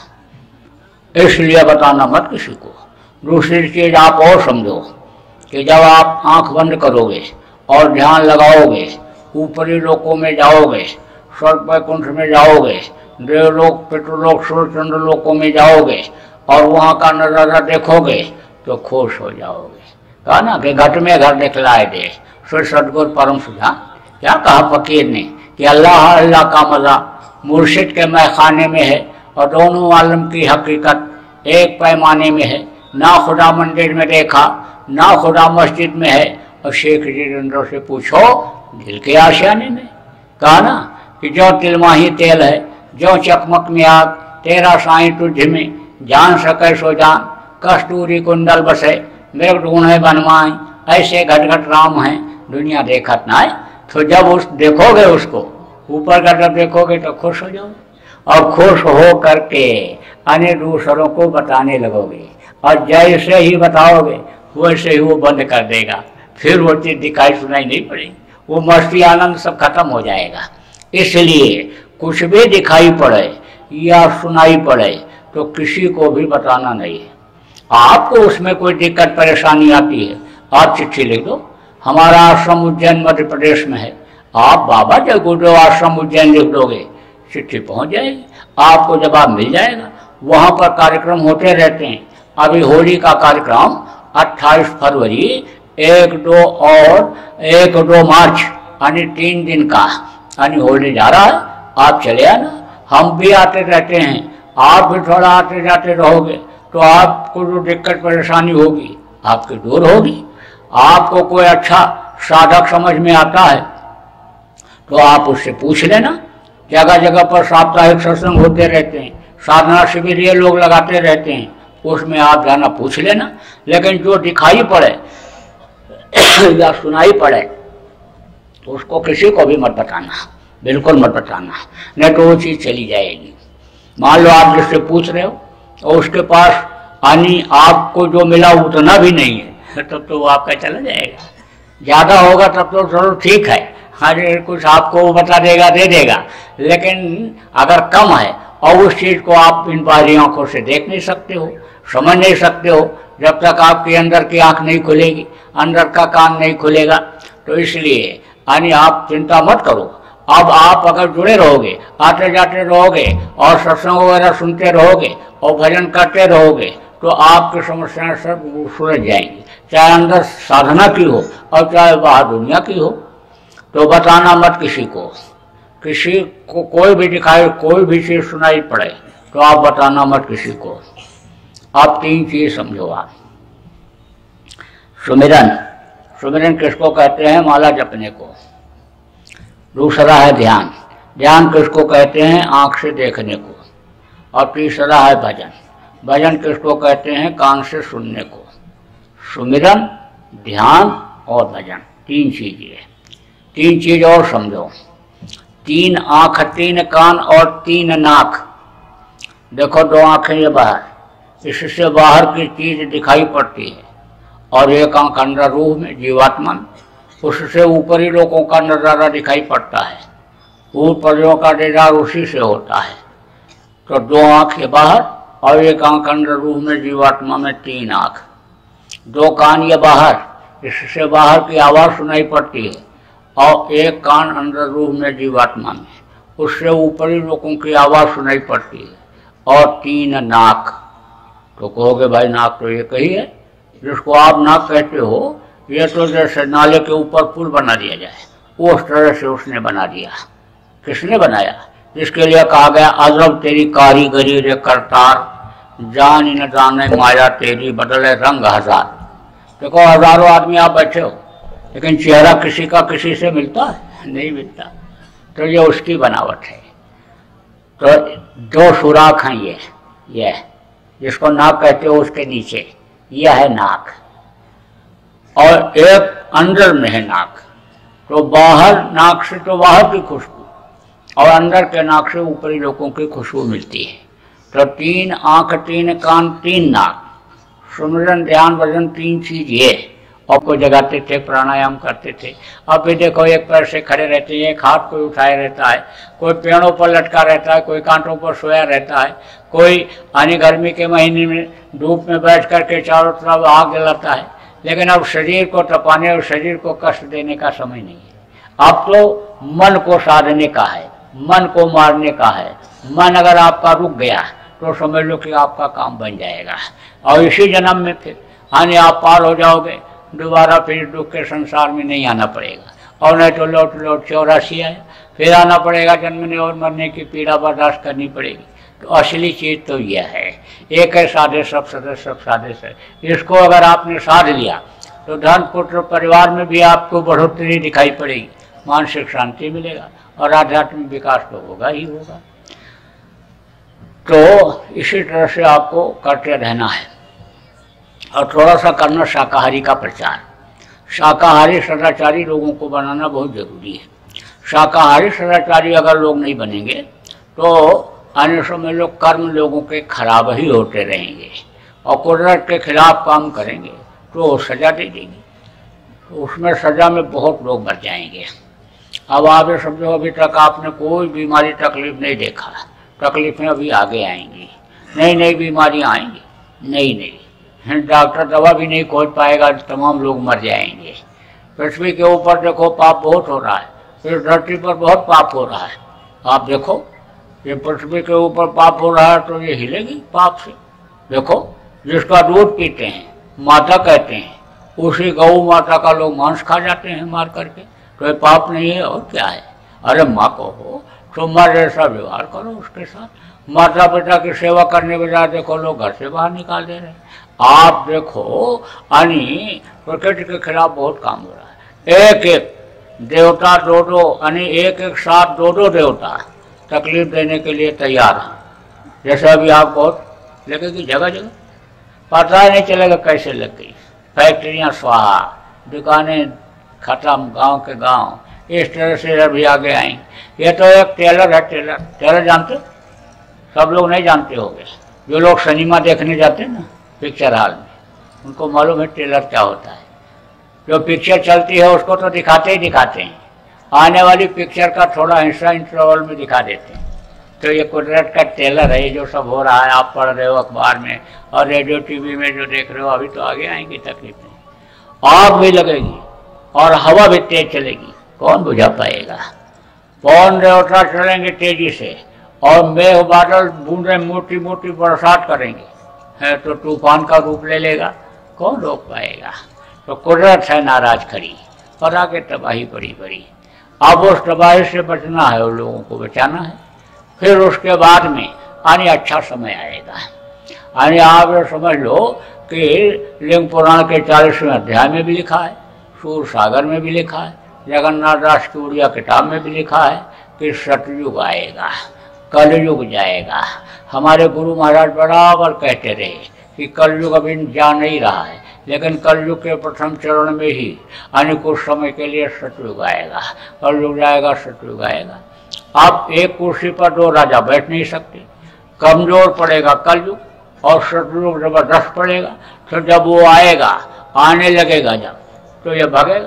जाएगा। इसलिए बताना मत किसी को। दूसरी चीज आप और समझो कि जब आप आंख बंद करोगे और ध्यान लगाओगे, ऊपरी लोकों में जाओगे, स्वर्ग वैकुंठ में जाओगे, देवलोक, पितृलोक, सूर्यचंद्र लोकों में जाओगे और वहाँ का नजारा देखोगे तो खुश हो जाओगे। कहा ना कि घट में घर दिखलाए दे, फिर सदगुरु परम सुधा। क्या कहा फकीर ने कि अल्लाह अल्लाह का मजा मुर्शिद के मैखाने में है, और दोनों आलम की हकीकत एक पैमाने में है। ना खुदा मंदिर में देखा, ना खुदा मस्जिद में है। और शेख जितेंद्र से पूछो दिल के आशियाने में। कहा ना कि जो तिलमाही तेल है, जो चकमक में आग, तेरा साईं तुझ में जान सके सो जान, कस्तूरी कुंडल बसे मेरे ढूंढे बनवाई, ऐसे घट घट राम हैं दुनिया देखत ना है। तो जब उस देखोगे उसको ऊपर का जब देखोगे तो खुश हो जाओगे, और खुश हो करके अन्य दूसरों को बताने लगोगे, और जैसे ही बताओगे वैसे ही वो बंद कर देगा, फिर वो चीज दिखाई सुनाई नहीं पड़ेगी, वो मस्ती आनंद सब खत्म हो जाएगा। इसलिए कुछ भी दिखाई पड़े या सुनाई पड़े तो किसी को भी बताना नहीं है। आपको उसमें कोई दिक्कत परेशानी आती है, आप चिट्ठी लिख दो। हमारा आश्रम उज्जैन मध्य प्रदेश में है, आप बाबा जब गुरुदेव आश्रम उज्जैन लिख दोगे, चिट्ठी पहुंच जाएगी, आपको जवाब मिल जाएगा। वहां पर कार्यक्रम होते रहते हैं। अभी होली का कार्यक्रम अट्ठाईस फरवरी, एक दो और एक दो मार्च यानी तीन दिन का यानी होली जा रहा है। आप चले आना, हम भी आते रहते हैं, आप भी थोड़ा आते जाते रहोगे तो आपको जो दिक्कत परेशानी होगी आपकी दूर होगी। आपको कोई अच्छा साधक समझ में आता है तो आप उससे पूछ लेना। जगह जगह पर साप्ताहिक सत्संग होते रहते हैं, साधना शिविर ये लोग लगाते रहते हैं, उसमें आप जाना पूछ लेना। लेकिन जो दिखाई पड़े या सुनाई पड़े तो उसको किसी को भी मत बताना, बिल्कुल मत बताना, नहीं तो वो चीज़ चली जाएगी। मान लो आप जिससे पूछ रहे हो और उसके पास यानी आपको जो मिला उतना भी नहीं है, तब तो वो आपका चला जाएगा। ज़्यादा होगा तब तो चलो ठीक है, अरे कुछ आपको वो बता देगा, दे देगा। लेकिन अगर कम है और उस चीज़ को आप इन बाहरी आंखों से देख नहीं सकते हो, समझ नहीं सकते हो, जब तक आपके अंदर की आंख नहीं खुलेगी, अंदर का कान नहीं खुलेगा, तो इसलिए यानी आप चिंता मत करो। अब आप अगर जुड़े रहोगे, आते जाते रहोगे और सत्संग वगैरह सुनते रहोगे और भजन करते रहोगे तो आपकी समस्याएं सब सुलझ जाएंगी, चाहे अंदर साधना की हो और चाहे बाहर दुनिया की हो। तो बताना मत किसी को, किसी को कोई भी दिखाई, कोई भी चीज सुनाई पड़े तो आप बताना मत किसी को। आप तीन चीज समझो। आप सुमिरन, सुमिरन किसको कहते हैं? माला जपने को। दूसरा है ध्यान, ध्यान किसको कहते हैं? आंख से देखने को। और तीसरा है भजन, भजन किसको कहते हैं? कान से सुनने को। सुमिरन, ध्यान और भजन, तीन चीजें। तीन चीज और समझो, तीन आंख, तीन कान और तीन नाक। देखो दो आंखें ये बाहर, इससे बाहर की चीज दिखाई पड़ती है, और एक आंख अंदर रूह में, जीवात्मा में, उससे ऊपरी लोगों का नज़ारा दिखाई पड़ता है, ऊपरियों का दीदार उसी से होता है। तो दो आँख ये बाहर और एक आँख अंदर रूह में जीवात्मा में तीन आँख, दो कान ये बाहर, इससे बाहर की आवाज़ सुनाई पड़ती है, और एक कान अंदर रूह में जीवात्मा में, उससे ऊपरी लोगों की आवाज़ सुनाई पड़ती है, और तीन नाक। तो कहोगे भाई नाक तो एक ही है, जिसको आप नाक कहते हो, ये तो जैसे नाले के ऊपर पुल बना दिया जाए उस तरह से उसने बना दिया। किसने बनाया? जिसके लिए कहा गया अजब तेरी कारीगरी रे करतार, जान न जाने माया तेरी बदले रंग हजार। देखो हजारों आदमी आप बैठे हो, लेकिन चेहरा किसी का किसी से मिलता है? नहीं मिलता। तो ये उसकी बनावट है। तो दो सुराख हैं ये ये जिसको नाक कहते हो, उसके नीचे यह है नाक, और एक अंदर में है नाक। तो बाहर नाक से तो बाहर की खुशबू, और अंदर के नाक से ऊपरी लोगों की खुशबू मिलती है। तो तीन आंख, तीन कान, तीन नाक, सुमिरन ध्यान भजन तीन चीज ये। और को जगाते थे, प्राणायाम करते थे। अब भी देखो एक पैर से खड़े रहते हैं, एक हाथ कोई उठाए रहता है, कोई पेड़ों पर लटका रहता है, कोई कांटों पर सोया रहता है, कोई आने गर्मी के महीने में धूप में बैठ करके चारों तरफ आग जलाता है। लेकिन अब शरीर को तपाने और शरीर को कष्ट देने का समय नहीं है। अब तो मन को साधने का है, मन को मारने का है। मन अगर आपका रुक गया तो समझ लो कि आपका काम बन जाएगा, और इसी जन्म में फिर आने आप पार हो जाओगे। दोबारा फिर दुख के संसार में नहीं आना पड़ेगा, और नहीं तो लौट लौट चौरासी आया, फिर आना पड़ेगा, जन्मने और मरने की पीड़ा बर्दाश्त करनी पड़ेगी। तो असली चीज़ तो यह है, एक है साधे सब सदस्य सब साधे से। इसको अगर आपने साध लिया तो धन पुत्र परिवार में भी आपको बढ़ोतरी दिखाई पड़ेगी, मानसिक शांति मिलेगा, और आध्यात्मिक विकास तो होगा ही होगा। तो इसी तरह से आपको करते रहना है। और थोड़ा सा करना शाकाहारी का प्रचार। शाकाहारी सदाचारी लोगों को बनाना बहुत जरूरी है। शाकाहारी सदाचारी अगर लोग नहीं बनेंगे तो आने समय लोग कर्म लोगों के खराब ही होते रहेंगे, और कुदरत के खिलाफ काम करेंगे तो सजा दे देगी। तो उसमें सजा में बहुत लोग मर जाएंगे। अब आप ये समझो, अभी तक आपने कोई बीमारी तकलीफ नहीं देखा, तकलीफें अभी आगे आएंगी, नई नई बीमारियां आएंगी, नई नई। डॉक्टर दवा भी नहीं खोज पाएगा, तमाम लोग मर जाएंगे। पृथ्वी के ऊपर देखो पाप बहुत हो रहा है, फिर धरती पर बहुत पाप हो रहा है। आप देखो ये पृथ्वी के ऊपर पाप हो रहा है तो ये हिलेगी पाप से। देखो जिसका दूध पीते हैं, माता कहते हैं, उसी गौ माता का लोग मांस खा जाते हैं मार करके, तो ये पाप नहीं है और क्या है। अरे माँ को हो तो माँ जैसा व्यवहार करो उसके साथ। माता पिता की सेवा करने के बजाय देखो लोग घर से बाहर निकाल दे रहे हैं। आप देखो यानी प्रकृति के खिलाफ बहुत काम हो रहा है। एक एक देवता दो दो यानी एक एक साथ दो दो देवता तकलीफ देने के लिए तैयार हैं। जैसे अभी आप बहुत लगेगी जगह जगह, पता नहीं चलेगा कैसे लग गई। फैक्ट्रियाँ स्वाहा, दुकानें खत्म, गांव के गांव, इस तरह से अभी आगे आएंगे। ये तो एक टेलर है, टेलर टेलर जानते, सब लोग नहीं जानते होंगे। जो लोग सिनेमा देखने जाते हैं ना पिक्चर हॉल में, उनको मालूम है टेलर क्या होता है। जो पिक्चर चलती है उसको तो दिखाते ही दिखाते हैं, आने वाली पिक्चर का थोड़ा हिस्सा इंटरवल में दिखा देते हैं। तो ये कुदरत का टेलर है, जो सब हो रहा है आप पढ़ रहे हो अखबार में और रेडियो टीवी में जो देख रहे हो। अभी तो आगे आएंगी तकलीफें, आग भी लगेगी और हवा भी तेज चलेगी, कौन बुझा पाएगा। पवन देवता चलेंगे तेजी से और मेघ बादल बूंदे मोटी मोटी बरसात करेंगे, है तो तूफान का रूप ले लेगा, कौन रोक पाएगा। तो कुदरत है नाराज खड़ी और आगे तबाही बड़ी बड़ी। अब उस तबाही से बचना है और लोगों को बचाना है। फिर उसके बाद में आने अच्छा समय आएगा। आने आप समझ लो कि लिंग पुराण के चालीसवें अध्याय में भी लिखा है, सूर सागर में भी लिखा है, जगन्नाथ दास की उड़िया किताब में भी लिखा है कि सतयुग आएगा, कलयुग जाएगा। हमारे गुरु महाराज बराबर कहते रहे कि कलयुग अभी जा नहीं रहा है, लेकिन कलयुग के प्रथम चरण में ही यानी कुछ समय के लिए सतयुग आएगा। कलयुग जाएगा, सतयुग आएगा। आप एक कुर्सी पर दो राजा बैठ नहीं सकते। कमजोर पड़ेगा कलयुग और सतयुग जबरदस्त पड़ेगा। तो जब वो आएगा, आने लगेगा जब, तो ये भागेगा।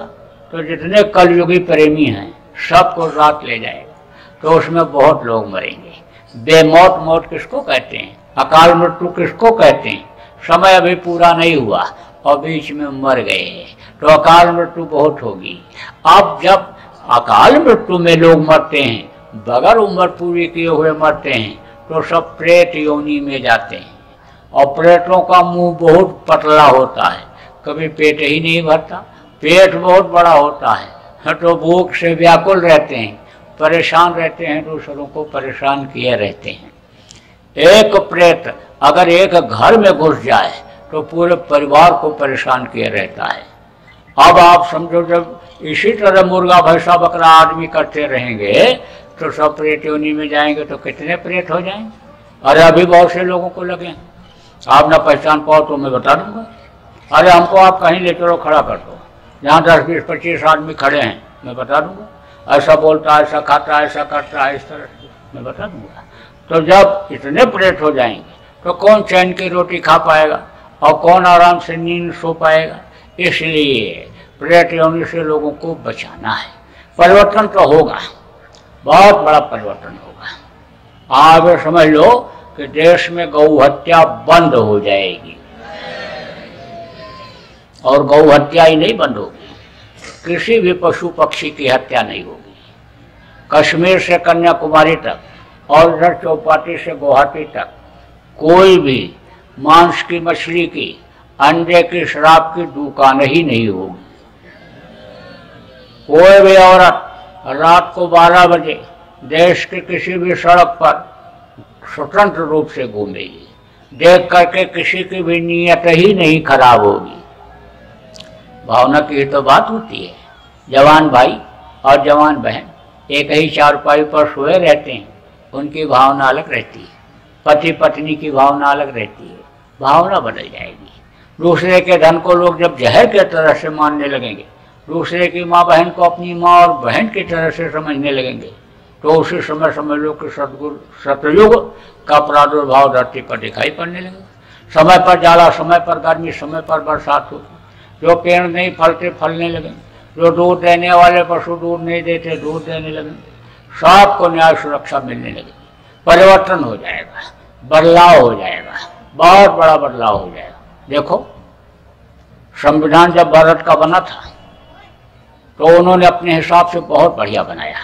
तो जितने कलयुगी प्रेमी हैं सबको रात ले जाएगा, तो उसमें बहुत लोग मरेंगे। बेमौत मौत किसको कहते हैं, अकाल मृत्यु किसको कहते हैं? समय अभी पूरा नहीं हुआ और बीच में मर गए तो अकाल मृत्यु बहुत होगी। अब जब अकाल मृत्यु में लोग मरते हैं, बगैर उम्र पूरी किए हुए मरते हैं, तो सब प्रेत योनि में जाते हैं। और प्रेतों का मुंह बहुत पतला होता है, कभी पेट ही नहीं भरता, पेट बहुत बड़ा होता है, तो भूख से व्याकुल रहते हैं, परेशान रहते हैं, दूसरों को परेशान किए रहते हैं। एक प्रेत अगर एक घर में घुस जाए तो पूरे परिवार को परेशान किए रहता है। अब आप समझो, जब इसी तरह मुर्गा भैंसा बकरा आदमी करते रहेंगे तो सब प्रेत योनि में जाएंगे, तो कितने प्रेत हो जाएंगे। अरे अभी बहुत से लोगों को लगे, आप ना पहचान पाओ तो मैं बता दूंगा। अरे हमको आप कहीं ले चलो, खड़ा कर दो, जहाँ दस बीस पच्चीस आदमी खड़े हैं, मैं बता दूंगा। ऐसा बोलता है, ऐसा खाता है, ऐसा करता है, इस तरह से मैं बता दूंगा। तो जब इतने प्रेत हो जाएंगे तो कौन चैन की रोटी खा पाएगा और कौन आराम से नींद सो पाएगा। इसलिए प्रेत योनि से लोगों को बचाना है। परिवर्तन तो होगा, बहुत बड़ा परिवर्तन होगा। आप समझ लो कि देश में गौ हत्या बंद हो जाएगी, और गौ हत्या ही नहीं बंद होगी, किसी भी पशु पक्षी की हत्या नहीं होगी। कश्मीर से कन्याकुमारी तक और इधर चौपाटी से गुवाहाटी तक कोई भी मांस की, मछली की, अंडे की, शराब की दुकान ही नहीं होगी। कोई भी औरत रात को बारह बजे देश के किसी भी सड़क पर स्वतंत्र रूप से घूमेगी, देख करके किसी की भी नीयत ही नहीं खराब होगी। भावना की तो बात होती है। जवान भाई और जवान बहन एक ही चारपाई पर सोए रहते हैं, उनकी भावना अलग रहती है, पति पत्नी की भावना अलग रहती है, भावना बदल जाएगी। दूसरे के धन को लोग जब जहर के तरह से मानने लगेंगे, दूसरे की माँ बहन को अपनी माँ और बहन की तरह से समझने लगेंगे, तो उसी समय समझ लो कि सतगुरु सतयुग का प्रादुर्भाव धरती पर दिखाई पड़ने लगेगा। समय पर जाला, समय पर गर्मी, समय पर बरसात होगी। जो पेड़ नहीं फलते फलने लगेंगे, जो दूध देने वाले पशु दूध नहीं देते दूध देने लगेंगे, सबको न्याय सुरक्षा मिलने लगेगी। परिवर्तन हो जाएगा, बदलाव हो जाएगा, बहुत बड़ा बदलाव हो जाएगा। देखो, संविधान जब भारत का बना था तो उन्होंने अपने हिसाब से बहुत बढ़िया बनाया,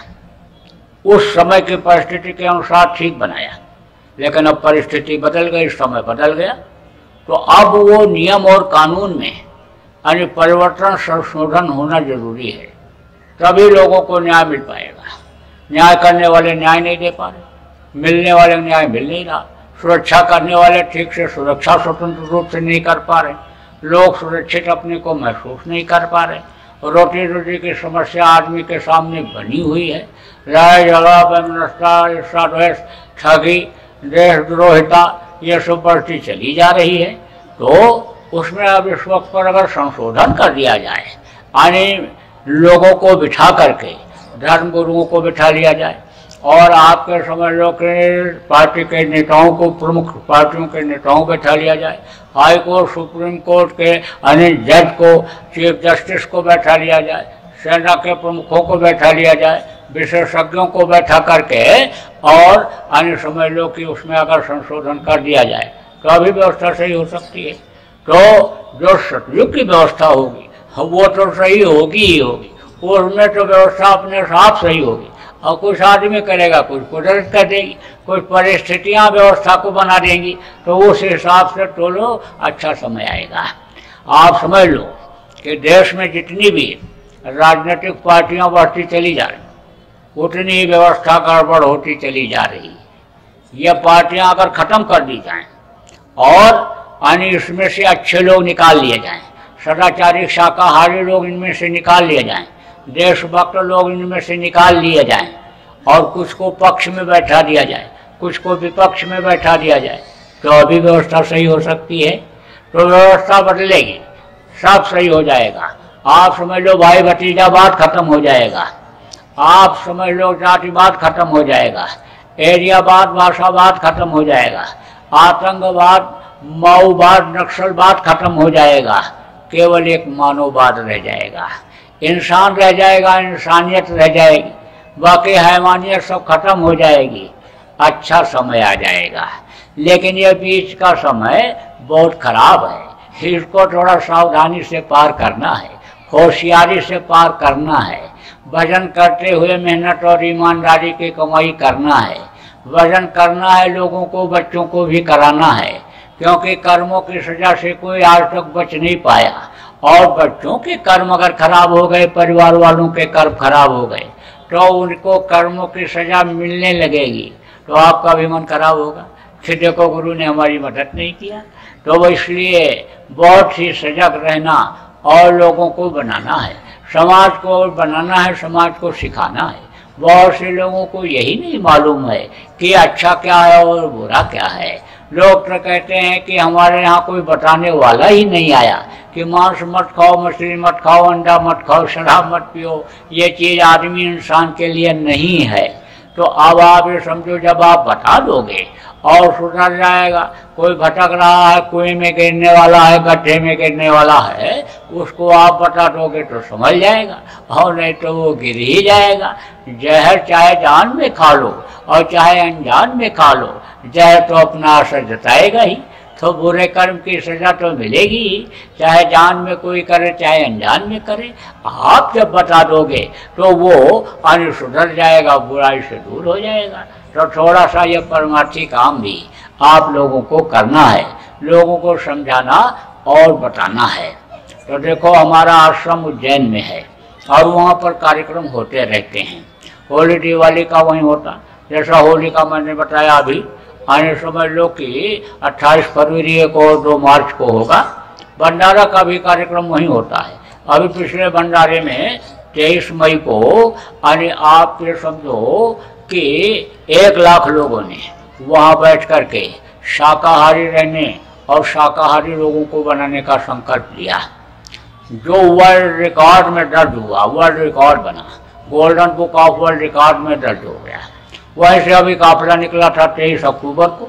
उस समय की परिस्थिति के अनुसार ठीक बनाया। लेकिन अब परिस्थिति बदल गई, समय बदल गया, तो अब वो नियम और कानून में यानी परिवर्तन, संशोधन होना जरूरी है, तभी लोगों को न्याय मिल पाएगा। न्याय करने वाले न्याय नहीं दे पा रहे, मिलने वाले न्याय मिल नहीं रहा, सुरक्षा करने वाले ठीक से सुरक्षा स्वतंत्र रूप से नहीं कर पा रहे, लोग सुरक्षित अपने को महसूस नहीं कर पा रहे। रोटी रोटी की समस्या आदमी के सामने बनी हुई है। लड़ाई झगड़ा, वैमनस्यता, ईर्ष्या, द्वेष, ठगी, देशद्रोहिता, ये सब बढ़ती चली जा रही है। तो उसमें अब इस वक्त पर अगर संशोधन कर दिया जाए, यानी लोगों को बिठा करके, धर्म गुरुओं को बिठा लिया जाए और आपके समझ लो कि पार्टी के नेताओं को, प्रमुख पार्टियों के नेताओं को बैठा लिया जाए, हाई कोर्ट, सुप्रीम कोर्ट के अन्य जज को, चीफ जस्टिस को बैठा लिया जाए, सेना के प्रमुखों को बैठा लिया जाए, विशेषज्ञों को बैठा करके, और अन्य समझ लो कि उसमें अगर संशोधन कर दिया जाए तो अभी व्यवस्था सही हो सकती है। तो जो सतयुग की व्यवस्था होगी वो तो सही होगी ही होगी, उसमें तो व्यवस्था अपने साथ सही होगी। और कुछ आदमी करेगा, कुछ कुदरत कर देगी, कुछ परिस्थितियां व्यवस्था को बना देंगी, तो उस हिसाब से तो लो अच्छा समय आएगा। आप समझ लो कि देश में जितनी भी राजनीतिक पार्टियां बढ़ती चली जा रही, उतनी ही व्यवस्था गड़बड़ होती चली जा रही। ये पार्टियां अगर खत्म कर दी जाएं और यानी इसमें से अच्छे लोग निकाल लिए जाएं, सदाचारी शाकाहारी लोग इनमें से निकाल लिए जाएं, देशभक्त लोग इनमें से निकाल लिए जाएं, और कुछ को पक्ष में बैठा दिया जाए, कुछ को विपक्ष में बैठा दिया जाए, तो अभी व्यवस्था सही हो सकती है। तो व्यवस्था बदलेगी, सब सही हो जाएगा। आप समझ लो भाई भतीजावाद खत्म हो जाएगा, आप समझ लो जातिवाद खत्म हो जाएगा, एरियावाद, भाषावाद खत्म हो जाएगा, आतंकवाद, माओवाद, नक्सलवाद खत्म हो जाएगा, केवल एक मानववाद रह जाएगा। इंसान रह जाएगा, इंसानियत रह जाएगी, बाकी हैवानियत सब खत्म हो जाएगी, अच्छा समय आ जाएगा। लेकिन ये बीच का समय बहुत खराब है, इसको थोड़ा सावधानी से पार करना है, होशियारी से पार करना है। भजन करते हुए मेहनत और ईमानदारी की कमाई करना है, भजन करना है, लोगों को, बच्चों को भी कराना है, क्योंकि कर्मों की सजा से कोई आज तक बच नहीं पाया। और बच्चों के कर्म अगर खराब हो गए, परिवार वालों के कर्म खराब हो गए, तो उनको कर्मों की सजा मिलने लगेगी, तो आपका भी मन खराब होगा कि देखो गुरु ने हमारी मदद नहीं किया। तो वो इसलिए बहुत ही सजग रहना और लोगों को बनाना है, समाज को बनाना है, समाज को सिखाना है। बहुत से लोगों को यही नहीं मालूम है कि अच्छा क्या है और बुरा क्या है। लोग तो कहते हैं कि हमारे यहाँ कोई बताने वाला ही नहीं आया कि मांस मत खाओ, मछली मत खाओ, अंडा मत खाओ, शराब मत पियो, ये चीज़ आदमी इंसान के लिए नहीं है। तो अब आप ये समझो, जब आप बता दोगे और सुधर जाएगा। कोई भटक रहा है, कुएं में गिरने वाला है, गड्ढे में गिरने वाला है, उसको आप बता दोगे तो समझ जाएगा, और नहीं तो वो गिर ही जाएगा। जहर चाहे जान में खा लो और चाहे अनजान में खा लो, जहर तो अपना असर जताएगा ही, तो बुरे कर्म की सजा तो मिलेगी ही, चाहे जान में कोई करे चाहे अनजान में करे। आप जब बता दोगे तो वो अन सुधर जाएगा, बुराई से दूर हो जाएगा। तो थोड़ा सा ये परमार्थी काम भी आप लोगों को करना है, लोगों को समझाना और बताना है। तो देखो, हमारा आश्रम उज्जैन में है और वहाँ पर कार्यक्रम होते रहते हैं। होली दिवाली का वहीं होता, जैसा होली का मैंने बताया अभी, आने समझ लो कि अट्ठाईस फरवरी को और दो मार्च को होगा। भंडारा का भी कार्यक्रम वहीं होता है। अभी पिछले भंडारे में तेईस मई को यानी आप ये समझो कि एक लाख लोगों ने वहाँ बैठ करके शाकाहारी रहने और शाकाहारी लोगों को बनाने का संकल्प लिया, जो वर्ल्ड रिकॉर्ड में दर्ज हुआ, वर्ल्ड रिकॉर्ड बना, Golden Book of World Record में दर्ज हो गया। वहीं से अभी काफिला निकला था तेईस अक्टूबर को,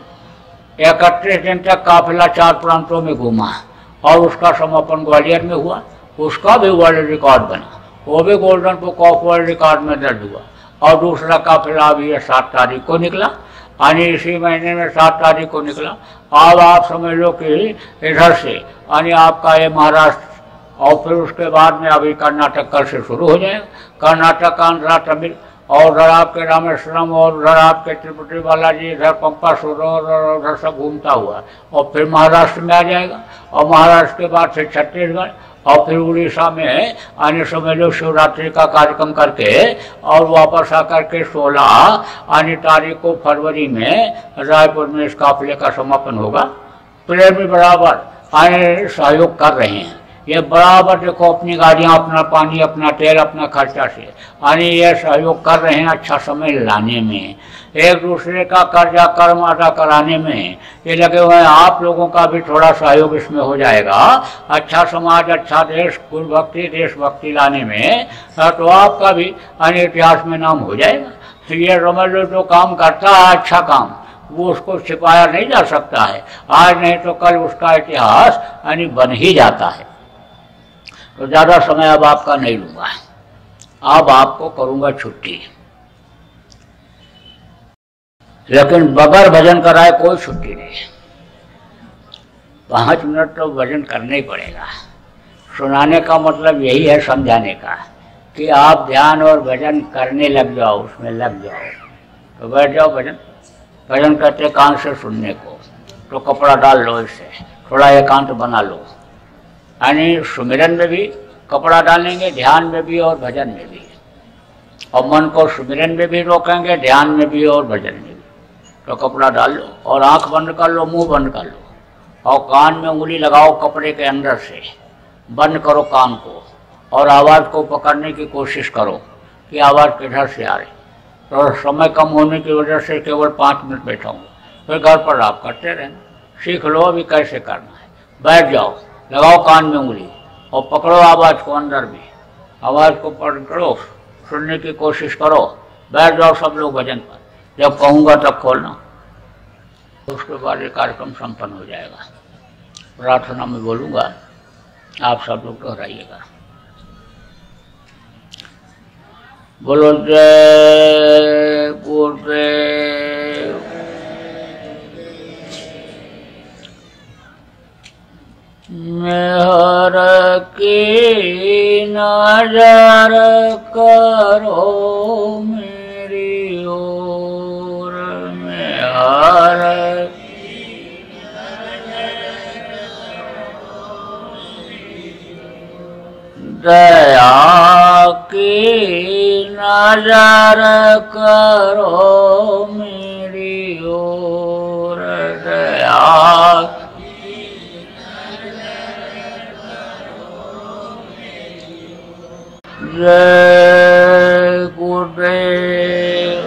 इकतीस दिन तक काफिला चार प्रांतों में घूमा और उसका समापन ग्वालियर में हुआ, उसका भी वर्ल्ड रिकॉर्ड बना, वो भी Golden Book of World Record में दर्ज हुआ। और दूसरा काफिला अभी सात तारीख को निकला, यानी इसी महीने में सात तारीख को निकला। अब आप समझ लो कि इधर से यानी आपका ये महाराष्ट्र और फिर उसके बाद में अभी कर्नाटक कल से शुरू हो जाएगा, कर्नाटक, आंध्रा, तमिल, और उधर आपके रामेश्वरम और उधर आपके तिरुपति बालाजी, इधर पंपा सरोवर और उधर सब घूमता हुआ और फिर महाराष्ट्र में आ जाएगा, और महाराष्ट्र के बाद फिर छत्तीसगढ़ और फिर उड़ीसा में आने समझ लो शिवरात्रि का कार्यक्रम करके और वापस आकर के सोलह आने तारीख को फरवरी में रायपुर में इस काफिले का समापन होगा। प्रेम भी बराबर आने सहयोग कर रहे हैं, ये बराबर देखो अपनी गाड़ियां, अपना पानी, अपना तेल, अपना खर्चा से यानी ये सहयोग कर रहे हैं अच्छा समय लाने में, एक दूसरे का कर्जा कर्म अदा कराने में ये लगे हुए हैं। आप लोगों का भी थोड़ा सहयोग इसमें हो जाएगा, अच्छा समाज, अच्छा देश, गुरु भक्ति, देशभक्ति लाने में, तो आपका भी यानी इतिहास में नाम हो जाएगा। तो ये समझ लो, जो काम करता है अच्छा काम, वो उसको छिपाया नहीं जा सकता है, आज नहीं तो कल उसका इतिहास यानी बन ही जाता है। तो ज़्यादा समय अब आपका नहीं लूँगा, अब आपको करूँगा छुट्टी, लेकिन बगैर भजन कराए कोई छुट्टी नहीं। पाँच मिनट तो भजन करना ही पड़ेगा। सुनाने का मतलब यही है, समझाने का, कि आप ध्यान और भजन करने लग जाओ, उसमें लग जाओ। तो बैठ जाओ भजन, भजन करते कान से सुनने को, तो कपड़ा डाल लो, इससे थोड़ा एकांत बना लो। यानी सुमिरन में भी कपड़ा डालेंगे, ध्यान में भी और भजन में भी, और मन को सुमिरन में भी रोकेंगे, ध्यान में भी और भजन में भी। तो कपड़ा डाल लो और आंख बंद कर लो, मुंह बंद कर लो, और कान में उंगली लगाओ कपड़े के अंदर से, बंद करो कान को, और आवाज़ को पकड़ने की कोशिश करो कि आवाज़ किधर से आ रही। तो समय कम होने की वजह से केवल पाँच मिनट बैठा हूँ, फिर घर पर आप करते रहना, सीख लो अभी कैसे करना है। बैठ जाओ, लगाओ कान में उंगली और पकड़ो आवाज़ को अंदर में, आवाज़ को पकड़ो, सुनने की कोशिश करो, बैठ जाओ सब लोग भजन पर, जब कहूँगा तब खोलना। उसके बाद ये कार्यक्रम संपन्न हो जाएगा। प्रार्थना में बोलूँगा, आप सब लोग दोहराइएगा। बोलो जय गुरुदेव। मेहर की नजर करो मेरी ओर, मेहर दया की नजर करो मेरी ओर, दया जय गुरुदेव।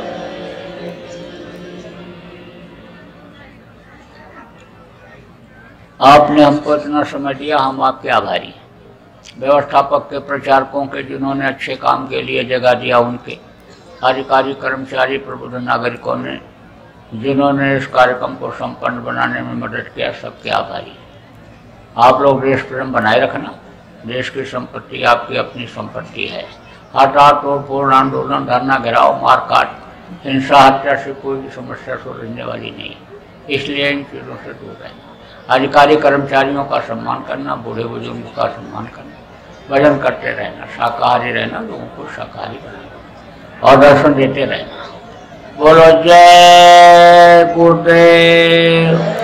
आपने हमको इतना समय दिया, हम आपके आभारी हैं। व्यवस्थापक के, प्रचारकों के, जिन्होंने अच्छे काम के लिए जगह दिया, उनके अधिकारी, कर्मचारी, प्रबुद्ध नागरिकों ने जिन्होंने इस कार्यक्रम को संपन्न बनाने में मदद किया, सबके आभारी। आप लोग देश प्रेम बनाए रखना। देश की संपत्ति आपकी अपनी संपत्ति है। हटा तोड़ फोड़, आंदोलन, धरना, घेराव, मारकाट, हिंसा, हत्या से कोई भी समस्या सुलझने वाली नहीं है। इसलिए इन चीज़ों से दूर रहना। अधिकारी कर्मचारियों का सम्मान करना, बूढ़े बुजुर्गों का सम्मान करना, भजन करते रहना, शाकाहारी रहना, लोगों को शाकाहारी बनाना और दर्शन देते रहना। बोलो जय गुरुदेव।